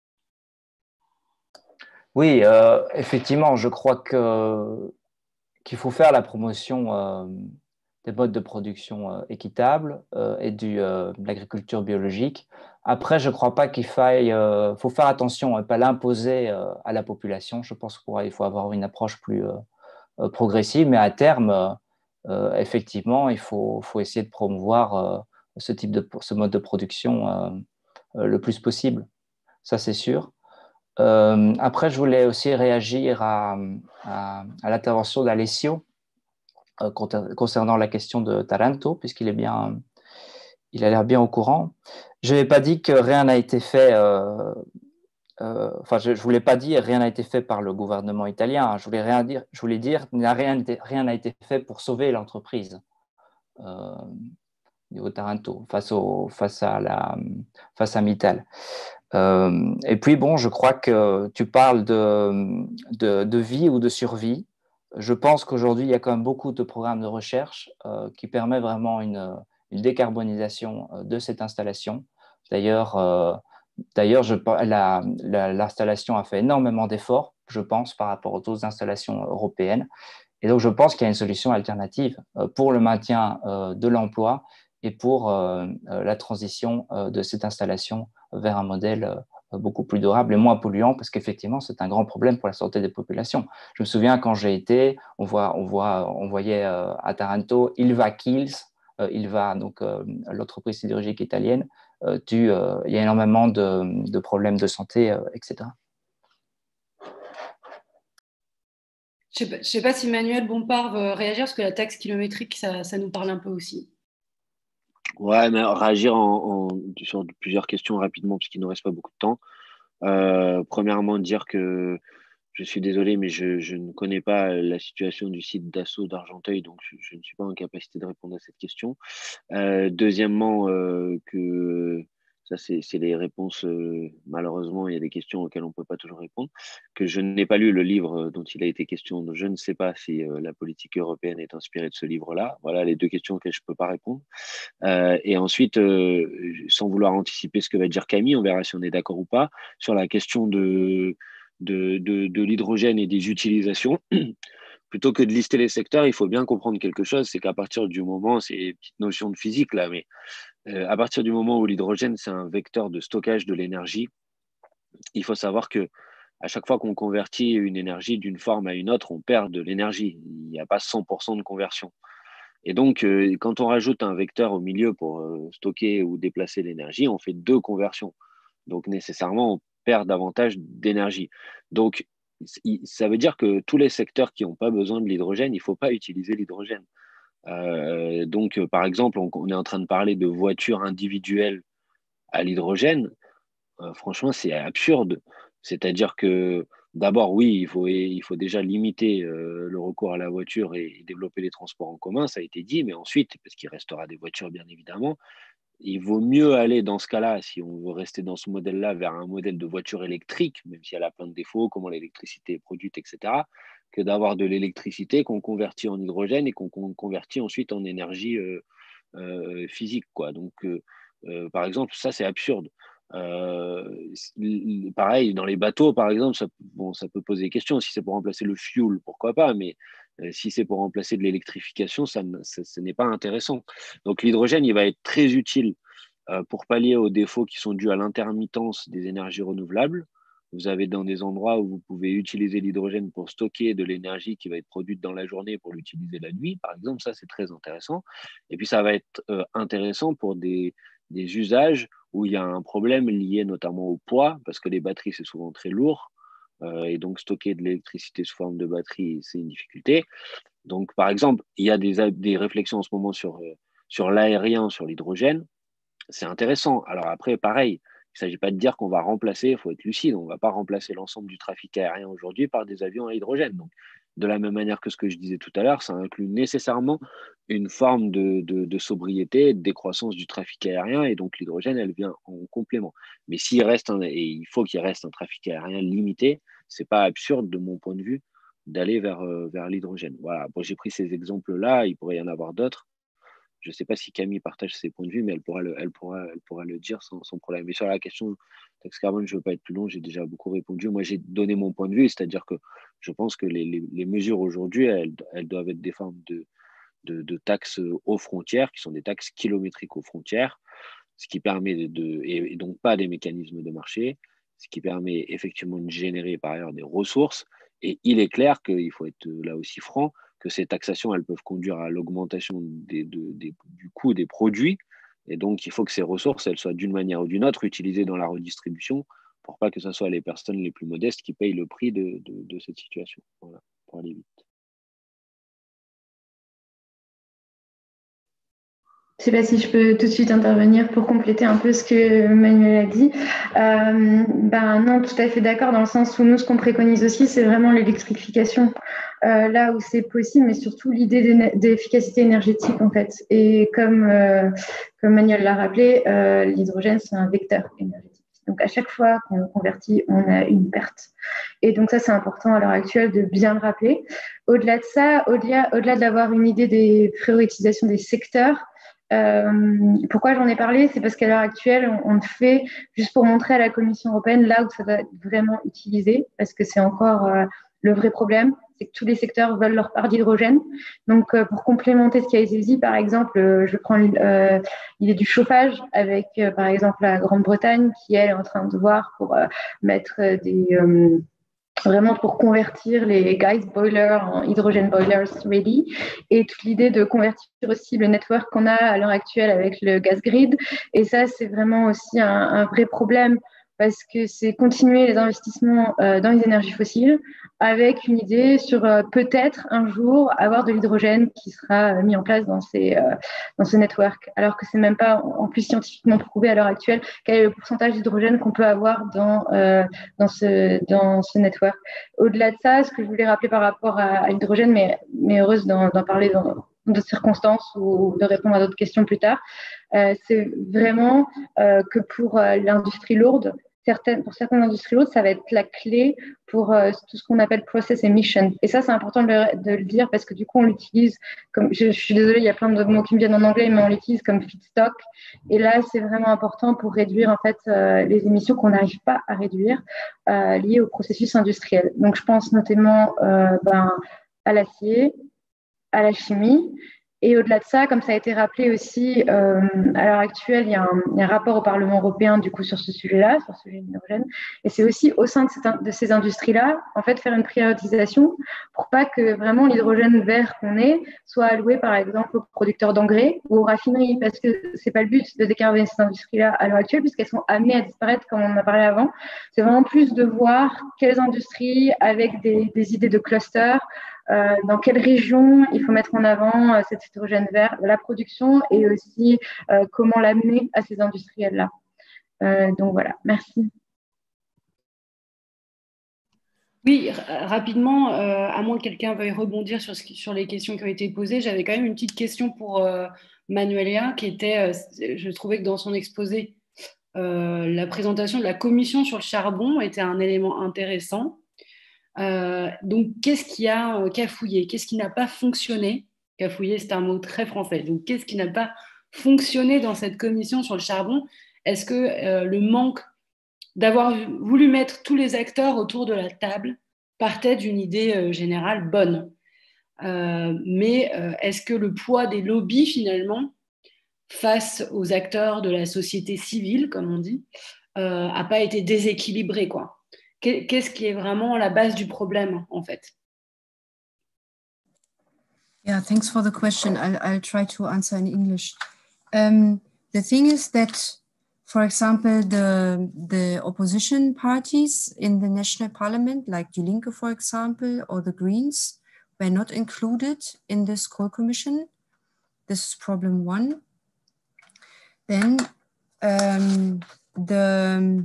Oui, euh, effectivement, je crois que, qu'il faut faire la promotion euh, des modes de production euh, équitables euh, et du, euh, de l'agriculture biologique. Après, je ne crois pas qu'il faille, euh, faut faire attention à ne pas l'imposer euh, à la population. Je pense qu'il faut avoir une approche plus euh, euh, progressive, mais à terme, euh, euh, effectivement, il faut, faut essayer de promouvoir euh, ce type de, ce mode de production euh, euh, le plus possible. Ça, c'est sûr. Euh, après, je voulais aussi réagir à, à, à l'intervention d'Alessio euh, concernant la question de Taranto, puisqu'il est bien, il a l'air bien au courant. Je n'ai pas dit que rien n'a été fait. Euh, euh, enfin, je ne voulais pas dire rien n'a été fait par le gouvernement italien. Je voulais rien dire. Je voulais dire rien rien n'a été fait pour sauver l'entreprise. Euh, au Taranto face au face à la face à Mittal. Euh, et puis bon, je crois que tu parles de, de, de vie ou de survie. Je pense qu'aujourd'hui, il y a quand même beaucoup de programmes de recherche euh, qui permettent vraiment une, une décarbonisation de cette installation. D'ailleurs, euh, d'ailleurs la, la, l'installation a fait énormément d'efforts, je pense, par rapport aux autres installations européennes. Et donc, je pense qu'il y a une solution alternative euh, pour le maintien euh, de l'emploi et pour euh, la transition euh, de cette installation vers un modèle euh, beaucoup plus durable et moins polluant, parce qu'effectivement, c'est un grand problème pour la santé des populations. Je me souviens quand j'ai été, on, voit, on, voit, on voyait euh, à Taranto Ilva Kills, euh, Ilva, donc euh, l'entreprise sidérurgique italienne, euh, tu, euh, il y a énormément de, de problèmes de santé, euh, et cetera. Je ne sais, sais pas si Manuel Bompard veut réagir, parce que la taxe kilométrique, ça, ça nous parle un peu aussi. Ouais, mais réagir en, en, sur plusieurs questions rapidement, parce qu'il ne reste pas beaucoup de temps. Euh, premièrement, dire que je suis désolé, mais je, je ne connais pas la situation du site d'Asso d'Argenteuil, donc je, je ne suis pas en capacité de répondre à cette question. Euh, deuxièmement, euh, que ça, c'est, c'est les réponses, euh, malheureusement, il y a des questions auxquelles on ne peut pas toujours répondre, que je n'ai pas lu le livre dont il a été question, donc je ne sais pas si euh, la politique européenne est inspirée de ce livre-là. Voilà les deux questions auxquelles je ne peux pas répondre. Euh, et ensuite, euh, sans vouloir anticiper ce que va dire Camille, on verra si on est d'accord ou pas, sur la question de, de, de, de l'hydrogène et des utilisations. Plutôt que de lister les secteurs, il faut bien comprendre quelque chose, c'est qu'à partir du moment, c'est une petite notion de physique là, mais Euh, à partir du moment où l'hydrogène, c'est un vecteur de stockage de l'énergie, il faut savoir que à chaque fois qu'on convertit une énergie d'une forme à une autre, on perd de l'énergie. Il n'y a pas cent pour cent de conversion. Et donc, euh, quand on rajoute un vecteur au milieu pour euh, stocker ou déplacer l'énergie, on fait deux conversions. Donc, nécessairement, on perd davantage d'énergie. Donc, ça veut dire que tous les secteurs qui n'ont pas besoin de l'hydrogène, il ne faut pas utiliser l'hydrogène. Euh, donc, euh, par exemple, on, on est en train de parler de voitures individuelles à l'hydrogène. Euh, franchement, c'est absurde. C'est-à-dire que d'abord, oui, il faut, il faut déjà limiter euh, le recours à la voiture et, et développer les transports en commun, ça a été dit, mais ensuite, parce qu'il restera des voitures, bien évidemment, il vaut mieux aller dans ce cas-là, si on veut rester dans ce modèle-là, vers un modèle de voiture électrique, même si elle a plein de défauts, comment l'électricité est produite, et cetera, que d'avoir de l'électricité qu'on convertit en hydrogène et qu'on qu'on convertit ensuite en énergie euh, euh, physique, quoi. Donc, euh, euh, par exemple, ça, c'est absurde. Euh, pareil, dans les bateaux, par exemple, ça, bon, ça peut poser des questions. Si c'est pour remplacer le fuel, pourquoi pas, mais euh, si c'est pour remplacer de l'électrification, ça, ça, ce n'est pas intéressant. Donc l'hydrogène, il va être très utile euh, pour pallier aux défauts qui sont dus à l'intermittence des énergies renouvelables. Vous avez dans des endroits où vous pouvez utiliser l'hydrogène pour stocker de l'énergie qui va être produite dans la journée pour l'utiliser la nuit, par exemple, ça c'est très intéressant. Et puis ça va être euh, intéressant pour des, des usages où il y a un problème lié notamment au poids, parce que les batteries c'est souvent très lourd, euh, et donc stocker de l'électricité sous forme de batterie c'est une difficulté. Donc par exemple, il y a des, des réflexions en ce moment sur, euh, sur l'aérien, sur l'hydrogène, c'est intéressant. Alors après, pareil, il ne s'agit pas de dire qu'on va remplacer, il faut être lucide, on ne va pas remplacer l'ensemble du trafic aérien aujourd'hui par des avions à hydrogène. Donc, de la même manière que ce que je disais tout à l'heure, ça inclut nécessairement une forme de, de, de sobriété, de décroissance du trafic aérien, et donc l'hydrogène, elle vient en complément. Mais s'il reste, un, et il faut qu'il reste un trafic aérien limité, ce n'est pas absurde de mon point de vue d'aller vers, euh, vers l'hydrogène. Voilà, bon, j'ai pris ces exemples-là, il pourrait y en avoir d'autres. Je ne sais pas si Camille partage ses points de vue, mais elle pourra le, elle pourra, elle pourra le dire sans, sans problème. Mais sur la question taxe carbone, je ne veux pas être plus long, j'ai déjà beaucoup répondu. Moi, j'ai donné mon point de vue, c'est-à-dire que je pense que les, les, les mesures aujourd'hui, elles, elles doivent être des formes de, de, de taxes aux frontières, qui sont des taxes kilométriques aux frontières, ce qui permet de, de et, et donc pas des mécanismes de marché, ce qui permet effectivement de générer par ailleurs des ressources. Et il est clair qu'il faut être là aussi franc, que ces taxations, elles peuvent conduire à l'augmentation des, de, des, du coût des produits. Et donc, il faut que ces ressources, elles soient d'une manière ou d'une autre utilisées dans la redistribution pour pas que ce soit les personnes les plus modestes qui payent le prix de, de, de cette situation. Voilà, pour aller vite. Je ne sais pas si je peux tout de suite intervenir pour compléter un peu ce que Manuel a dit. Euh, ben non, tout à fait d'accord, dans le sens où nous, ce qu'on préconise aussi, c'est vraiment l'électrification, euh, là où c'est possible, mais surtout l'idée d'efficacité énergétique, en fait. Et comme, euh, comme Manuel l'a rappelé, euh, l'hydrogène, c'est un vecteur énergétique. Donc, à chaque fois qu'on convertit, on a une perte. Et donc, ça, c'est important à l'heure actuelle de bien le rappeler. Au-delà de ça, au-delà, au-delà d'avoir une idée des priorisations des secteurs, Euh, pourquoi j'en ai parlé? C'est parce qu'à l'heure actuelle, on, on le fait juste pour montrer à la Commission européenne là où ça va être vraiment utilisé, parce que c'est encore euh, le vrai problème, c'est que tous les secteurs veulent leur part d'hydrogène. Donc, euh, pour complémenter ce qui a été dit, par exemple, euh, je prends euh, l'idée du chauffage avec, euh, par exemple, la Grande-Bretagne qui, elle, est en train de voir pour euh, mettre des... Euh, vraiment pour convertir les gas boilers en hydrogen boilers ready, et toute l'idée de convertir aussi le network qu'on a à l'heure actuelle avec le gas grid. Et ça, c'est vraiment aussi un, un vrai problème, parce que c'est continuer les investissements euh, dans les énergies fossiles avec une idée sur euh, peut-être un jour avoir de l'hydrogène qui sera euh, mis en place dans ces euh, dans ce network, alors que c'est même pas en plus scientifiquement prouvé à l'heure actuelle quel est le pourcentage d'hydrogène qu'on peut avoir dans euh, dans ce dans ce network. Au-delà de ça, ce que je voulais rappeler par rapport à, à l'hydrogène, mais mais heureuse d'en, d'en parler dans d'autres circonstances ou de répondre à d'autres questions plus tard, euh, c'est vraiment euh, que pour euh, l'industrie lourde, certaines, pour certaines industries lourdes, ça va être la clé pour euh, tout ce qu'on appelle process emission. Et ça, c'est important de le, de le dire, parce que du coup, on l'utilise comme, je, je suis désolée, il y a plein de mots qui me viennent en anglais, mais on l'utilise comme feedstock. Et là, c'est vraiment important pour réduire en fait euh, les émissions qu'on n'arrive pas à réduire euh, liées au processus industriel. Donc, je pense notamment euh, ben, à l'acier, à la chimie, Et au-delà de ça, comme ça a été rappelé aussi, euh, à l'heure actuelle, il y, a un, il y a un rapport au Parlement européen du coup sur ce sujet-là, sur ce sujet de l'hydrogène. Et c'est aussi au sein de, cette, de ces industries-là, en fait, faire une prioritisation pour pas que vraiment l'hydrogène vert qu'on ait soit alloué, par exemple, aux producteurs d'engrais ou aux raffineries, parce que c'est pas le but de décarboner ces industries-là à l'heure actuelle, puisqu'elles sont amenées à disparaître, comme on en a parlé avant. C'est vraiment plus de voir quelles industries avec des, des idées de clusters. Euh, dans quelle région il faut mettre en avant euh, cet hydrogène vert, la production et aussi euh, comment l'amener à ces industriels-là. Euh, donc voilà, merci. Oui, rapidement, euh, à moins que quelqu'un veuille rebondir sur, ce qui, sur les questions qui ont été posées, j'avais quand même une petite question pour euh, Manuela, qui était, euh, je trouvais que dans son exposé, euh, la présentation de la commission sur le charbon était un élément intéressant. Euh, donc, qu'est-ce qui a euh, cafouillé? Qu'est-ce qui n'a pas fonctionné? Cafouillé, c'est un mot très français. Donc, qu'est-ce qui n'a pas fonctionné dans cette commission sur le charbon? Est-ce que euh, le manque d'avoir voulu mettre tous les acteurs autour de la table partait d'une idée euh, générale bonne? euh, Mais euh, est-ce que le poids des lobbies, finalement, face aux acteurs de la société civile, comme on dit, euh, a pas été déséquilibré, quoi? Qu'est-ce qui est vraiment la base du problème, en fait? Yeah, thanks for the question. I'll, I'll try to answer in English. Um, the thing is that, for example, the, the opposition parties in the national parliament, like Die Linke, for example, or the Greens, were not included in this coal commission. This is problem one. Then um, the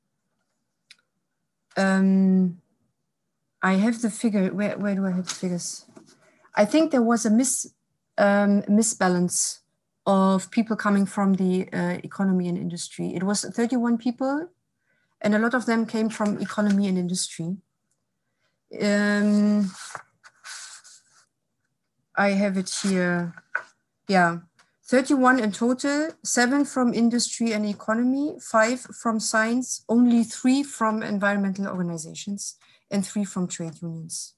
um, I have the figure. Where, where do I have the figures? I think there was a mis, um, misbalance of people coming from the uh, economy and industry. It was thirty-one people, and a lot of them came from economy and industry. Um, I have it here. Yeah, thirty-one in total, seven from industry and economy, five from science, only three from environmental organizations, and three from trade unions.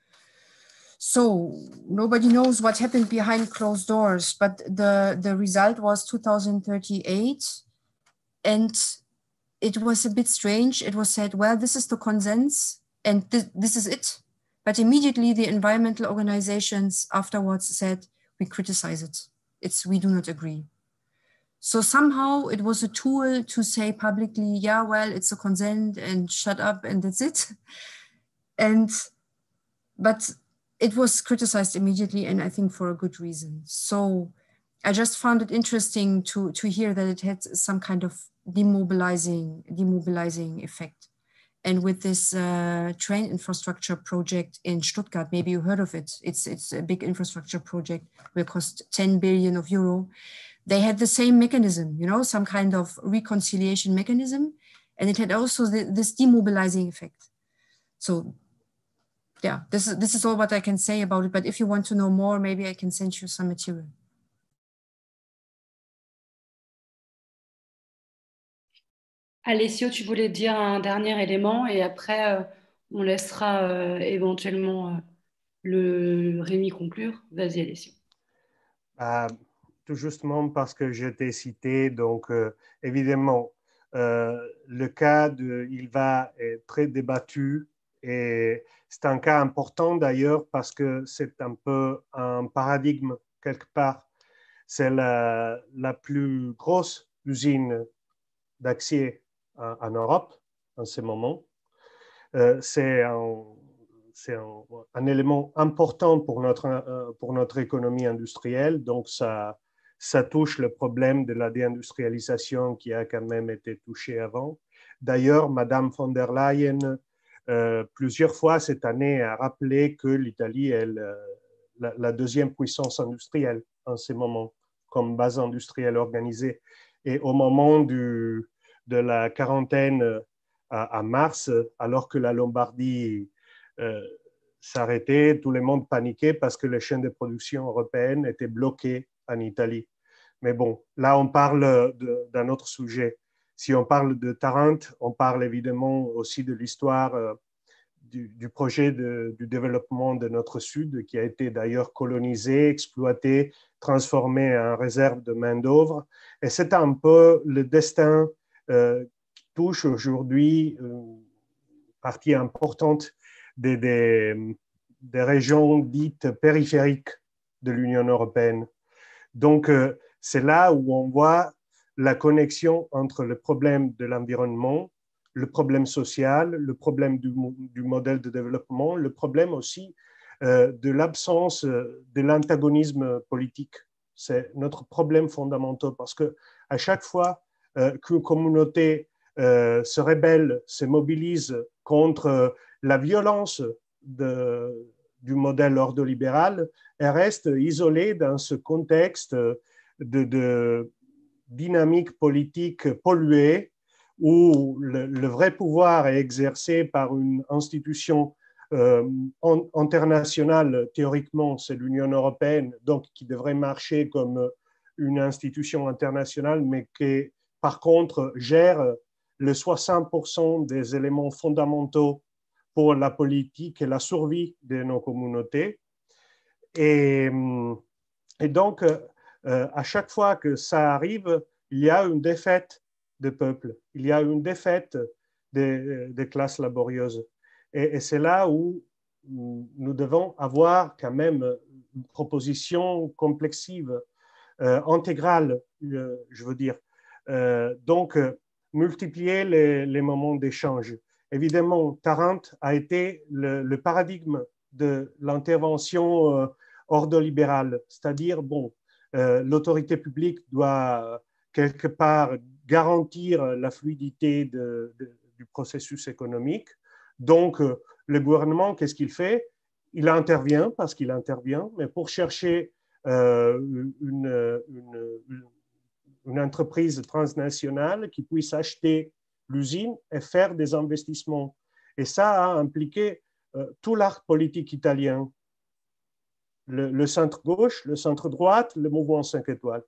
So nobody knows what happened behind closed doors, but the, the result was two thousand thirty-eight. And it was a bit strange. It was said, well, this is the consensus and th this is it. But immediately the environmental organizations afterwards said, we criticize it. It's, we do not agree. So somehow it was a tool to say publicly, yeah, well, it's a consent and shut up and that's it. And, but it was criticized immediately, and I think for a good reason. So I just found it interesting to, to hear that it had some kind of demobilizing, demobilizing effect. And with this uh, train infrastructure project in Stuttgart, maybe you heard of it. It's, it's a big infrastructure project, will cost ten billion of euro. They had the same mechanism, you know, some kind of reconciliation mechanism. And it had also the, this demobilizing effect. So yeah, this is, this is all what I can say about it. But if you want to know more, maybe I can send you some material. Alessio, tu voulais dire un dernier élément et après, euh, on laissera euh, éventuellement euh, le Rémi conclure. Vas-y, Alessio. Euh, tout justement parce que je t'ai cité, donc euh, évidemment, euh, le cas de Ilva est très débattu et c'est un cas important d'ailleurs parce que c'est un peu un paradigme quelque part. C'est la, la plus grosse usine d'acier en, en Europe en ce moment. Euh, c'est un, c'est un, un élément important pour notre, pour notre économie industrielle, donc ça, ça touche le problème de la déindustrialisation qui a quand même été touché avant. D'ailleurs, Madame von der Leyen, euh, plusieurs fois cette année, a rappelé que l'Italie est le, la, la deuxième puissance industrielle en ce moment, comme base industrielle organisée. Et au moment du, de la quarantaine à, à mars, alors que la Lombardie euh, s'arrêtait, tout le monde paniquait parce que les chaînes de production européennes étaient bloquées en Italie. Mais bon, là, on parle d'un autre sujet. Si on parle de Tarente, on parle évidemment aussi de l'histoire du, du projet de, du développement de notre Sud, qui a été d'ailleurs colonisé, exploité, transformé en réserve de main-d'œuvre. Et c'est un peu le destin euh, qui touche aujourd'hui une partie importante des, des, des régions dites périphériques de l'Union européenne. Donc, euh, c'est là où on voit la connexion entre le problème de l'environnement, le problème social, le problème du, du modèle de développement, le problème aussi euh, de l'absence de l'antagonisme politique. C'est notre problème fondamental parce qu'à chaque fois euh, qu'une communauté euh, se rebelle, se mobilise contre la violence de, du modèle ordolibéral, elle reste isolée dans ce contexte de, de dynamique politique polluée où le, le vrai pouvoir est exercé par une institution euh, en, internationale, théoriquement c'est l'Union européenne, donc qui devrait marcher comme une institution internationale, mais qui par contre gère le soixante pour cent des éléments fondamentaux pour la politique et la survie de nos communautés. Et, et donc, euh, à chaque fois que ça arrive, il y a une défaite des peuples, il y a une défaite des, des classes laborieuses. Et, et c'est là où nous devons avoir quand même une proposition complexive, euh, intégrale, euh, je veux dire. Euh, donc, euh, multiplier les, les moments d'échange. Évidemment, Tarente a été le, le paradigme de l'intervention euh, ordolibérale, c'est-à-dire, bon, euh, l'autorité publique doit quelque part garantir la fluidité de, de, du processus économique. Donc, euh, le gouvernement, qu'est-ce qu'il fait? Il intervient parce qu'il intervient, mais pour chercher euh, une, une, une entreprise transnationale qui puisse acheter l'usine et faire des investissements. Et ça a impliqué euh, tout l'arc politique italien, le, le centre-gauche, le centre-droite, le mouvement cinq étoiles.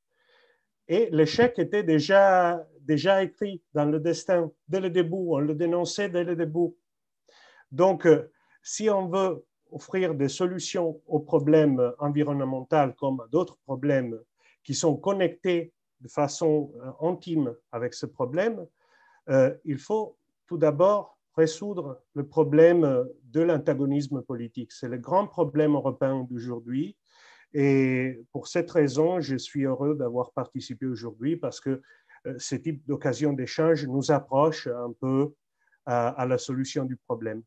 Et l'échec était déjà, déjà écrit dans le destin dès le début, on le dénonçait dès le début. Donc, euh, si on veut offrir des solutions aux problèmes environnementaux comme à d'autres problèmes qui sont connectés de façon euh, intime avec ce problème, euh, il faut tout d'abord résoudre le problème de l'antagonisme politique. C'est le grand problème européen d'aujourd'hui. Et pour cette raison, je suis heureux d'avoir participé aujourd'hui parce que euh, ce type d'occasion d'échange nous approche un peu à, à la solution du problème.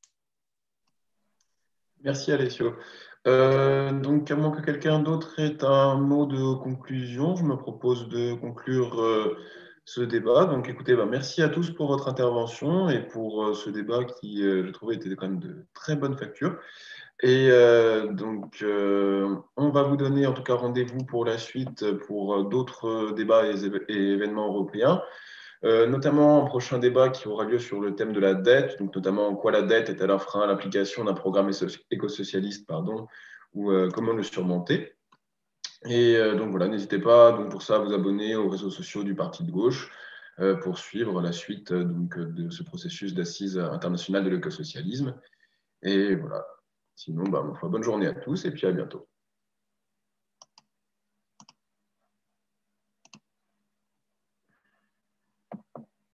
Merci Alessio. Euh, donc, à moins que quelqu'un d'autre ait un mot de conclusion, je me propose de conclure euh, ce débat. Donc, écoutez, bah, merci à tous pour votre intervention et pour euh, ce débat qui, euh, je trouvais, était quand même de très bonne facture. Et euh, donc, euh, on va vous donner en tout cas rendez-vous pour la suite pour d'autres débats et, et événements européens. Euh, notamment un prochain débat qui aura lieu sur le thème de la dette, donc notamment en quoi la dette est-elle un frein à l'application d'un programme éco-socialiste, pardon, ou euh, comment le surmonter. Et euh, donc voilà, n'hésitez pas donc pour ça à vous abonner aux réseaux sociaux du Parti de gauche euh, pour suivre la suite euh, donc, de ce processus d'assises internationales de l'écosocialisme. Et voilà, sinon, bah, bonne journée à tous et puis à bientôt.